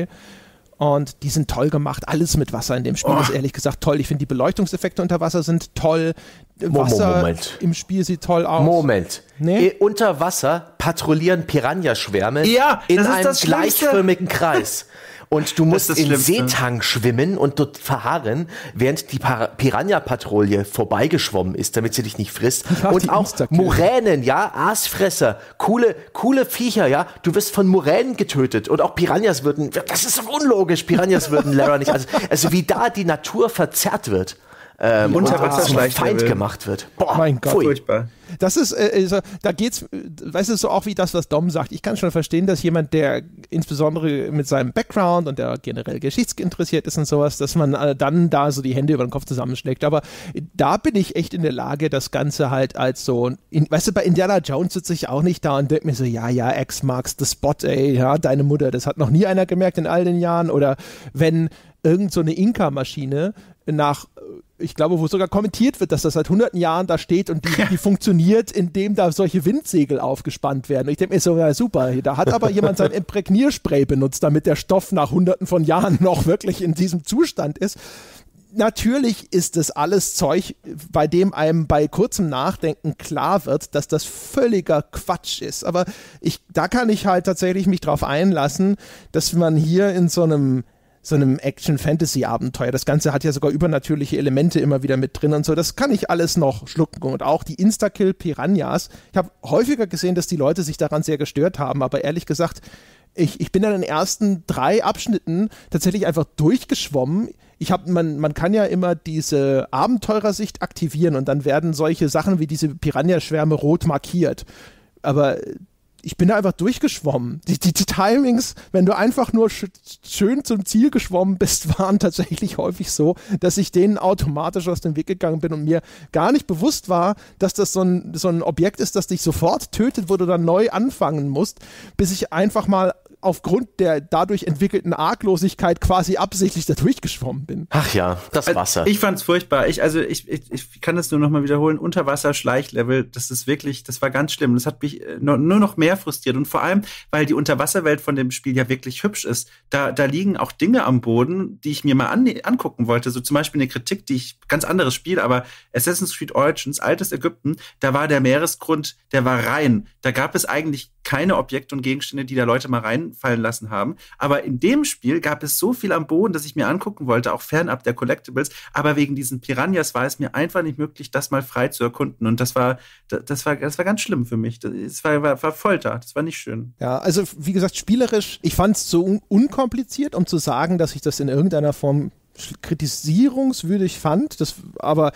Und die sind toll gemacht. Alles mit Wasser in dem Spiel oh. ist ehrlich gesagt toll. Ich finde, die Beleuchtungseffekte unter Wasser sind toll. Wasser Moment. im Spiel sieht toll aus. Moment. Nee? E- unter Wasser patrouillieren Piranha-Schwärme ja, in das ist einem das gleichförmigen Kreis. Und du musst im Schlimmste. Seetang schwimmen und dort verharren, während die Par- Piranha-Patrouille vorbeigeschwommen ist, damit sie dich nicht frisst. Ja, und auch Muränen, ja, Aasfresser, coole, coole Viecher, ja. Du wirst von Muränen getötet und auch Piranhas würden, das ist doch unlogisch, Piranhas würden Lara nicht, also, also wie da die Natur verzerrt wird. Ähm, Unter und zum Feind Wasser gemacht wird. Boah, mein Gott. pfui. Furchtbar. Das ist, äh, so, da geht's, weißt du, so auch wie das, was Dom sagt. Ich kann schon verstehen, dass jemand, der insbesondere mit seinem Background und der generell geschichtsinteressiert ist und sowas, dass man äh, dann da so die Hände über den Kopf zusammenschlägt. Aber da bin ich echt in der Lage, das Ganze halt als so, in, weißt du, bei Indiana Jones sitze ich auch nicht da und denke mir so, ja, ja, X marks the spot, ey, ja, deine Mutter, das hat noch nie einer gemerkt in all den Jahren. Oder wenn irgend so eine Inka-Maschine nach, ich glaube, wo sogar kommentiert wird, dass das seit hunderten Jahren da steht und die, die funktioniert, indem da solche Windsegel aufgespannt werden. Und ich denke mir so, ja super, da hat aber jemand sein Imprägnierspray benutzt, damit der Stoff nach hunderten von Jahren noch wirklich in diesem Zustand ist. Natürlich ist das alles Zeug, bei dem einem bei kurzem Nachdenken klar wird, dass das völliger Quatsch ist. Aber ich, da kann ich halt tatsächlich mich drauf einlassen, dass man hier in so einem so einem Action-Fantasy-Abenteuer. Das Ganze hat ja sogar übernatürliche Elemente immer wieder mit drin und so. Das kann ich alles noch schlucken. Und auch die Insta-Kill-Piranhas. Ich habe häufiger gesehen, dass die Leute sich daran sehr gestört haben, aber ehrlich gesagt, ich, ich bin in den ersten drei Abschnitten tatsächlich einfach durchgeschwommen. Ich hab, man, man kann ja immer diese Abenteurersicht aktivieren und dann werden solche Sachen wie diese Piranha-Schwärme rot markiert. Aber ich bin da einfach durchgeschwommen. Die, die, die Timings, wenn du einfach nur sch- schön zum Ziel geschwommen bist, waren tatsächlich häufig so, dass ich denen automatisch aus dem Weg gegangen bin und mir gar nicht bewusst war, dass das so ein, so ein Objekt ist, das dich sofort tötet, wo du dann neu anfangen musst, bis ich einfach mal aufgrund der dadurch entwickelten Arglosigkeit quasi absichtlich da durchgeschwommen bin. Ach ja, das Wasser. Also ich fand's furchtbar. Ich, also ich, ich, ich kann das nur noch mal wiederholen. Unterwasser-Schleichlevel, das ist wirklich, das war ganz schlimm. Das hat mich nur noch mehr frustriert. Und vor allem, weil die Unterwasserwelt von dem Spiel ja wirklich hübsch ist. Da, da liegen auch Dinge am Boden, die ich mir mal an, angucken wollte. So zum Beispiel eine Kritik, die ich, ganz anderes Spiel, aber Assassin's Creed Origins, altes Ägypten, da war der Meeresgrund, der war rein. Da gab es eigentlich keine Objekte und Gegenstände, die da Leute mal reinfallen lassen haben. Aber in dem Spiel gab es so viel am Boden, dass ich mir angucken wollte, auch fernab der Collectibles. Aber wegen diesen Piranhas war es mir einfach nicht möglich, das mal frei zu erkunden. Und das war, das war, das war ganz schlimm für mich. Das war, war, war Folter. Das war nicht schön. Ja, also wie gesagt, spielerisch, ich fand es so un- unkompliziert, um zu sagen, dass ich das in irgendeiner Form kritisierungswürdig fand, das, aber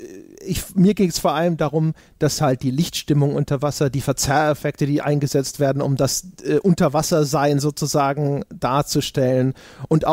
ich, mir ging es vor allem darum, dass halt die Lichtstimmung unter Wasser, die Verzerreffekte, die eingesetzt werden, um das äh, Unterwassersein sozusagen darzustellen und auch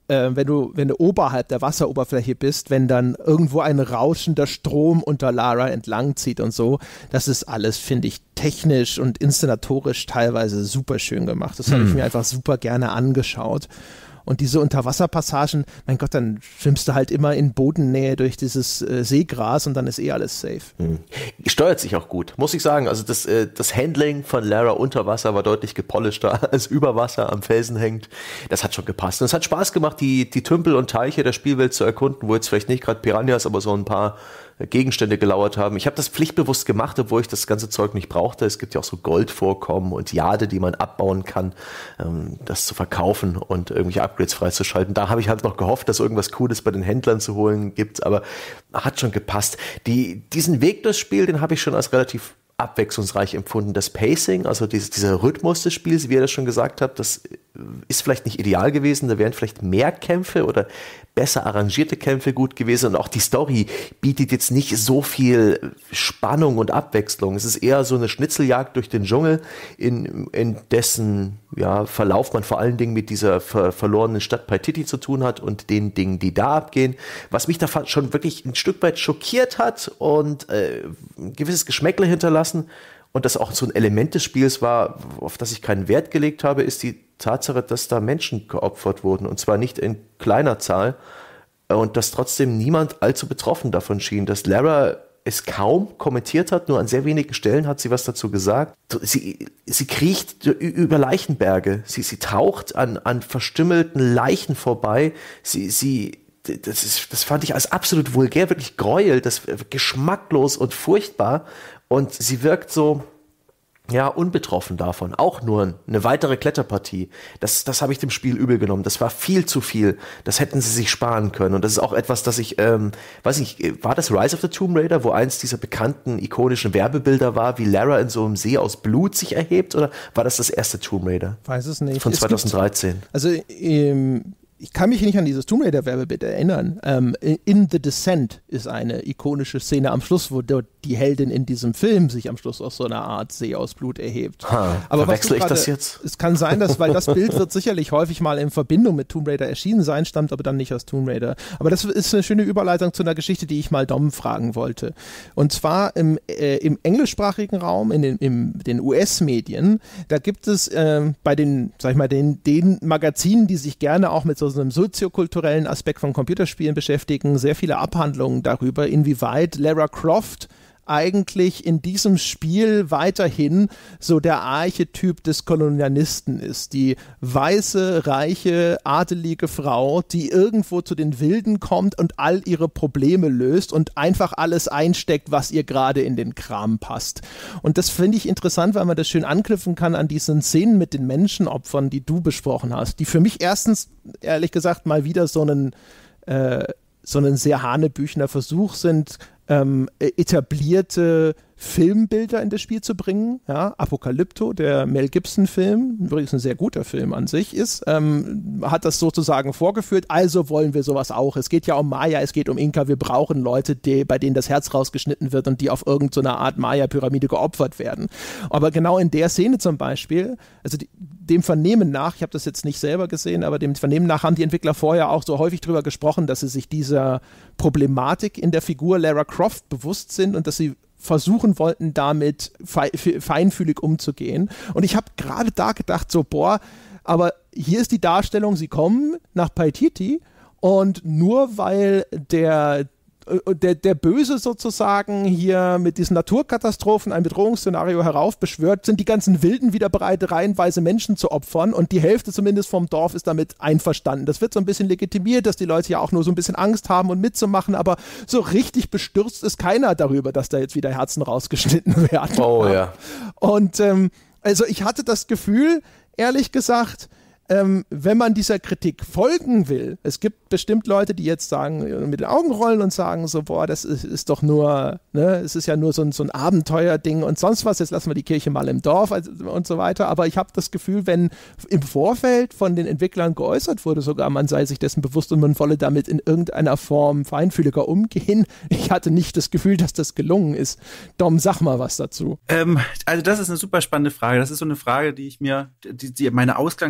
äh, wenn du, wenn du oberhalb der Wasseroberfläche bist, wenn dann irgendwo ein rauschender Strom unter Lara entlang zieht und so, das ist alles, finde ich, technisch und inszenatorisch teilweise super schön gemacht. Das habe ich mir einfach super gerne angeschaut. Und diese Unterwasserpassagen, mein Gott, dann schwimmst du halt immer in Bodennähe durch dieses äh, Seegras und dann ist eh alles safe. Hm. Steuert sich auch gut, muss ich sagen. Also das, äh, das Handling von Lara unter Wasser war deutlich gepolischter als über Wasser am Felsen hängt. Das hat schon gepasst. Und es hat Spaß gemacht, die, die Tümpel und Teiche der Spielwelt zu erkunden, wo jetzt vielleicht nicht gerade Piranhas, aber so ein paar Gegenstände gelauert haben. Ich habe das pflichtbewusst gemacht, obwohl ich das ganze Zeug nicht brauchte. Es gibt ja auch so Goldvorkommen und Jade, die man abbauen kann, ähm, das zu verkaufen und irgendwelche Upgrades freizuschalten. Da habe ich halt noch gehofft, dass irgendwas Cooles bei den Händlern zu holen gibt, aber hat schon gepasst. Die, diesen Weg durchs Spiel, den habe ich schon als relativ abwechslungsreich empfunden. Das Pacing, also dieses, dieser Rhythmus des Spiels, wie ihr das schon gesagt habt, das ist vielleicht nicht ideal gewesen. Da wären vielleicht mehr Kämpfe oder besser arrangierte Kämpfe gut gewesen. Und auch die Story bietet jetzt nicht so viel Spannung und Abwechslung. Es ist eher so eine Schnitzeljagd durch den Dschungel, in, in dessen ja, Verlauf man vor allen Dingen mit dieser ver- verlorenen Stadt Paititi zu tun hat und den Dingen, die da abgehen. Was mich da schon wirklich ein Stück weit schockiert hat und äh, ein gewisses Geschmäckle hinterlassen und das auch so ein Element des Spiels war, auf das ich keinen Wert gelegt habe, ist die Tatsache, dass da Menschen geopfert wurden und zwar nicht in kleiner Zahl und dass trotzdem niemand allzu betroffen davon schien, dass Lara es kaum kommentiert hat, nur an sehr wenigen Stellen hat sie was dazu gesagt. Sie, sie kriecht über Leichenberge, sie, sie taucht an, an verstümmelten Leichen vorbei, sie, sie Das, ist, das fand ich als absolut vulgär, wirklich Gräuel, das geschmacklos und furchtbar. Und sie wirkt so, ja, unbetroffen davon. Auch nur eine weitere Kletterpartie. Das, das habe ich dem Spiel übel genommen. Das war viel zu viel. Das hätten sie sich sparen können. Und das ist auch etwas, das ich, ähm, weiß nicht, war das Rise of the Tomb Raider, wo eins dieser bekannten, ikonischen Werbebilder war, wie Lara in so einem See aus Blut sich erhebt? Oder war das das erste Tomb Raider? Weiß es nicht. Von zwanzig dreizehn. Gibt, also, ähm, ich kann mich nicht an dieses Tomb Raider Werbebild erinnern. Ähm, in The Descent ist eine ikonische Szene am Schluss, wo dort die Heldin in diesem Film sich am Schluss aus so einer Art See aus Blut erhebt. Ha, aber verwechsel ich grade, das jetzt? Es kann sein, dass, weil das Bild wird sicherlich häufig mal in Verbindung mit Tomb Raider erschienen sein, stammt aber dann nicht aus Tomb Raider. Aber das ist eine schöne Überleitung zu einer Geschichte, die ich mal Dom fragen wollte. Und zwar im, äh, im englischsprachigen Raum, in den, im, den U S-Medien, da gibt es äh, bei den, sag ich mal, den, den Magazinen, die sich gerne auch mit so einem soziokulturellen Aspekt von Computerspielen beschäftigen, sehr viele Abhandlungen darüber, inwieweit Lara Croft eigentlich in diesem Spiel weiterhin so der Archetyp des Kolonialisten ist. Die weiße, reiche, adelige Frau, die irgendwo zu den Wilden kommt und all ihre Probleme löst und einfach alles einsteckt, was ihr gerade in den Kram passt. Und das finde ich interessant, weil man das schön anknüpfen kann an diesen Szenen mit den Menschenopfern, die du besprochen hast, die für mich erstens, ehrlich gesagt, mal wieder so einen, äh, so einen sehr hanebüchener Versuch sind, Ähm, etablierte Filmbilder in das Spiel zu bringen. Ja, Apokalypto, der Mel Gibson-Film, übrigens ein sehr guter Film an sich ist, ähm, hat das sozusagen vorgeführt, also wollen wir sowas auch. Es geht ja um Maya, es geht um Inka, wir brauchen Leute, die, bei denen das Herz rausgeschnitten wird und die auf irgendeine Art Maya-Pyramide geopfert werden. Aber genau in der Szene zum Beispiel, also die, dem Vernehmen nach, ich habe das jetzt nicht selber gesehen, aber dem Vernehmen nach haben die Entwickler vorher auch so häufig drüber gesprochen, dass sie sich dieser Problematik in der Figur Lara Croft bewusst sind und dass sie versuchen wollten, damit fe- feinfühlig umzugehen. Und ich habe gerade da gedacht, so, boah, aber hier ist die Darstellung, sie kommen nach Paititi und nur weil der Der, der Böse sozusagen hier mit diesen Naturkatastrophen ein Bedrohungsszenario heraufbeschwört, sind die ganzen Wilden wieder bereit, reihenweise Menschen zu opfern und die Hälfte zumindest vom Dorf ist damit einverstanden. Das wird so ein bisschen legitimiert, dass die Leute ja auch nur so ein bisschen Angst haben und mitzumachen, aber so richtig bestürzt ist keiner darüber, dass da jetzt wieder Herzen rausgeschnitten werden. Oh ja. Und ähm, also ich hatte das Gefühl, ehrlich gesagt, Ähm, wenn man dieser Kritik folgen will, es gibt bestimmt Leute, die jetzt sagen, mit den Augen rollen und sagen so, boah, das ist, ist doch nur, ne, es ist ja nur so ein, so ein Abenteuerding und sonst was, jetzt lassen wir die Kirche mal im Dorf und so weiter, aber ich habe das Gefühl, wenn im Vorfeld von den Entwicklern geäußert wurde, sogar man sei sich dessen bewusst und man wolle damit in irgendeiner Form feinfühliger umgehen, ich hatte nicht das Gefühl, dass das gelungen ist. Dom, sag mal was dazu. Ähm, also das ist eine super spannende Frage, das ist so eine Frage, die ich mir, die, die meine Ausgangsfrage war,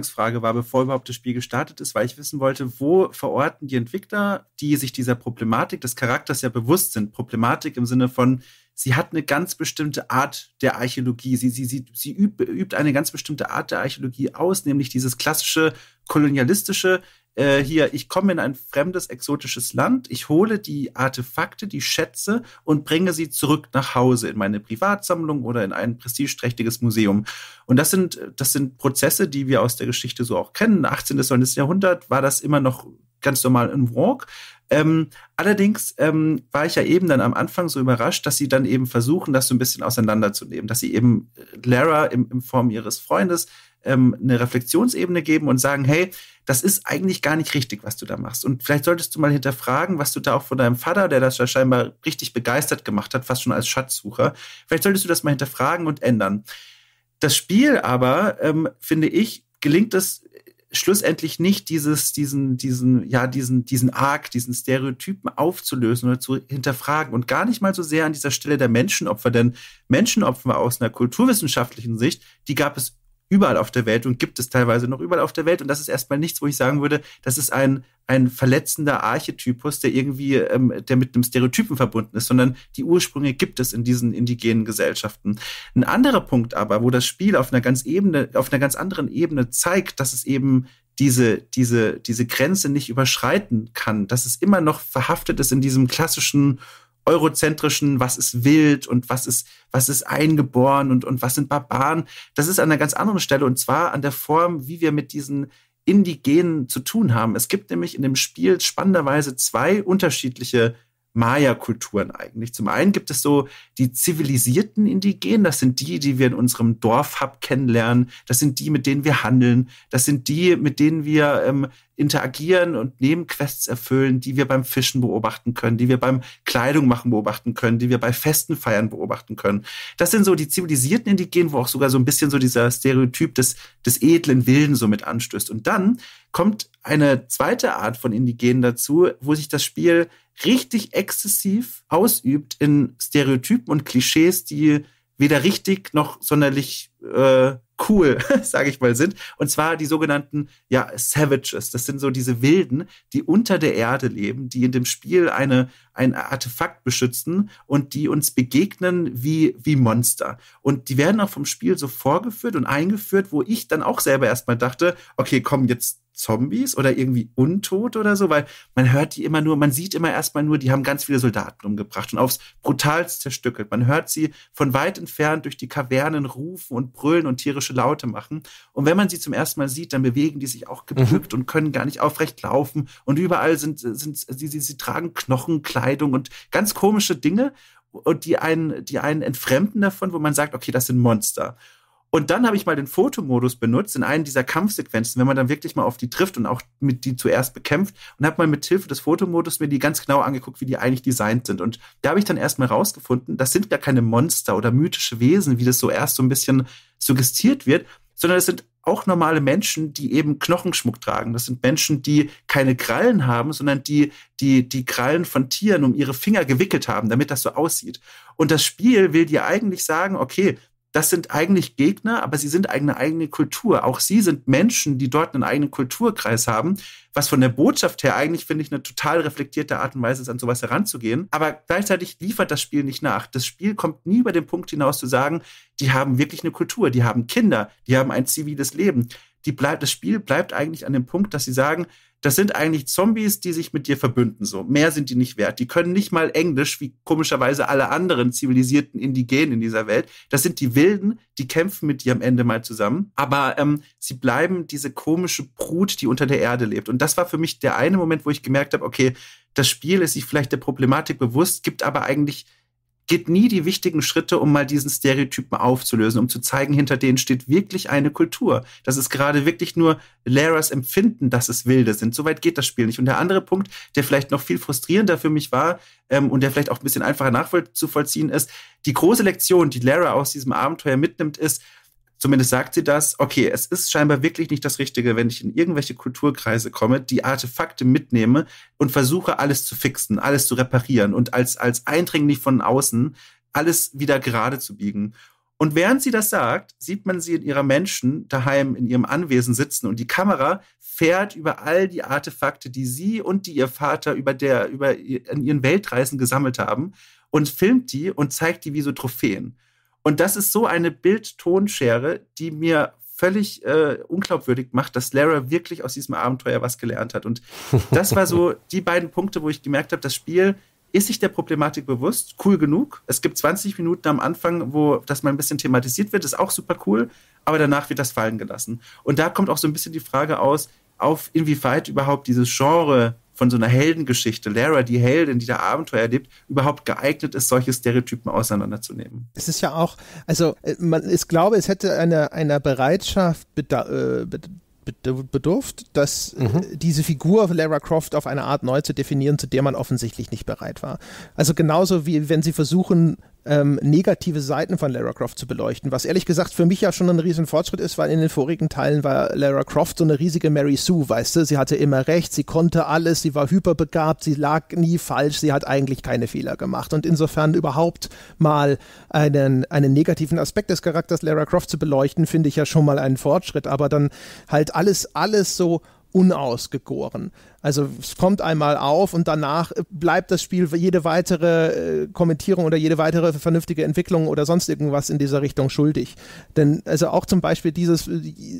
war, bevor überhaupt das Spiel gestartet ist, weil ich wissen wollte, wo verorten die Entwickler, die sich dieser Problematik des Charakters ja bewusst sind. Problematik im Sinne von, sie hat eine ganz bestimmte Art der Archäologie. Sie, sie, sie, sie übt, übt eine ganz bestimmte Art der Archäologie aus, nämlich dieses klassische kolonialistische, äh, hier, ich komme in ein fremdes, exotisches Land, ich hole die Artefakte, die Schätze und bringe sie zurück nach Hause in meine Privatsammlung oder in ein prestigeträchtiges Museum. Und das sind, das sind Prozesse, die wir aus der Geschichte so auch kennen. achtzehnten. neunzehnten. Jahrhundert war das immer noch ganz normal in Vogue. Ähm, allerdings ähm, war ich ja eben dann am Anfang so überrascht, dass sie dann eben versuchen, das so ein bisschen auseinanderzunehmen, dass sie eben Lara im, in Form ihres Freundes ähm, eine Reflexionsebene geben und sagen, hey, das ist eigentlich gar nicht richtig, was du da machst. Und vielleicht solltest du mal hinterfragen, was du da auch von deinem Vater, der das ja scheinbar richtig begeistert gemacht hat, fast schon als Schatzsucher, vielleicht solltest du das mal hinterfragen und ändern. Das Spiel aber, ähm, finde ich, gelingt es schlussendlich nicht, dieses, diesen, diesen, ja, diesen, diesen Arc, diesen Stereotypen aufzulösen oder zu hinterfragen und gar nicht mal so sehr an dieser Stelle der Menschenopfer, denn Menschenopfer aus einer kulturwissenschaftlichen Sicht, die gab es überall auf der Welt und gibt es teilweise noch überall auf der Welt und das ist erstmal nichts, wo ich sagen würde, das ist ein, ein verletzender Archetypus, der irgendwie, ähm, der mit einem Stereotypen verbunden ist, sondern die Ursprünge gibt es in diesen indigenen Gesellschaften. Ein anderer Punkt aber, wo das Spiel auf einer ganz Ebene, auf einer ganz anderen Ebene zeigt, dass es eben diese, diese, diese Grenze nicht überschreiten kann, dass es immer noch verhaftet ist in diesem klassischen eurozentrischen, was ist wild und was ist, was ist eingeboren und, und was sind Barbaren. Das ist an einer ganz anderen Stelle und zwar an der Form, wie wir mit diesen Indigenen zu tun haben. Es gibt nämlich in dem Spiel spannenderweise zwei unterschiedliche Maya-Kulturen eigentlich. Zum einen gibt es so die zivilisierten Indigenen, das sind die, die wir in unserem Dorfhub kennenlernen, das sind die, mit denen wir handeln, das sind die, mit denen wir ähm, interagieren und Nebenquests erfüllen, die wir beim Fischen beobachten können, die wir beim Kleidung machen beobachten können, die wir bei Festen feiern beobachten können. Das sind so die zivilisierten Indigenen, wo auch sogar so ein bisschen so dieser Stereotyp des, des edlen Wilden so mit anstößt. Und dann kommt eine zweite Art von Indigenen dazu, wo sich das Spiel richtig exzessiv ausübt in Stereotypen und Klischees, die weder richtig noch sonderlich äh, cool, sage ich mal, sind. Und zwar die sogenannten ja, Savages. Das sind so diese Wilden, die unter der Erde leben, die in dem Spiel eine, ein Artefakt beschützen und die uns begegnen wie, wie Monster. Und die werden auch vom Spiel so vorgeführt und eingeführt, wo ich dann auch selber erstmal dachte, okay, kommen jetzt Zombies oder irgendwie Untot oder so, weil man hört die immer nur, man sieht immer erstmal nur, die haben ganz viele Soldaten umgebracht und aufs brutalst zerstückelt. Man hört sie von weit entfernt durch die Kavernen rufen und brüllen und tierische Laute machen. Und wenn man sie zum ersten Mal sieht, dann bewegen die sich auch gebückt mhm. und können gar nicht aufrecht laufen. Und überall sind, sind sie, sie, sie tragen Knochen, Kleidung und ganz komische Dinge, und die einen, die einen entfremden davon, wo man sagt, okay, das sind Monster. Und dann habe ich mal den Fotomodus benutzt in einen dieser Kampfsequenzen, wenn man dann wirklich mal auf die trifft und auch mit die zuerst bekämpft, und habe mal mit Hilfe des Fotomodus mir die ganz genau angeguckt, wie die eigentlich designt sind. Und da habe ich dann erstmal rausgefunden, das sind gar keine Monster oder mythische Wesen, wie das so erst so ein bisschen suggestiert wird, sondern es sind auch normale Menschen, die eben Knochenschmuck tragen. Das sind Menschen, die keine Krallen haben, sondern die die die Krallen von Tieren um ihre Finger gewickelt haben, damit das so aussieht. Und das Spiel will dir eigentlich sagen, okay, das sind eigentlich Gegner, aber sie sind eine eigene Kultur. Auch sie sind Menschen, die dort einen eigenen Kulturkreis haben, was von der Botschaft her eigentlich, finde ich, eine total reflektierte Art und Weise ist, an sowas heranzugehen. Aber gleichzeitig liefert das Spiel nicht nach. Das Spiel kommt nie über den Punkt hinaus zu sagen, die haben wirklich eine Kultur, die haben Kinder, die haben ein ziviles Leben. Die bleibt, das Spiel bleibt eigentlich an dem Punkt, dass sie sagen, das sind eigentlich Zombies, die sich mit dir verbünden. So, mehr sind die nicht wert. Die können nicht mal Englisch, wie komischerweise alle anderen zivilisierten Indigenen in dieser Welt. Das sind die Wilden, die kämpfen mit dir am Ende mal zusammen. Aber ähm, sie bleiben diese komische Brut, die unter der Erde lebt. Und das war für mich der eine Moment, wo ich gemerkt habe, okay, das Spiel ist sich vielleicht der Problematik bewusst, gibt aber eigentlich geht nie die wichtigen Schritte, um mal diesen Stereotypen aufzulösen, um zu zeigen, hinter denen steht wirklich eine Kultur. Das ist gerade wirklich nur Laras Empfinden, dass es Wilde sind. Soweit geht das Spiel nicht. Und der andere Punkt, der vielleicht noch viel frustrierender für mich war ähm, und der vielleicht auch ein bisschen einfacher nachzuvollziehen ist, die große Lektion, die Lara aus diesem Abenteuer mitnimmt, ist, zumindest sagt sie das, okay, es ist scheinbar wirklich nicht das Richtige, wenn ich in irgendwelche Kulturkreise komme, die Artefakte mitnehme und versuche, alles zu fixen, alles zu reparieren und als, als Eindringling von außen alles wieder gerade zu biegen. Und während sie das sagt, sieht man sie in ihrer Menschen daheim in ihrem Anwesen sitzen und die Kamera fährt über all die Artefakte, die sie und die ihr Vater über der, über in ihren Weltreisen gesammelt haben und filmt die und zeigt die wie so Trophäen. Und das ist so eine Bild-Ton-Schere, die mir völlig äh, unglaubwürdig macht, dass Lara wirklich aus diesem Abenteuer was gelernt hat. Und das war so die beiden Punkte, wo ich gemerkt habe, das Spiel ist sich der Problematik bewusst, cool genug. Es gibt zwanzig Minuten am Anfang, wo das mal ein bisschen thematisiert wird, ist auch super cool, aber danach wird das fallen gelassen. Und da kommt auch so ein bisschen die Frage aus, auf inwieweit überhaupt dieses Genre von so einer Heldengeschichte, Lara, die Heldin, die da Abenteuer erlebt, überhaupt geeignet ist, solche Stereotypen auseinanderzunehmen. Es ist ja auch, also man, ich glaube, es hätte eine, einer Bereitschaft beda- äh, bedurft, dass mhm. diese Figur Lara Croft auf eine Art neu zu definieren, zu der man offensichtlich nicht bereit war. Also genauso wie wenn sie versuchen, ähm, negative Seiten von Lara Croft zu beleuchten, was ehrlich gesagt für mich ja schon ein riesen Fortschritt ist, weil in den vorigen Teilen war Lara Croft so eine riesige Mary Sue, weißt du, sie hatte immer recht, sie konnte alles, sie war hyperbegabt, sie lag nie falsch, sie hat eigentlich keine Fehler gemacht und insofern überhaupt mal einen, einen negativen Aspekt des Charakters Lara Croft zu beleuchten, finde ich ja schon mal einen Fortschritt, aber dann halt alles, alles so unausgegoren. Also es kommt einmal auf und danach bleibt das Spiel jede weitere äh, Kommentierung oder jede weitere vernünftige Entwicklung oder sonst irgendwas in dieser Richtung schuldig. Denn also auch zum Beispiel dieses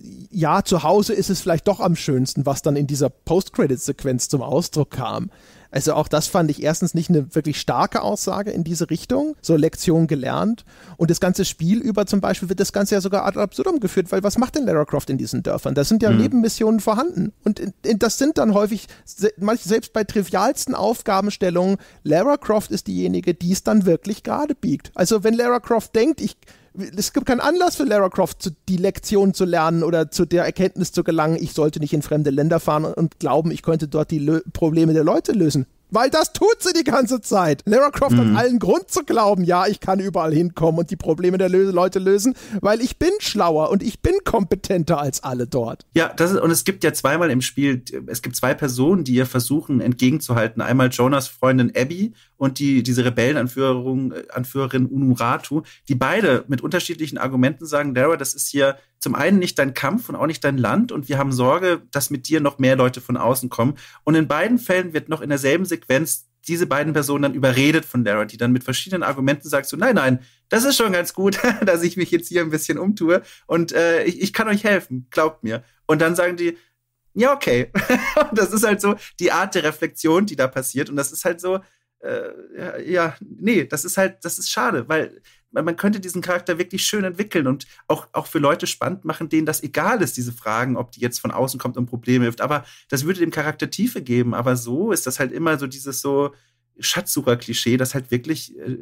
ja, zu Hause ist es vielleicht doch am schönsten, was dann in dieser Post-Credit-Sequenz zum Ausdruck kam. Also auch das fand ich erstens nicht eine wirklich starke Aussage in diese Richtung, so Lektion gelernt. Und das ganze Spiel über zum Beispiel wird das Ganze ja sogar ad absurdum geführt, weil was macht denn Lara Croft in diesen Dörfern? Da sind ja mhm. Nebenmissionen vorhanden. Und in, in, das sind dann häufig, se, selbst bei trivialsten Aufgabenstellungen, Lara Croft ist diejenige, die es dann wirklich gerade biegt. Also wenn Lara Croft denkt, ich es gibt keinen Anlass für Lara Croft, zu, die Lektion zu lernen oder zu der Erkenntnis zu gelangen, ich sollte nicht in fremde Länder fahren und glauben, ich könnte dort die Lö- Probleme der Leute lösen. Weil das tut sie die ganze Zeit. Lara Croft mhm. hat allen Grund zu glauben, ja, ich kann überall hinkommen und die Probleme der Lö- Leute lösen, weil ich bin schlauer und ich bin kompetenter als alle dort. Ja, das ist, und es gibt ja zweimal im Spiel, es gibt zwei Personen, die ihr versuchen entgegenzuhalten. Einmal Jonas Freundin Abby und die, diese Rebellenanführerin Anführerin Unuratu, die beide mit unterschiedlichen Argumenten sagen, Lara, das ist hier zum einen nicht dein Kampf und auch nicht dein Land und wir haben Sorge, dass mit dir noch mehr Leute von außen kommen. Und in beiden Fällen wird noch in derselben Sequenz diese beiden Personen dann überredet von Lara, die dann mit verschiedenen Argumenten sagt so, nein, nein, das ist schon ganz gut, dass ich mich jetzt hier ein bisschen umtue und äh, ich, ich kann euch helfen, glaubt mir. Und dann sagen die, ja, okay. Das ist halt so die Art der Reflexion, die da passiert und das ist halt so, äh, ja, ja, nee, das ist halt, das ist schade, weil man könnte diesen Charakter wirklich schön entwickeln und auch, auch für Leute spannend machen, denen das egal ist, diese Fragen, ob die jetzt von außen kommt und Probleme hilft. Aber das würde dem Charakter Tiefe geben. Aber so ist das halt immer so dieses so Schatzsucher-Klischee, das halt wirklich äh,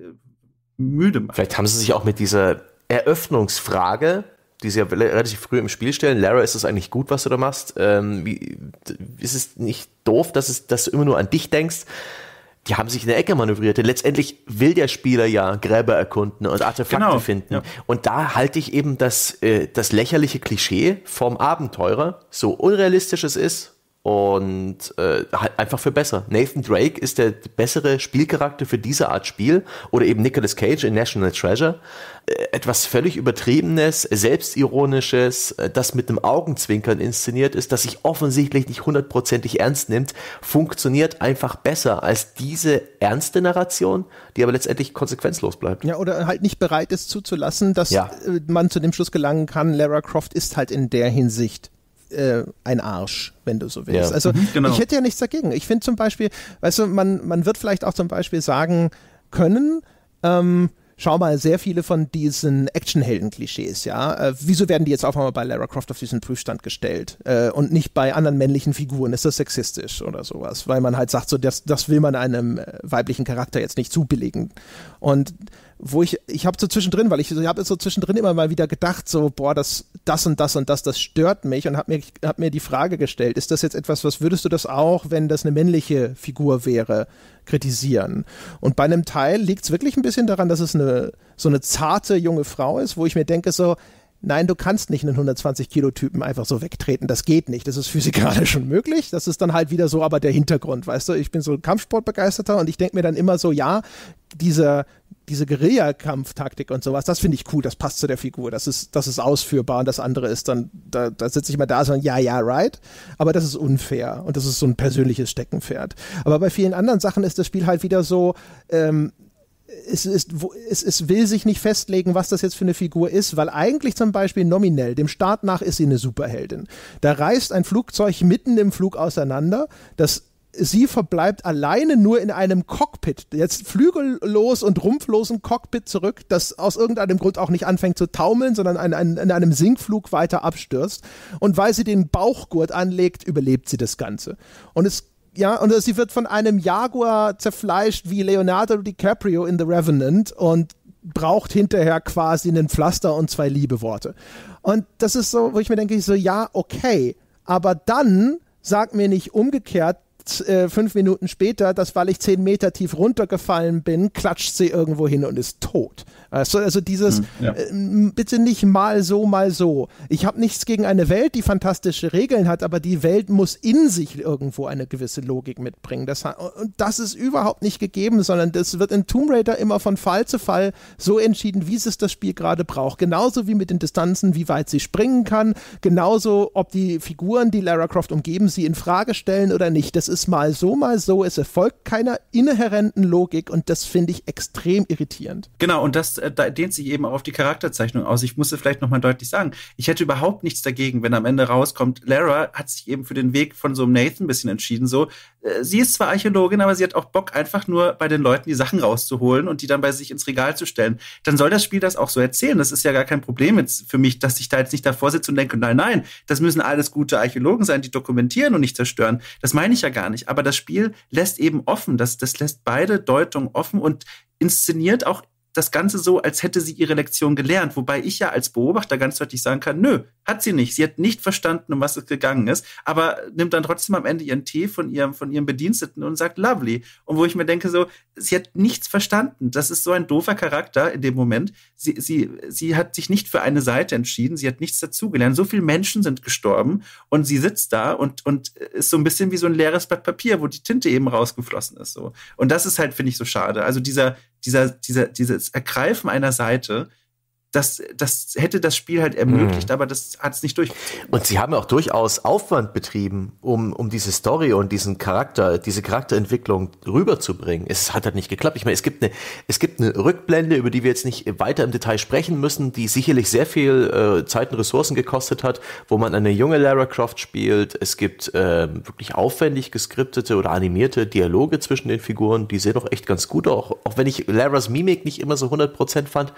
müde macht. Vielleicht haben sie sich auch mit dieser Eröffnungsfrage, die sie ja relativ früh im Spiel stellen, Lara, ist es eigentlich gut, was du da machst? Ähm, wie, ist es nicht doof, dass, es, dass du immer nur an dich denkst? Die haben sich in der Ecke manövriert. Denn letztendlich will der Spieler ja Gräber erkunden und Artefakte genau, finden. Ja. Und da halte ich eben das, äh, das lächerliche Klischee vom Abenteurer, so unrealistisch es ist, und äh, halt einfach für besser. Nathan Drake ist der bessere Spielcharakter für diese Art Spiel oder eben Nicolas Cage in National Treasure. Äh, etwas völlig Übertriebenes, Selbstironisches, äh, das mit einem Augenzwinkern inszeniert ist, das sich offensichtlich nicht hundertprozentig ernst nimmt, funktioniert einfach besser als diese ernste Narration, die aber letztendlich konsequenzlos bleibt. Ja, oder halt nicht bereit ist zuzulassen, dass ja. äh, man zu dem Schluss gelangen kann, Lara Croft ist halt in der Hinsicht Äh, ein Arsch, wenn du so willst. Ja. Also mhm, genau. ich hätte ja nichts dagegen. Ich finde zum Beispiel, weißt du, man, man wird vielleicht auch zum Beispiel sagen können, ähm, schau mal, sehr viele von diesen Actionhelden-Klischees, ja, äh, wieso werden die jetzt auf einmal bei Lara Croft auf diesen Prüfstand gestellt äh, und nicht bei anderen männlichen Figuren? Ist das sexistisch oder sowas? Weil man halt sagt, so das, das will man einem äh, weiblichen Charakter jetzt nicht zubilligen. Und wo ich, ich habe so zwischendrin, weil ich, ich habe so zwischendrin immer mal wieder gedacht, so, boah, das, das und das und das, das stört mich und habe mir, hab mir die Frage gestellt, ist das jetzt etwas, was würdest du das auch, wenn das eine männliche Figur wäre, kritisieren? Und bei einem Teil liegt es wirklich ein bisschen daran, dass es eine, so eine zarte junge Frau ist, wo ich mir denke, so, nein, du kannst nicht einen hundertzwanzig Kilo Typen einfach so wegtreten, das geht nicht, das ist physikalisch unmöglich, das ist dann halt wieder so, aber der Hintergrund, weißt du, ich bin so ein Kampfsportbegeisterter und ich denke mir dann immer so, ja, diese, diese Guerilla-Kampftaktik und sowas, das finde ich cool, das passt zu der Figur, das ist, das ist ausführbar und das andere ist dann, da, da sitze ich mal da so, ja, ja, right, aber das ist unfair und das ist so ein persönliches Steckenpferd. Aber bei vielen anderen Sachen ist das Spiel halt wieder so, ähm, Es, ist, es, es will sich nicht festlegen, was das jetzt für eine Figur ist, weil eigentlich zum Beispiel nominell, dem Start nach ist sie eine Superheldin. Da reißt ein Flugzeug mitten im Flug auseinander, das sie verbleibt alleine nur in einem Cockpit, jetzt flügellos und rumpflosen Cockpit zurück, das aus irgendeinem Grund auch nicht anfängt zu taumeln, sondern ein, ein, in einem Sinkflug weiter abstürzt. Und weil sie den Bauchgurt anlegt, überlebt sie das Ganze. Und es Ja, und sie wird von einem Jaguar zerfleischt wie Leonardo DiCaprio in The Revenant und braucht hinterher quasi einen Pflaster und zwei Liebeworte. Und das ist so, wo ich mir denke, ich so, ja, okay, aber dann sag mir nicht umgekehrt, äh, fünf Minuten später, dass weil ich zehn Meter tief runtergefallen bin, klatscht sie irgendwo hin und ist tot. Also, also dieses, hm, ja. äh, bitte nicht mal so, mal so. Ich habe nichts gegen eine Welt, die fantastische Regeln hat, aber die Welt muss in sich irgendwo eine gewisse Logik mitbringen. Das, und das ist überhaupt nicht gegeben, sondern das wird in Tomb Raider immer von Fall zu Fall so entschieden, wie es das Spiel gerade braucht. Genauso wie mit den Distanzen, wie weit sie springen kann. Genauso, ob die Figuren, die Lara Croft umgeben, sie in Frage stellen oder nicht. Das ist mal so, mal so. Es erfolgt keiner inhärenten Logik und das finde ich extrem irritierend. Genau, und das da dehnt sich eben auch auf die Charakterzeichnung aus. Ich muss es vielleicht nochmal deutlich sagen. Ich hätte überhaupt nichts dagegen, wenn am Ende rauskommt, Lara hat sich eben für den Weg von so einem Nathan ein bisschen entschieden. So, äh, sie ist zwar Archäologin, aber sie hat auch Bock, einfach nur bei den Leuten die Sachen rauszuholen und die dann bei sich ins Regal zu stellen. Dann soll das Spiel das auch so erzählen. Das ist ja gar kein Problem jetzt für mich, dass ich da jetzt nicht davor sitze und denke, nein, nein, das müssen alles gute Archäologen sein, die dokumentieren und nicht zerstören. Das meine ich ja gar nicht. Aber das Spiel lässt eben offen. Das, das lässt beide Deutungen offen und inszeniert auch das Ganze so, als hätte sie ihre Lektion gelernt, wobei ich ja als Beobachter ganz deutlich sagen kann, nö, hat sie nicht. Sie hat nicht verstanden, um was es gegangen ist, aber nimmt dann trotzdem am Ende ihren Tee von ihrem, von ihrem Bediensteten und sagt lovely. Und wo ich mir denke so, sie hat nichts verstanden. Das ist so ein doofer Charakter in dem Moment. Sie, sie, sie hat sich nicht für eine Seite entschieden, sie hat nichts dazugelernt. So viele Menschen sind gestorben und sie sitzt da und, und ist so ein bisschen wie so ein leeres Blatt Papier, wo die Tinte eben rausgeflossen ist. So. Und das ist halt, finde ich, so schade. Also dieser, dieser, dieser, dieses Ergreifen einer Seite, das, das hätte das Spiel halt ermöglicht, mhm. aber das hat es nicht durchgezogen. Und sie haben auch durchaus Aufwand betrieben, um, um diese Story und diesen Charakter, diese Charakterentwicklung rüberzubringen. Es hat halt nicht geklappt. Ich meine, es gibt eine, es gibt eine Rückblende, über die wir jetzt nicht weiter im Detail sprechen müssen, die sicherlich sehr viel äh, Zeit und Ressourcen gekostet hat, wo man eine junge Lara Croft spielt. Es gibt äh, wirklich aufwendig geskriptete oder animierte Dialoge zwischen den Figuren, die sehen doch echt ganz gut, auch, auch wenn ich Laras Mimik nicht immer so hundert Prozent fand.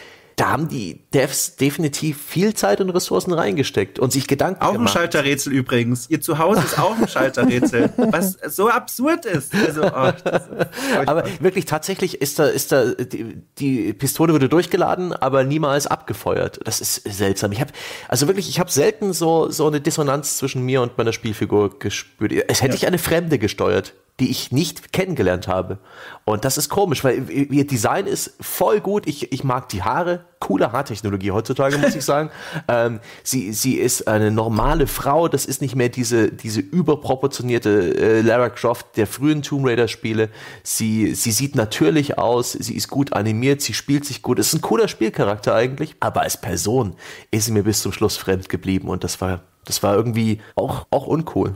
Da haben die Devs definitiv viel Zeit und Ressourcen reingesteckt und sich Gedanken auch gemacht. Auch ein Schalterrätsel übrigens. Ihr Zuhause ist auch ein Schalterrätsel, was so absurd ist. Also, oh, das ist aber wirklich, tatsächlich ist da, ist da die, die Pistole wurde durchgeladen, aber niemals abgefeuert. Das ist seltsam. Ich habe also wirklich, ich habe selten so so eine Dissonanz zwischen mir und meiner Spielfigur gespürt. Es hätte ja. ich eine Fremde gesteuert, die ich nicht kennengelernt habe. Und das ist komisch, weil ihr Design ist voll gut. Ich, ich mag die Haare. Coole Haartechnologie heutzutage, muss ich sagen. ähm, sie, sie ist eine normale Frau. Das ist nicht mehr diese, diese überproportionierte äh, Lara Croft der frühen Tomb Raider Spiele. Sie, sie sieht natürlich aus. Sie ist gut animiert. Sie spielt sich gut. Ist ein cooler Spielcharakter eigentlich. Aber als Person ist sie mir bis zum Schluss fremd geblieben. Und das war Das war irgendwie auch, auch uncool.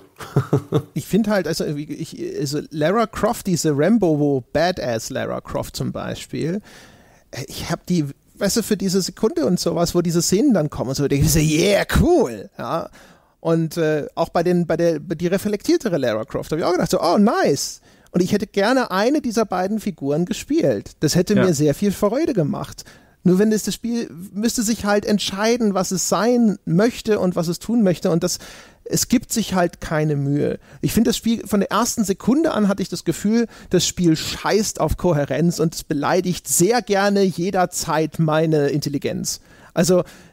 Ich finde halt, also, ich, also Lara Croft, diese Rambo, wo Badass Lara Croft zum Beispiel, ich habe die, weißt du, für diese Sekunde und sowas, wo diese Szenen dann kommen und so, denke ich so, yeah, cool, ja. Und äh, auch bei den, bei der, die reflektiertere Lara Croft habe ich auch gedacht, so, oh, nice. Und ich hätte gerne eine dieser beiden Figuren gespielt. Das hätte ja. mir sehr viel Freude gemacht. Nur wenn es das Spiel müsste sich halt entscheiden, was es sein möchte und was es tun möchte und das, es gibt sich halt keine Mühe. Ich finde das Spiel, von der ersten Sekunde an hatte ich das Gefühl, das Spiel scheißt auf Kohärenz und es beleidigt sehr gerne jederzeit meine Intelligenz. Also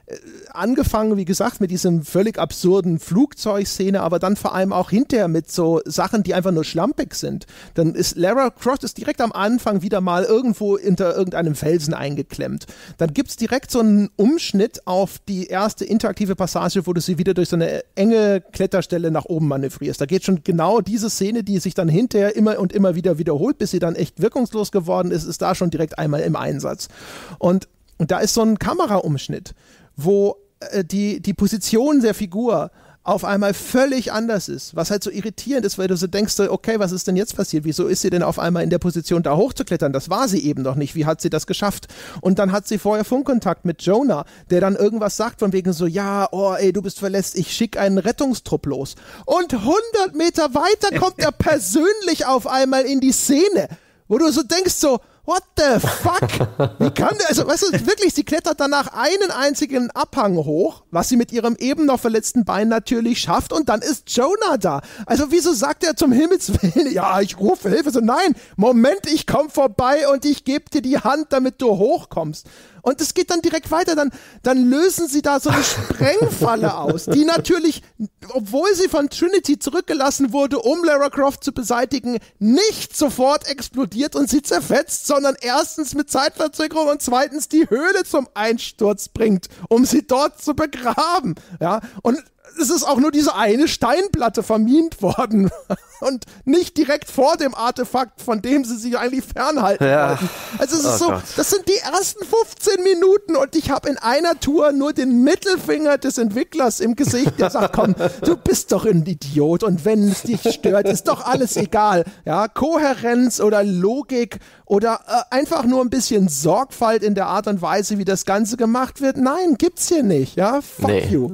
angefangen, wie gesagt, mit diesem völlig absurden Flugzeugszene, aber dann vor allem auch hinterher mit so Sachen, die einfach nur schlampig sind. Dann ist Lara Croft ist direkt am Anfang wieder mal irgendwo hinter irgendeinem Felsen eingeklemmt. Dann gibt's direkt so einen Umschnitt auf die erste interaktive Passage, wo du sie wieder durch so eine enge Kletterstelle nach oben manövrierst. Da geht schon genau diese Szene, die sich dann hinterher immer und immer wieder wiederholt, bis sie dann echt wirkungslos geworden ist, ist da schon direkt einmal im Einsatz. Und, und da ist so ein Kameraumschnitt, wo äh, die, die Position der Figur auf einmal völlig anders ist, was halt so irritierend ist, weil du so denkst, okay, was ist denn jetzt passiert? Wieso ist sie denn auf einmal in der Position, da hochzuklettern? Das war sie eben noch nicht. Wie hat sie das geschafft? Und dann hat sie vorher Funkkontakt mit Jonah, der dann irgendwas sagt von wegen so, ja, oh ey, du bist verletzt, ich schicke einen Rettungstrupp los. Und hundert Meter weiter kommt er persönlich auf einmal in die Szene, wo du so denkst so, what the fuck? Wie kann der, also weißt du, wirklich, sie klettert danach einen einzigen Abhang hoch, was sie mit ihrem eben noch verletzten Bein natürlich schafft und dann ist Jonah da. Also wieso sagt er zum Himmels Willen, ja, ich rufe Hilfe, so nein, Moment, ich komm vorbei und ich gebe dir die Hand, damit du hochkommst. Und es geht dann direkt weiter, dann, dann lösen sie da so eine Sprengfalle aus, die natürlich, obwohl sie von Trinity zurückgelassen wurde, um Lara Croft zu beseitigen, nicht sofort explodiert und sie zerfetzt, sondern erstens mit Zeitverzögerung und zweitens die Höhle zum Einsturz bringt, um sie dort zu begraben. Ja, und es ist auch nur diese eine Steinplatte vermint worden und nicht direkt vor dem Artefakt, von dem sie sich eigentlich fernhalten ja. wollten. Also es ist Oh so, Gott. das sind die ersten fünfzehn Minuten und ich habe in einer Tour nur den Mittelfinger des Entwicklers im Gesicht, der sagt, komm, du bist doch ein Idiot und wenn es dich stört, ist doch alles egal. Ja, Kohärenz oder Logik oder äh, einfach nur ein bisschen Sorgfalt in der Art und Weise, wie das Ganze gemacht wird. Nein, gibt's hier nicht. Ja, fuck Nee. you.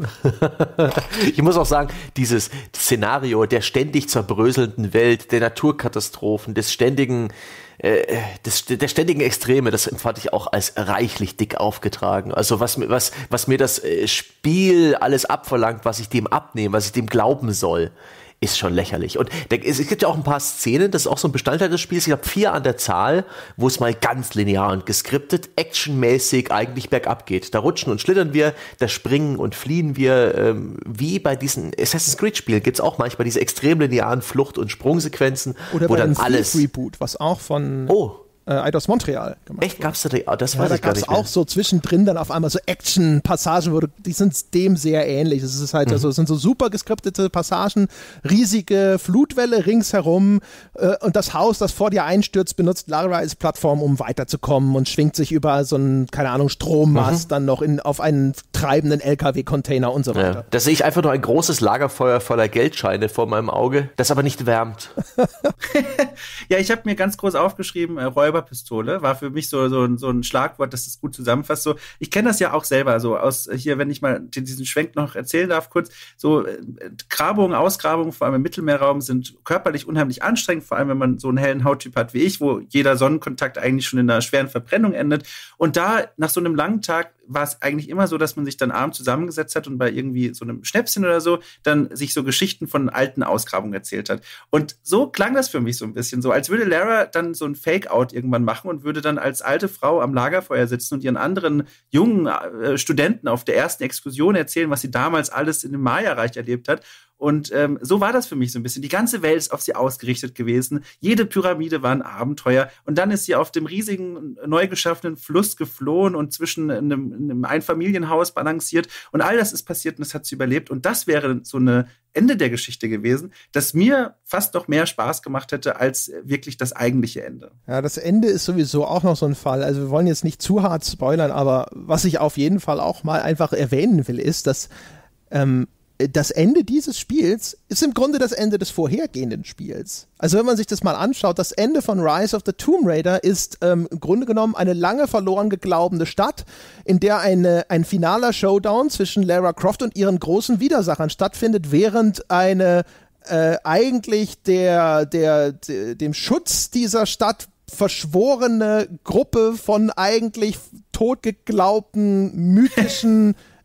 Ich muss auch sagen, dieses Szenario der ständig zerbröselnden Welt, der Naturkatastrophen, des ständigen, äh, des, der ständigen Extreme, das empfand ich auch als reichlich dick aufgetragen. Also was, mir- was, was mir das äh, Spiel alles abverlangt, was ich dem abnehme, was ich dem glauben soll, ist schon lächerlich. Und der, es gibt ja auch ein paar Szenen, das ist auch so ein Bestandteil des Spiels, ich habe vier an der Zahl, wo es mal ganz linear und geskriptet, actionmäßig eigentlich bergab geht. Da rutschen und schlittern wir, da springen und fliehen wir, ähm, wie bei diesen Assassin's Creed Spielen gibt es auch manchmal diese extrem linearen Flucht- und Sprungsequenzen, Oder wo bei dann dem alles... Thief-Reboot, was auch von Oh, äh, Eidos Montreal gemacht echt, gab's da die, oh, das Ja, weiß da ich gar gab es nicht mehr. auch so zwischendrin dann auf einmal so Action-Passagen, wo du- die sind dem sehr ähnlich. Es ist halt, also es sind so super geskriptete Passagen, riesige Flutwelle ringsherum äh, und das Haus, das vor dir einstürzt, benutzt Lara als Plattform, um weiterzukommen und schwingt sich über so einen, keine Ahnung, Strommast dann noch in, auf einen treibenden L K W-Container und so weiter. Ja. Da sehe ich einfach nur ein großes Lagerfeuer voller Geldscheine vor meinem Auge, das aber nicht wärmt. Ja, ich habe mir ganz groß aufgeschrieben, äh, Räuberpistole war für mich so, so, ein- so ein Schlagwort, das das gut zusammenfasst. So, ich kenne das ja auch selber, so aus äh, hier, wenn ich mal den- diesen Schwenk noch erzählen darf, kurz, so äh, Grabungen, Ausgrabungen, vor allem im Mittelmeerraum, sind körperlich unheimlich anstrengend, vor allem wenn man so einen hellen Hauttyp hat wie ich, wo jeder Sonnenkontakt eigentlich schon in einer schweren Verbrennung endet. Und da, nach so einem langen Tag, war es eigentlich immer so, dass man sich dann abends zusammengesetzt hat und bei irgendwie so einem Schnäpschen oder so dann sich so Geschichten von alten Ausgrabungen erzählt hat. Und so klang das für mich so ein bisschen so, als würde Lara dann so ein Fake-Out irgendwann machen und würde dann als alte Frau am Lagerfeuer sitzen und ihren anderen jungen äh, Studenten auf der ersten Exkursion erzählen, was sie damals alles in dem Maya-Reich erlebt hat. Und ähm, so war das für mich so ein bisschen. Die ganze Welt ist auf sie ausgerichtet gewesen. Jede Pyramide war ein Abenteuer. Und dann ist sie auf dem riesigen, neu geschaffenen Fluss geflohen und zwischen einem, einem Einfamilienhaus balanciert. Und all das ist passiert und das hat sie überlebt. Und das wäre so eine Ende der Geschichte gewesen, das mir fast noch mehr Spaß gemacht hätte als wirklich das eigentliche Ende. Ja, das Ende ist sowieso auch noch so ein Fall. Also wir wollen jetzt nicht zu hart spoilern, aber was ich auf jeden Fall auch mal einfach erwähnen will, ist, dass ähm, das Ende dieses Spiels ist im Grunde das Ende des vorhergehenden Spiels. Also wenn man sich das mal anschaut, das Ende von Rise of the Tomb Raider ist ähm, im Grunde genommen eine lange verloren geglaubene Stadt, in der eine, ein finaler Showdown zwischen Lara Croft und ihren großen Widersachern stattfindet, während eine äh, eigentlich der, der, der, dem Schutz dieser Stadt verschworene Gruppe von eigentlich totgeglaubten, mythischen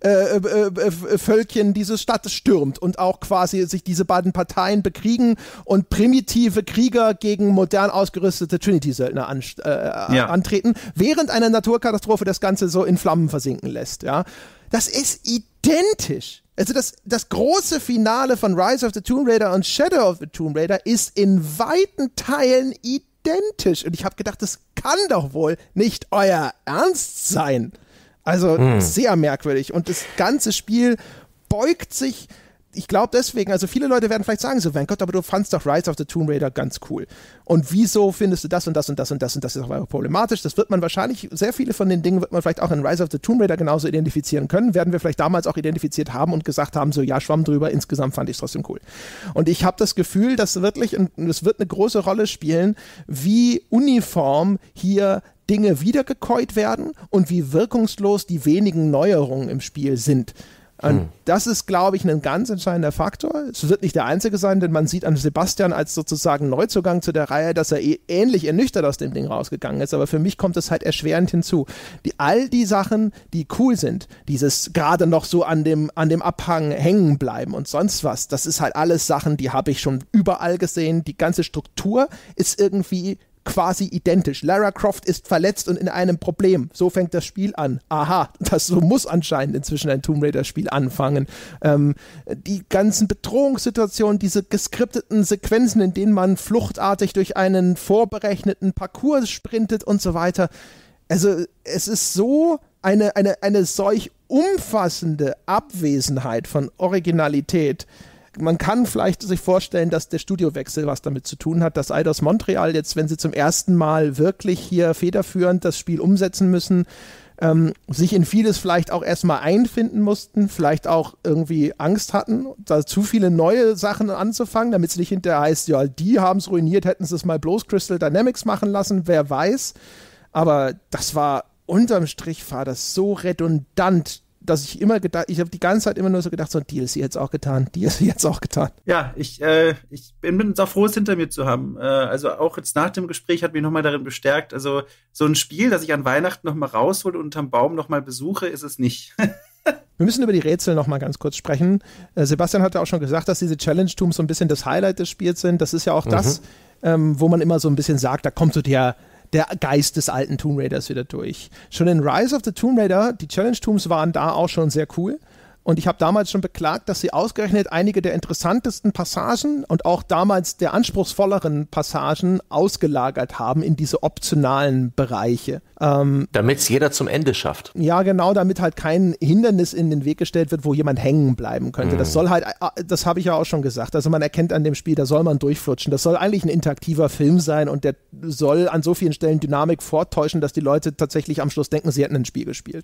äh, äh, äh, Völkchen diese Stadt stürmt und auch quasi sich diese beiden Parteien bekriegen und primitive Krieger gegen modern ausgerüstete Trinity-Söldner an, äh, ja. antreten, während eine Naturkatastrophe das Ganze so in Flammen versinken lässt. Ja, das ist identisch. Also das, das große Finale von Rise of the Tomb Raider und Shadow of the Tomb Raider ist in weiten Teilen identisch. Und ich habe gedacht, das kann doch wohl nicht euer Ernst sein. Also hm. sehr merkwürdig. Und das ganze Spiel beugt sich, ich glaube deswegen, also viele Leute werden vielleicht sagen so, mein Gott, aber du fandst doch Rise of the Tomb Raider ganz cool. Und wieso findest du das und das und das und das und das ist auch problematisch? Das wird man wahrscheinlich, sehr viele von den Dingen wird man vielleicht auch in Rise of the Tomb Raider genauso identifizieren können, werden wir vielleicht damals auch identifiziert haben und gesagt haben, so ja, schwamm drüber, insgesamt fand ich es trotzdem cool. Und ich habe das Gefühl, dass wirklich, und es wird eine große Rolle spielen, wie uniform hier Dinge wiedergekäut werden und wie wirkungslos die wenigen Neuerungen im Spiel sind. Und hm. das ist, glaube ich, ein ganz entscheidender Faktor. Es wird nicht der einzige sein, denn man sieht an Sebastian als sozusagen Neuzugang zu der Reihe, dass er eh ähnlich ernüchtert aus dem Ding rausgegangen ist. Aber für mich kommt es halt erschwerend hinzu. Die, all die Sachen, die cool sind, dieses gerade noch so an dem, an dem Abhang hängen bleiben und sonst was, das ist halt alles Sachen, die habe ich schon überall gesehen. Die ganze Struktur ist irgendwie quasi identisch. Lara Croft ist verletzt und in einem Problem. So fängt das Spiel an. Aha, das so muss anscheinend inzwischen ein Tomb Raider-Spiel anfangen. Ähm, die ganzen Bedrohungssituationen, diese geskripteten Sequenzen, in denen man fluchtartig durch einen vorberechneten Parcours sprintet und so weiter. Also es ist so eine, eine, eine solch umfassende Abwesenheit von Originalität. Man kann vielleicht sich vorstellen, dass der Studiowechsel was damit zu tun hat, dass Eidos Montreal jetzt, wenn sie zum ersten Mal wirklich hier federführend das Spiel umsetzen müssen, ähm, sich in vieles vielleicht auch erstmal einfinden mussten, vielleicht auch irgendwie Angst hatten, da zu viele neue Sachen anzufangen, damit es nicht hinterher heißt, ja, die haben es ruiniert, hätten sie es mal bloß Crystal Dynamics machen lassen, wer weiß. Aber das war, unterm Strich war das so redundant, dass ich immer gedacht, ich habe die ganze Zeit immer nur so gedacht, so ein D L C jetzt auch getan, D L C jetzt auch getan. Ja, ich, äh, ich bin jetzt auch froh, es hinter mir zu haben. Äh, also auch jetzt nach dem Gespräch hat mich nochmal darin bestärkt, also so ein Spiel, das ich an Weihnachten nochmal raushole und unterm Baum nochmal besuche, ist es nicht. Wir müssen über die Rätsel noch mal ganz kurz sprechen. Äh, Sebastian hatte auch schon gesagt, dass diese Challenge-Tooms so ein bisschen das Highlight des Spiels sind. Das ist ja auch mhm. das, ähm, wo man immer so ein bisschen sagt, da kommt so der der Geist des alten Tomb Raiders wieder durch. Schon in Rise of the Tomb Raider, die Challenge-Tooms waren da auch schon sehr cool. Und ich habe damals schon beklagt, dass sie ausgerechnet einige der interessantesten Passagen und auch damals der anspruchsvolleren Passagen ausgelagert haben in diese optionalen Bereiche. Ähm, damit es jeder zum Ende schafft. Ja, genau, damit halt kein Hindernis in den Weg gestellt wird, wo jemand hängen bleiben könnte. Mhm. Das soll halt, das habe ich ja auch schon gesagt, also man erkennt an dem Spiel, da soll man durchflutschen. Das soll eigentlich ein interaktiver Film sein und der soll an so vielen Stellen Dynamik vortäuschen, dass die Leute tatsächlich am Schluss denken, sie hätten ein Spiel gespielt.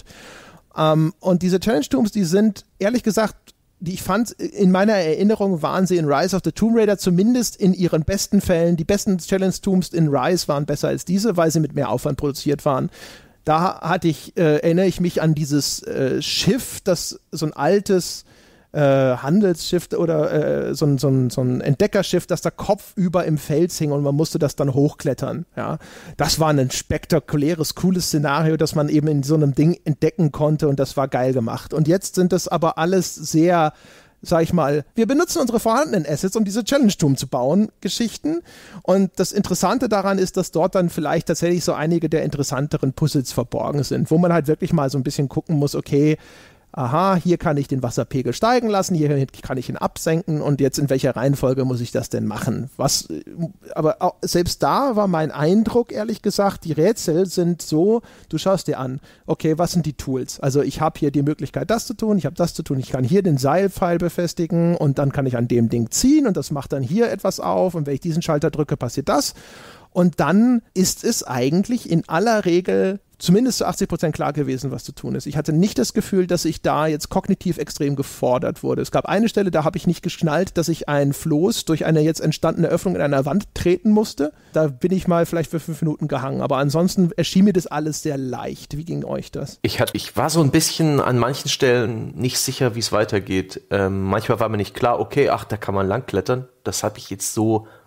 Um, und diese Challenge-Tooms, die sind, ehrlich gesagt, die ich fand, in meiner Erinnerung waren sie in Rise of the Tomb Raider zumindest in ihren besten Fällen, die besten Challenge-Tooms in Rise waren besser als diese, weil sie mit mehr Aufwand produziert waren. Da hatte ich, äh, erinnere ich mich an dieses äh, Schiff, das so ein altes äh, Handelsschiff oder äh, so, ein, so, ein, so ein Entdeckerschiff, das da kopfüber im Fels hing und man musste das dann hochklettern. Ja. Das war ein spektakuläres, cooles Szenario, das man eben in so einem Ding entdecken konnte und das war geil gemacht. Und jetzt sind das aber alles sehr, sag ich mal, wir benutzen unsere vorhandenen Assets, um diese Challenge-Toom zu bauen, Geschichten. Und das Interessante daran ist, dass dort dann vielleicht tatsächlich so einige der interessanteren Puzzles verborgen sind, wo man halt wirklich mal so ein bisschen gucken muss, okay, aha, hier kann ich den Wasserpegel steigen lassen, hier kann ich ihn absenken und jetzt in welcher Reihenfolge muss ich das denn machen? Was, aber auch, selbst da war mein Eindruck, ehrlich gesagt, die Rätsel sind so, du schaust dir an, okay, was sind die Tools? Also ich habe hier die Möglichkeit, das zu tun, ich habe das zu tun, ich kann hier den Seilpfeil befestigen und dann kann ich an dem Ding ziehen und das macht dann hier etwas auf und wenn ich diesen Schalter drücke, passiert das. Und dann ist es eigentlich in aller Regel zumindest zu achtzig Prozent klar gewesen, was zu tun ist. Ich hatte nicht das Gefühl, dass ich da jetzt kognitiv extrem gefordert wurde. Es gab eine Stelle, da habe ich nicht geschnallt, dass ich ein Floß durch eine jetzt entstandene Öffnung in einer Wand treten musste. Da bin ich mal vielleicht für fünf Minuten gehangen. Aber ansonsten erschien mir das alles sehr leicht. Wie ging euch das? Ich, hat, ich war so ein bisschen an manchen Stellen nicht sicher, wie es weitergeht. Ähm, manchmal war mir nicht klar, okay, ach, da kann man langklettern. Das habe ich jetzt so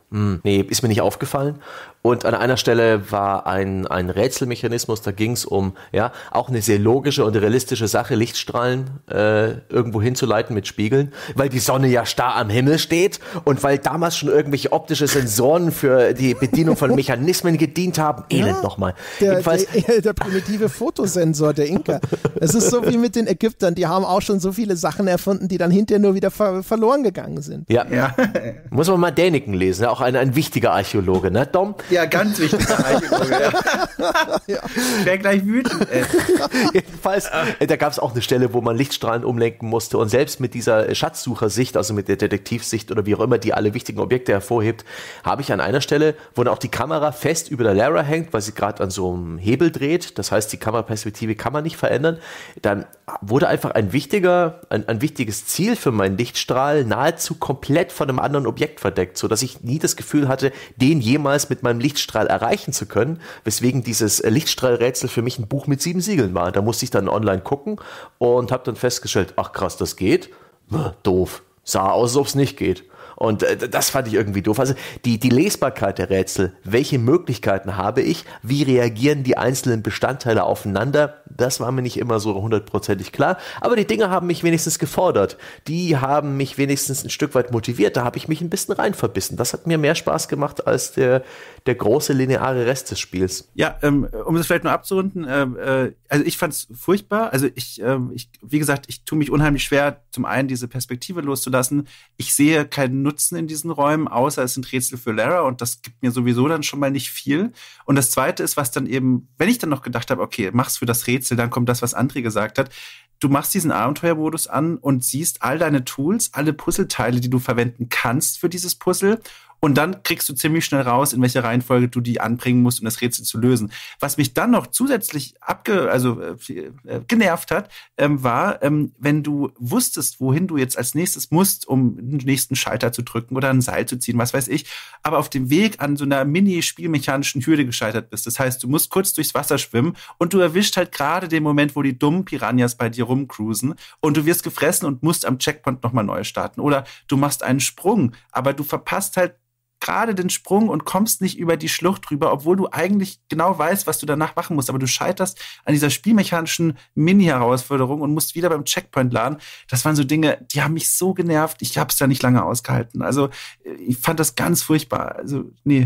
Hm, nee, ist mir nicht aufgefallen. Und an einer Stelle war ein, ein Rätselmechanismus, da ging es um, ja, auch eine sehr logische und realistische Sache, Lichtstrahlen äh, irgendwo hinzuleiten mit Spiegeln, weil die Sonne ja starr am Himmel steht und weil damals schon irgendwelche optische Sensoren für die Bedienung von Mechanismen gedient haben. Elend ja, nochmal. Der, der, der primitive Fotosensor der Inka. Es ist so wie mit den Ägyptern, die haben auch schon so viele Sachen erfunden, die dann hinterher nur wieder ver- verloren gegangen sind. Ja, ja. Muss man mal Däniken lesen, auch ein, ein wichtiger Archäologe, ne, Dom? Ja, ganz wichtiger Archäologe, ja. ja. Ich wäre gleich wütend, ey. Jedenfalls, äh, da gab es auch eine Stelle, wo man Lichtstrahlen umlenken musste und selbst mit dieser Schatzsuchersicht, also mit der Detektivsicht oder wie auch immer, die alle wichtigen Objekte hervorhebt, habe ich an einer Stelle, wo dann auch die Kamera fest über der Lara hängt, weil sie gerade an so einem Hebel dreht, das heißt, die Kameraperspektive kann man nicht verändern, dann wurde einfach ein wichtiger, ein, ein wichtiges Ziel für meinen Lichtstrahl nahezu komplett von einem anderen Objekt verdeckt, sodass ich nie das Gefühl hatte, den jemals mit meinem Lichtstrahl erreichen zu können, weswegen dieses Lichtstrahlrätsel für mich ein Buch mit sieben Siegeln war. Da musste ich dann online gucken und habe dann festgestellt, ach krass, das geht? Doof. Sah aus, als ob es nicht geht. Und äh, das fand ich irgendwie doof. Also die, die Lesbarkeit der Rätsel, welche Möglichkeiten habe ich, wie reagieren die einzelnen Bestandteile aufeinander, das war mir nicht immer so hundertprozentig klar. Aber die Dinge haben mich wenigstens gefordert. Die haben mich wenigstens ein Stück weit motiviert. Da habe ich mich ein bisschen rein verbissen. Das hat mir mehr Spaß gemacht als der, der große lineare Rest des Spiels. Ja, ähm, um das vielleicht nur abzurunden, äh, äh, also ich fand es furchtbar. Also ich, äh, ich, wie gesagt, ich tue mich unheimlich schwer, zum einen diese Perspektive loszulassen. Ich sehe keinen Nutzen in diesen Räumen, außer es sind Rätsel für Lara und das gibt mir sowieso dann schon mal nicht viel. Und das Zweite ist, was dann eben, wenn ich dann noch gedacht habe, okay, mach's für das Rätsel, dann kommt das, was André gesagt hat. Du machst diesen Abenteuermodus an und siehst all deine Tools, alle Puzzleteile, die du verwenden kannst für dieses Puzzle. Und dann kriegst du ziemlich schnell raus, in welcher Reihenfolge du die anbringen musst, um das Rätsel zu lösen. Was mich dann noch zusätzlich abge, also äh, genervt hat, ähm, war, ähm, wenn du wusstest, wohin du jetzt als nächstes musst, um den nächsten Schalter zu drücken oder ein Seil zu ziehen, was weiß ich, aber auf dem Weg an so einer mini-spielmechanischen Hürde gescheitert bist. Das heißt, du musst kurz durchs Wasser schwimmen und du erwischt halt gerade den Moment, wo die dummen Piranhas bei dir rumcruisen und du wirst gefressen und musst am Checkpoint nochmal neu starten. Oder du machst einen Sprung, aber du verpasst halt gerade den Sprung und kommst nicht über die Schlucht rüber, obwohl du eigentlich genau weißt, was du danach machen musst. Aber du scheiterst an dieser spielmechanischen Mini-Herausforderung und musst wieder beim Checkpoint laden. Das waren so Dinge, die haben mich so genervt. Ich habe es ja nicht lange ausgehalten. Also ich fand das ganz furchtbar. Also nee,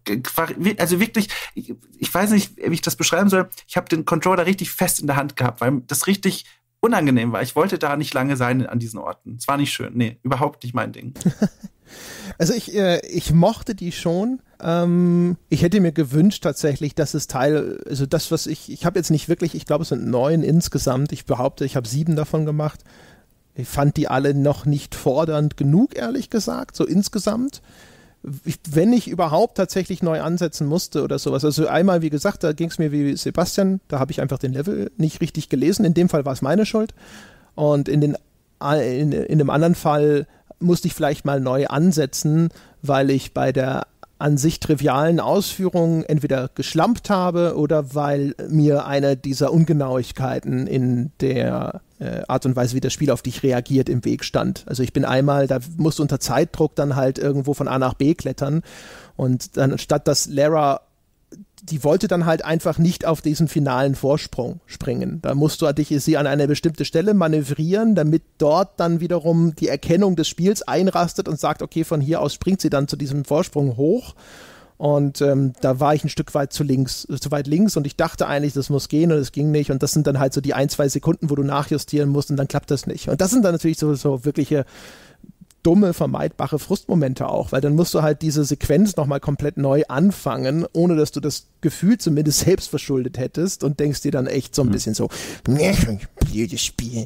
also wirklich, ich, ich weiß nicht, wie ich das beschreiben soll. Ich habe den Controller richtig fest in der Hand gehabt, weil das richtig unangenehm war. Ich wollte da nicht lange sein an diesen Orten. Es war nicht schön. Nee, überhaupt nicht mein Ding. Also ich, äh, ich mochte die schon. Ähm, ich hätte mir gewünscht tatsächlich, dass es Teil, also das, was ich, ich habe jetzt nicht wirklich, ich glaube es sind neun insgesamt. Ich behaupte, ich habe sieben davon gemacht. Ich fand die alle noch nicht fordernd genug, ehrlich gesagt, so insgesamt. Ich, wenn ich überhaupt tatsächlich neu ansetzen musste oder sowas. Also einmal, wie gesagt, da ging es mir wie Sebastian, da habe ich einfach den Level nicht richtig gelesen. In dem Fall war es meine Schuld. Und in, den, in, in dem anderen Fall musste ich vielleicht mal neu ansetzen, weil ich bei der an sich trivialen Ausführung entweder geschlampt habe oder weil mir eine dieser Ungenauigkeiten in der äh, Art und Weise, wie das Spiel auf dich reagiert, im Weg stand. Also ich bin einmal, da musste unter Zeitdruck dann halt irgendwo von A nach B klettern und dann statt dass Lara, die wollte dann halt einfach nicht auf diesen finalen Vorsprung springen. Da musst du dich sie an eine bestimmte Stelle manövrieren, damit dort dann wiederum die Erkennung des Spiels einrastet und sagt, okay, von hier aus springt sie dann zu diesem Vorsprung hoch. Und ähm, da war ich ein Stück weit zu links, zu weit links und ich dachte eigentlich, das muss gehen und es ging nicht. Und das sind dann halt so die ein, zwei Sekunden, wo du nachjustieren musst und dann klappt das nicht. Und das sind dann natürlich so, so wirkliche dumme, vermeidbare Frustmomente auch, weil dann musst du halt diese Sequenz nochmal komplett neu anfangen, ohne dass du das Gefühl zumindest selbst verschuldet hättest und denkst dir dann echt so ein bisschen so, blödes Spiel.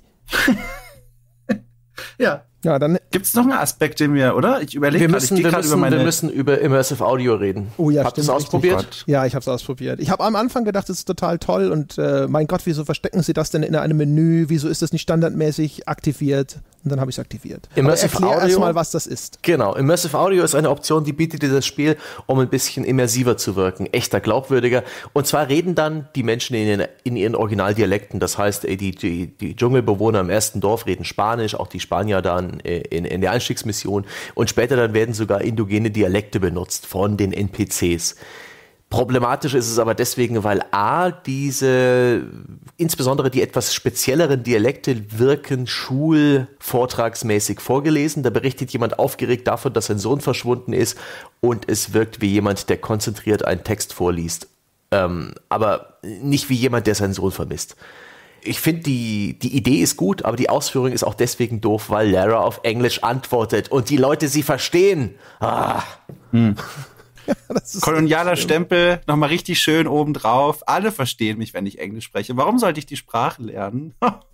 Ja. Ja, dann gibt es noch einen Aspekt, den wir, oder? Ich überlege wir gerade, müssen, ich wir, gerade müssen, über meine... wir müssen über Immersive Audio reden. Oh ja, Habt ihr stimmt, es ausprobiert? richtig. Ja, ich habe es ausprobiert. Ich habe am Anfang gedacht, das ist total toll und äh, mein Gott, wieso verstecken sie das denn in einem Menü? Wieso ist das nicht standardmäßig aktiviert? und dann habe ich es aktiviert. Immersive erklär Audio, erstmal, was das ist. Genau, Immersive Audio ist eine Option, die bietet dir das Spiel, um ein bisschen immersiver zu wirken, echter, glaubwürdiger. Und zwar reden dann die Menschen in ihren, in ihren Originaldialekten. Das heißt, die, die, die Dschungelbewohner im ersten Dorf reden Spanisch, auch die Spanier dann in, in der Einstiegsmission. Und später dann werden sogar indogene Dialekte benutzt von den N P Cs. Problematisch ist es aber deswegen, weil A, diese, insbesondere die etwas spezielleren Dialekte wirken schulvortragsmäßig vorgelesen. Da berichtet jemand aufgeregt davon, dass sein Sohn verschwunden ist und es wirkt wie jemand, der konzentriert einen Text vorliest. Ähm, aber nicht wie jemand, der seinen Sohn vermisst. Ich finde, die, die Idee ist gut, aber die Ausführung ist auch deswegen doof, weil Lara auf Englisch antwortet und die Leute sie verstehen. Ah. Hm. Ja, kolonialer Stempel, nochmal richtig schön obendrauf. Alle verstehen mich, wenn ich Englisch spreche. Warum sollte ich die Sprache lernen?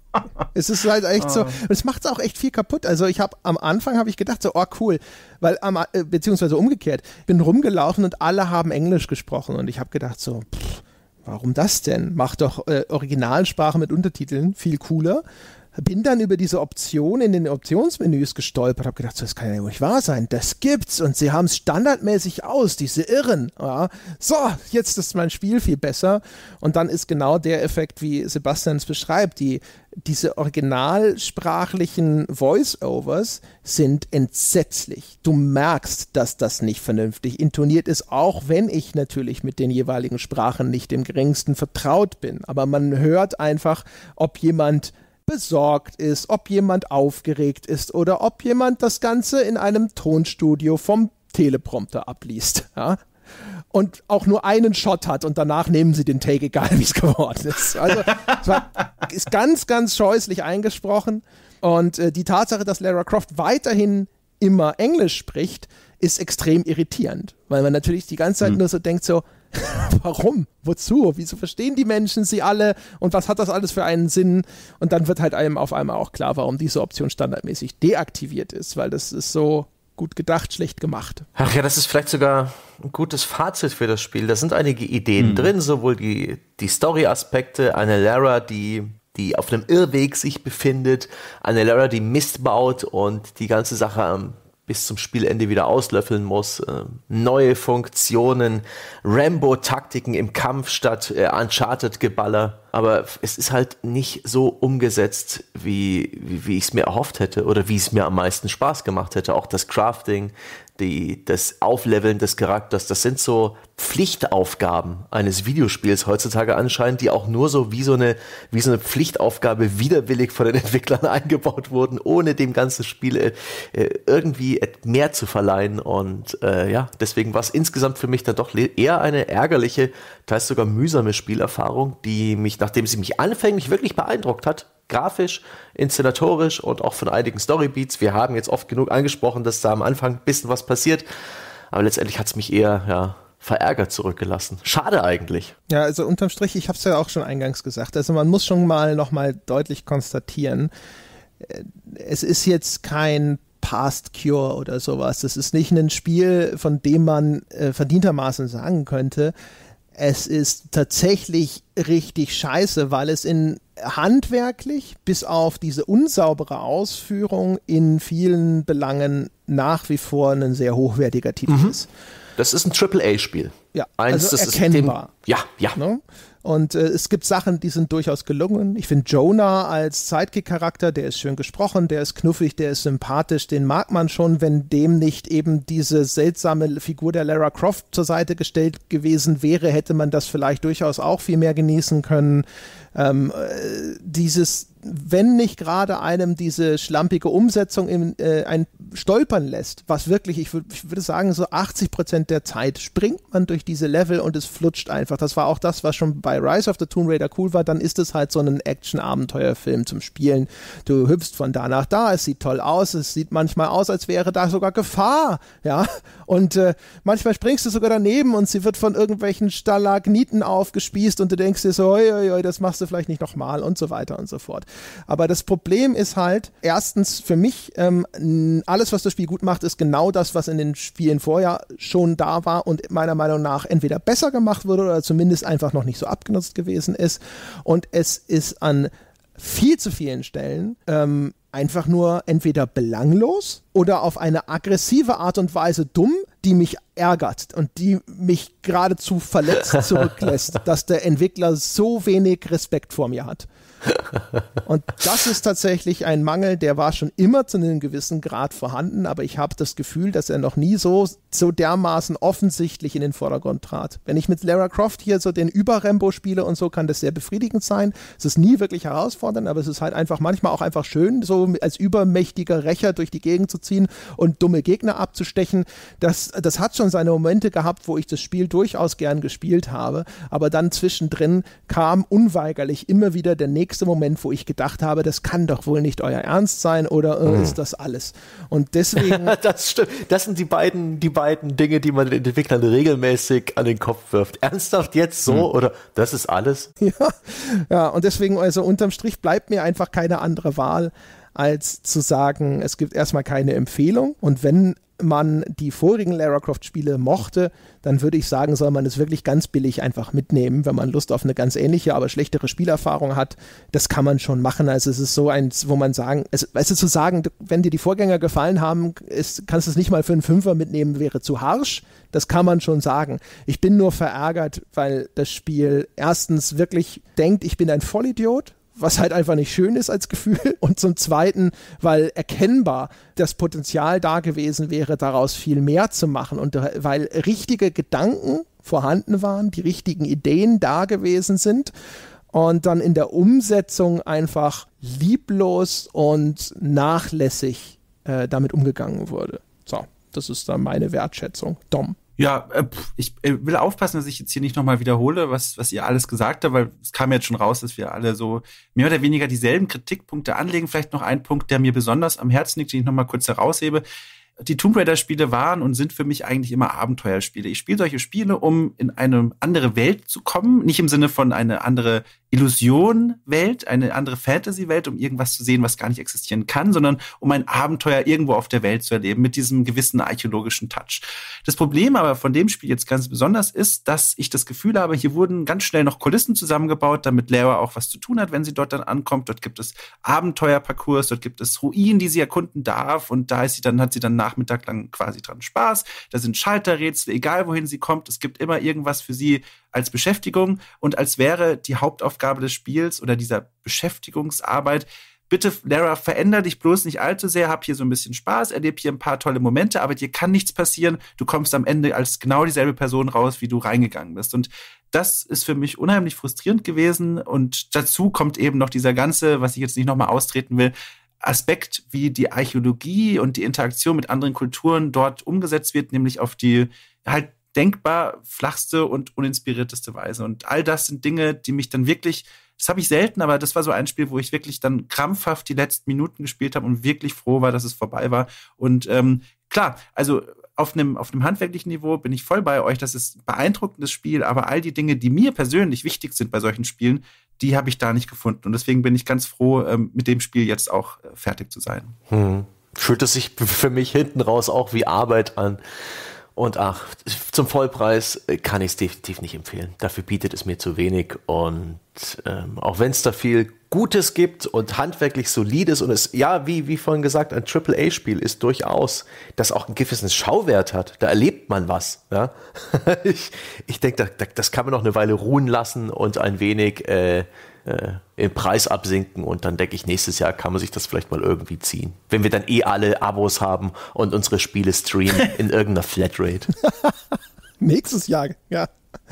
Es ist halt echt so, es macht auch echt viel kaputt. Also ich habe am Anfang habe ich gedacht so, oh cool, weil am, äh, beziehungsweise umgekehrt, bin rumgelaufen und alle haben Englisch gesprochen und ich habe gedacht so, pff, warum das denn? Mach doch äh, Originalsprache mit Untertiteln, viel cooler. Bin dann über diese Option in den Optionsmenüs gestolpert, habe gedacht, so, das kann ja nicht wahr sein, das gibt's und sie haben es standardmäßig aus, diese Irren. Ja. So, jetzt ist mein Spiel viel besser und dann ist genau der Effekt, wie Sebastian es beschreibt, die, diese originalsprachlichen Voice-Overs sind entsetzlich. Du merkst, dass das nicht vernünftig intoniert ist, auch wenn ich natürlich mit den jeweiligen Sprachen nicht im geringsten vertraut bin, aber man hört einfach, ob jemand besorgt ist, ob jemand aufgeregt ist oder ob jemand das Ganze in einem Tonstudio vom Teleprompter abliest. Ja? Und auch nur einen Shot hat und danach nehmen sie den Take, egal wie es geworden ist. Also es war, ist ganz, ganz scheußlich eingesprochen und äh, die Tatsache, dass Lara Croft weiterhin immer Englisch spricht, ist extrem irritierend, weil man natürlich die ganze Zeit hm. nur so denkt so, warum? Wozu? Wieso verstehen die Menschen sie alle? Und was hat das alles für einen Sinn? Und dann wird halt einem auf einmal auch klar, warum diese Option standardmäßig deaktiviert ist, weil das ist so gut gedacht, schlecht gemacht. Ach ja, das ist vielleicht sogar ein gutes Fazit für das Spiel. Da sind einige Ideen hm. drin, sowohl die, die Story-Aspekte, eine Lara, die die auf einem Irrweg sich befindet, eine Lara, die Mist baut und die ganze Sache am bis zum Spielende wieder auslöffeln muss, äh, neue Funktionen, Rambo-Taktiken im Kampf statt äh, Uncharted-Geballer. Aber es ist halt nicht so umgesetzt, wie, wie, wie ich es mir erhofft hätte oder wie es mir am meisten Spaß gemacht hätte. Auch das Crafting, die, das Aufleveln des Charakters, das sind so Pflichtaufgaben eines Videospiels heutzutage anscheinend, die auch nur so wie so eine, wie so eine Pflichtaufgabe widerwillig von den Entwicklern eingebaut wurden, ohne dem ganzen Spiel äh, irgendwie mehr zu verleihen. Und äh, ja, deswegen war es insgesamt für mich dann doch eher eine ärgerliche, teils sogar mühsame Spielerfahrung, die mich, nachdem sie mich anfänglich wirklich beeindruckt hat, grafisch, inszenatorisch und auch von einigen Storybeats. Wir haben jetzt oft genug angesprochen, dass da am Anfang ein bisschen was passiert, aber letztendlich hat es mich eher ja, verärgert zurückgelassen. Schade eigentlich. Ja, also unterm Strich, ich habe es ja auch schon eingangs gesagt, also man muss schon mal nochmal deutlich konstatieren, es ist jetzt kein Past Cure oder sowas. Das ist nicht ein Spiel, von dem man äh, verdientermaßen sagen könnte, es ist tatsächlich richtig scheiße, weil es in handwerklich bis auf diese unsaubere Ausführung in vielen Belangen nach wie vor ein sehr hochwertiger Titel mhm. ist. Das ist ein Triple A Spiel. Ja, Eins, also das erkennbar. Ist dem, ja, ja. Ne? Und äh, es gibt Sachen, die sind durchaus gelungen. Ich finde Jonah als Sidekick-Charakter, der ist schön gesprochen, der ist knuffig, der ist sympathisch, den mag man schon, wenn dem nicht eben diese seltsame Figur der Lara Croft zur Seite gestellt gewesen wäre, hätte man das vielleicht durchaus auch viel mehr genießen können. Ähm, äh, dieses, wenn nicht gerade einem diese schlampige Umsetzung in, äh, ein stolpern lässt, was wirklich, ich, würd, ich würde sagen, so achtzig Prozent der Zeit springt man durch diese Level und es flutscht einfach. Das war auch das, was schon bei Rise of the Tomb Raider cool war. Dann ist es halt so ein Action-Abenteuerfilm zum Spielen. Du hüpfst von da nach da, es sieht toll aus, es sieht manchmal aus, als wäre da sogar Gefahr, ja, und äh, manchmal springst du sogar daneben und sie wird von irgendwelchen Stalagniten aufgespießt und du denkst dir so, oi, oi, oi, das machst du vielleicht nicht nochmal und so weiter und so fort. Aber das Problem ist halt, erstens für mich, ähm, alles, was das Spiel gut macht, ist genau das, was in den Spielen vorher schon da war und meiner Meinung nach entweder besser gemacht wurde oder zumindest einfach noch nicht so abgenutzt gewesen ist. Und es ist an viel zu vielen Stellen ähm, einfach nur entweder belanglos oder auf eine aggressive Art und Weise dumm, die mich ärgert und die mich geradezu verletzt zurücklässt, dass der Entwickler so wenig Respekt vor mir hat. Und das ist tatsächlich ein Mangel, der war schon immer zu einem gewissen Grad vorhanden, aber ich habe das Gefühl, dass er noch nie so, so dermaßen offensichtlich in den Vordergrund trat. Wenn ich mit Lara Croft hier so den Über-Rambo spiele und so, kann das sehr befriedigend sein. Es ist nie wirklich herausfordernd, aber es ist halt einfach manchmal auch einfach schön, so als übermächtiger Rächer durch die Gegend zu ziehen und dumme Gegner abzustechen. Das, das hat schon seine Momente gehabt, wo ich das Spiel durchaus gern gespielt habe, aber dann zwischendrin kam unweigerlich immer wieder der nächste Moment, wo ich gedacht habe, das kann doch wohl nicht euer Ernst sein oder äh, mhm. ist das alles? Und deswegen... das stimmt. Das sind die beiden, die beiden Dinge, die man den Entwicklern regelmäßig an den Kopf wirft. Ernsthaft jetzt so mhm. oder das ist alles? Ja, ja, und deswegen, also unterm Strich bleibt mir einfach keine andere Wahl, als zu sagen, es gibt erstmal keine Empfehlung und wenn man die vorigen Lara Croft Spiele mochte, dann würde ich sagen, soll man es wirklich ganz billig einfach mitnehmen, wenn man Lust auf eine ganz ähnliche, aber schlechtere Spielerfahrung hat. Das kann man schon machen. Also es ist so eins, wo man sagen, also, weißt du, zu sagen, wenn dir die Vorgänger gefallen haben, ist, kannst du es nicht mal für einen Fünfer mitnehmen, wäre zu harsch. Das kann man schon sagen. Ich bin nur verärgert, weil das Spiel erstens wirklich denkt, ich bin ein Vollidiot, was halt einfach nicht schön ist als Gefühl und zum Zweiten, weil erkennbar das Potenzial da gewesen wäre, daraus viel mehr zu machen und weil richtige Gedanken vorhanden waren, die richtigen Ideen da gewesen sind und dann in der Umsetzung einfach lieblos und nachlässig äh, damit umgegangen wurde. So, das ist dann meine Wertschätzung. Dom. Ja, ich will aufpassen, dass ich jetzt hier nicht nochmal wiederhole, was, was ihr alles gesagt habt, weil es kam jetzt schon raus, dass wir alle so mehr oder weniger dieselben Kritikpunkte anlegen. Vielleicht noch ein Punkt, der mir besonders am Herzen liegt, den ich nochmal kurz heraushebe. Die Tomb Raider-Spiele waren und sind für mich eigentlich immer Abenteuerspiele. Ich spiele solche Spiele, um in eine andere Welt zu kommen. Nicht im Sinne von eine andere Illusion-Welt, eine andere Fantasy-Welt, um irgendwas zu sehen, was gar nicht existieren kann, sondern um ein Abenteuer irgendwo auf der Welt zu erleben, mit diesem gewissen archäologischen Touch. Das Problem aber von dem Spiel jetzt ganz besonders ist, dass ich das Gefühl habe, hier wurden ganz schnell noch Kulissen zusammengebaut, damit Lara auch was zu tun hat, wenn sie dort dann ankommt. Dort gibt es Abenteuerparcours, dort gibt es Ruinen, die sie erkunden darf und da ist sie dann, hat sie dann Nachmittag lang quasi dran Spaß. Da sind Schalterrätsel, egal wohin sie kommt. Es gibt immer irgendwas für sie als Beschäftigung und als wäre die Hauptaufgabe des Spiels oder dieser Beschäftigungsarbeit, bitte, Lara, veränder dich bloß nicht allzu sehr, hab hier so ein bisschen Spaß, erleb hier ein paar tolle Momente, aber dir kann nichts passieren. Du kommst am Ende als genau dieselbe Person raus, wie du reingegangen bist. Und das ist für mich unheimlich frustrierend gewesen. Und dazu kommt eben noch dieser ganze, was ich jetzt nicht nochmal austreten will, Aspekt, wie die Archäologie und die Interaktion mit anderen Kulturen dort umgesetzt wird, nämlich auf die halt denkbar flachste und uninspirierteste Weise. Und all das sind Dinge, die mich dann wirklich, das habe ich selten, aber das war so ein Spiel, wo ich wirklich dann krampfhaft die letzten Minuten gespielt habe und wirklich froh war, dass es vorbei war. Und ähm, klar, also auf einem auf einem handwerklichen Niveau bin ich voll bei euch. Das ist ein beeindruckendes Spiel, aber all die Dinge, die mir persönlich wichtig sind bei solchen Spielen, die habe ich da nicht gefunden. Und deswegen bin ich ganz froh, ähm, mit dem Spiel jetzt auch äh, fertig zu sein. Hm. Fühlt es sich für mich hinten raus auch wie Arbeit an. Und ach, zum Vollpreis kann ich es definitiv nicht empfehlen. Dafür bietet es mir zu wenig. Und ähm, auch wenn es da viel Gutes gibt und handwerklich solides und es, ja, wie, wie vorhin gesagt, ein Triple A Spiel ist durchaus, das auch einen gewissen Schauwert hat. Da erlebt man was. Ja? ich ich denke, da, das kann man noch eine Weile ruhen lassen und ein wenig äh, äh, im Preis absinken. Und dann denke ich, nächstes Jahr kann man sich das vielleicht mal irgendwie ziehen. Wenn wir dann eh alle Abos haben und unsere Spiele streamen in irgendeiner Flatrate. Nächstes Jahr, ja.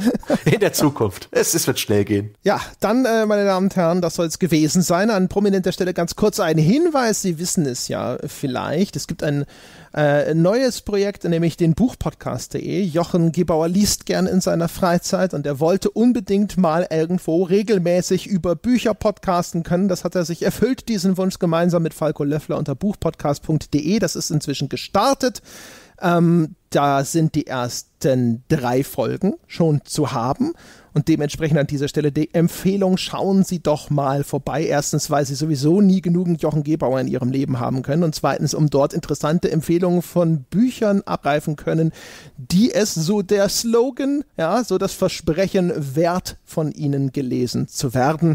In der Zukunft. Es, es wird schnell gehen. Ja, dann, äh, meine Damen und Herren, das soll es gewesen sein. An prominenter Stelle ganz kurz ein Hinweis. Sie wissen es ja vielleicht. Es gibt ein äh, neues Projekt, nämlich den Buchpodcast punkt de. Jochen Gebauer liest gern in seiner Freizeit und er wollte unbedingt mal irgendwo regelmäßig über Bücher podcasten können. Das hat er sich erfüllt, diesen Wunsch, gemeinsam mit Falco Löffler unter buchpodcast punkt de. Das ist inzwischen gestartet. Ähm, da sind die ersten drei Folgen schon zu haben und dementsprechend an dieser Stelle die Empfehlung, schauen Sie doch mal vorbei. Erstens, weil Sie sowieso nie genügend Jochen Gebauer in Ihrem Leben haben können und zweitens, um dort interessante Empfehlungen von Büchern abgreifen können, die es, so der Slogan, ja, so das Versprechen wert, von Ihnen gelesen zu werden.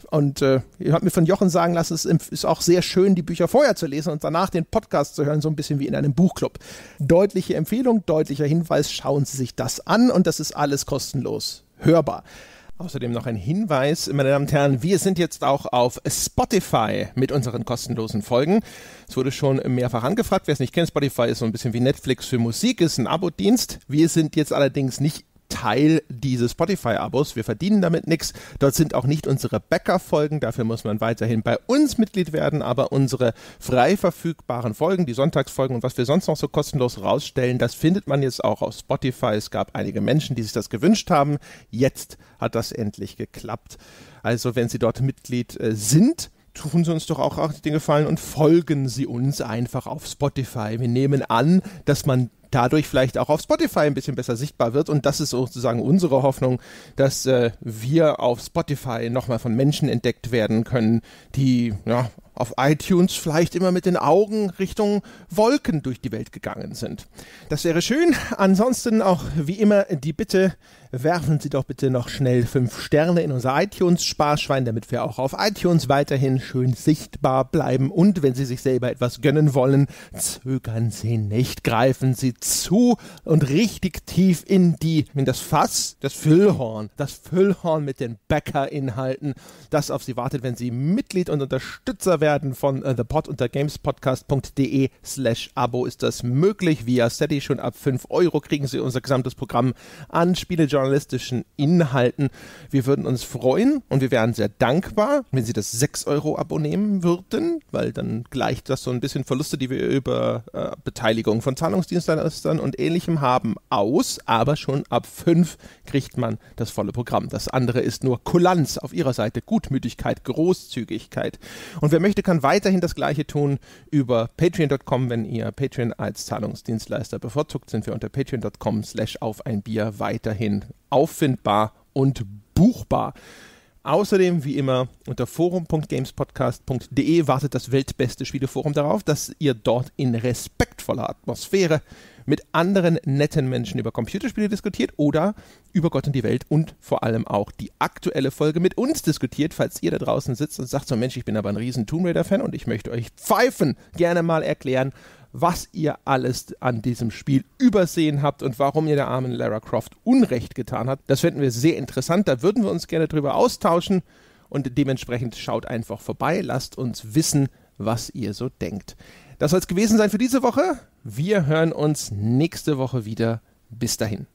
Und äh, ihr habt mir von Jochen sagen lassen, es ist auch sehr schön, die Bücher vorher zu lesen und danach den Podcast zu hören, so ein bisschen wie in einem Buchclub. Deutliche Empfehlung, deutlicher Hinweis, schauen Sie sich das an und das ist alles kostenlos hörbar. Außerdem noch ein Hinweis, meine Damen und Herren, wir sind jetzt auch auf Spotify mit unseren kostenlosen Folgen. Es wurde schon mehrfach angefragt, wer es nicht kennt, Spotify ist so ein bisschen wie Netflix für Musik, ist ein Abo-Dienst. Wir sind jetzt allerdings nicht Teil dieses Spotify-Abos. Wir verdienen damit nichts. Dort sind auch nicht unsere Bäcker-Folgen. Dafür muss man weiterhin bei uns Mitglied werden. Aber unsere frei verfügbaren Folgen, die Sonntagsfolgen und was wir sonst noch so kostenlos rausstellen, das findet man jetzt auch auf Spotify. Es gab einige Menschen, die sich das gewünscht haben. Jetzt hat das endlich geklappt. Also wenn Sie dort Mitglied äh, sind, tun Sie uns doch auch den Gefallen und folgen Sie uns einfach auf Spotify. Wir nehmen an, dass man dadurch vielleicht auch auf Spotify ein bisschen besser sichtbar wird und das ist sozusagen unsere Hoffnung, dass äh, wir auf Spotify nochmal von Menschen entdeckt werden können, die ja, auf iTunes vielleicht immer mit den Augen Richtung Wolken durch die Welt gegangen sind. Das wäre schön. Ansonsten auch wie immer die Bitte, werfen Sie doch bitte noch schnell fünf Sterne in unser iTunes-Sparschwein, damit wir auch auf iTunes weiterhin schön sichtbar bleiben. Und wenn Sie sich selber etwas gönnen wollen, zögern Sie nicht, greifen Sie zu und richtig tief in die, in das Fass, das Füllhorn, das Füllhorn mit den Bäcker-Inhalten, das auf Sie wartet, wenn Sie Mitglied und Unterstützer werden von uh, The Pod unter gamespodcast.de slash Abo ist das möglich. Via Steady schon ab fünf Euro kriegen Sie unser gesamtes Programm an spielejournalistischen Inhalten. Wir würden uns freuen und wir wären sehr dankbar, wenn Sie das sechs Euro Abo nehmen würden, weil dann gleicht das so ein bisschen Verluste, die wir über äh, Beteiligung von Zahlungsdienstleistern und Ähnlichem haben, aus, aber schon ab fünf kriegt man das volle Programm. Das andere ist nur Kulanz auf Ihrer Seite, Gutmütigkeit, Großzügigkeit. Und wer möchte, kann weiterhin das Gleiche tun über patreon Punkt com, wenn ihr Patreon als Zahlungsdienstleister bevorzugt, sind wir unter patreon Punkt com slash auf ein Bier weiterhin auffindbar und buchbar. Außerdem, wie immer, unter forum Punkt gamespodcast Punkt de wartet das weltbeste Spieleforum darauf, dass ihr dort in respektvoller Atmosphäre mit anderen netten Menschen über Computerspiele diskutiert oder über Gott und die Welt und vor allem auch die aktuelle Folge mit uns diskutiert, falls ihr da draußen sitzt und sagt so, Mensch, ich bin aber ein riesen Tomb Raider-Fan und ich möchte euch Pfeifen gerne mal erklären, was ihr alles an diesem Spiel übersehen habt und warum ihr der armen Lara Croft Unrecht getan habt. Das fänden wir sehr interessant, da würden wir uns gerne drüber austauschen und dementsprechend schaut einfach vorbei, lasst uns wissen, was ihr so denkt. Das soll es gewesen sein für diese Woche. Wir hören uns nächste Woche wieder. Bis dahin.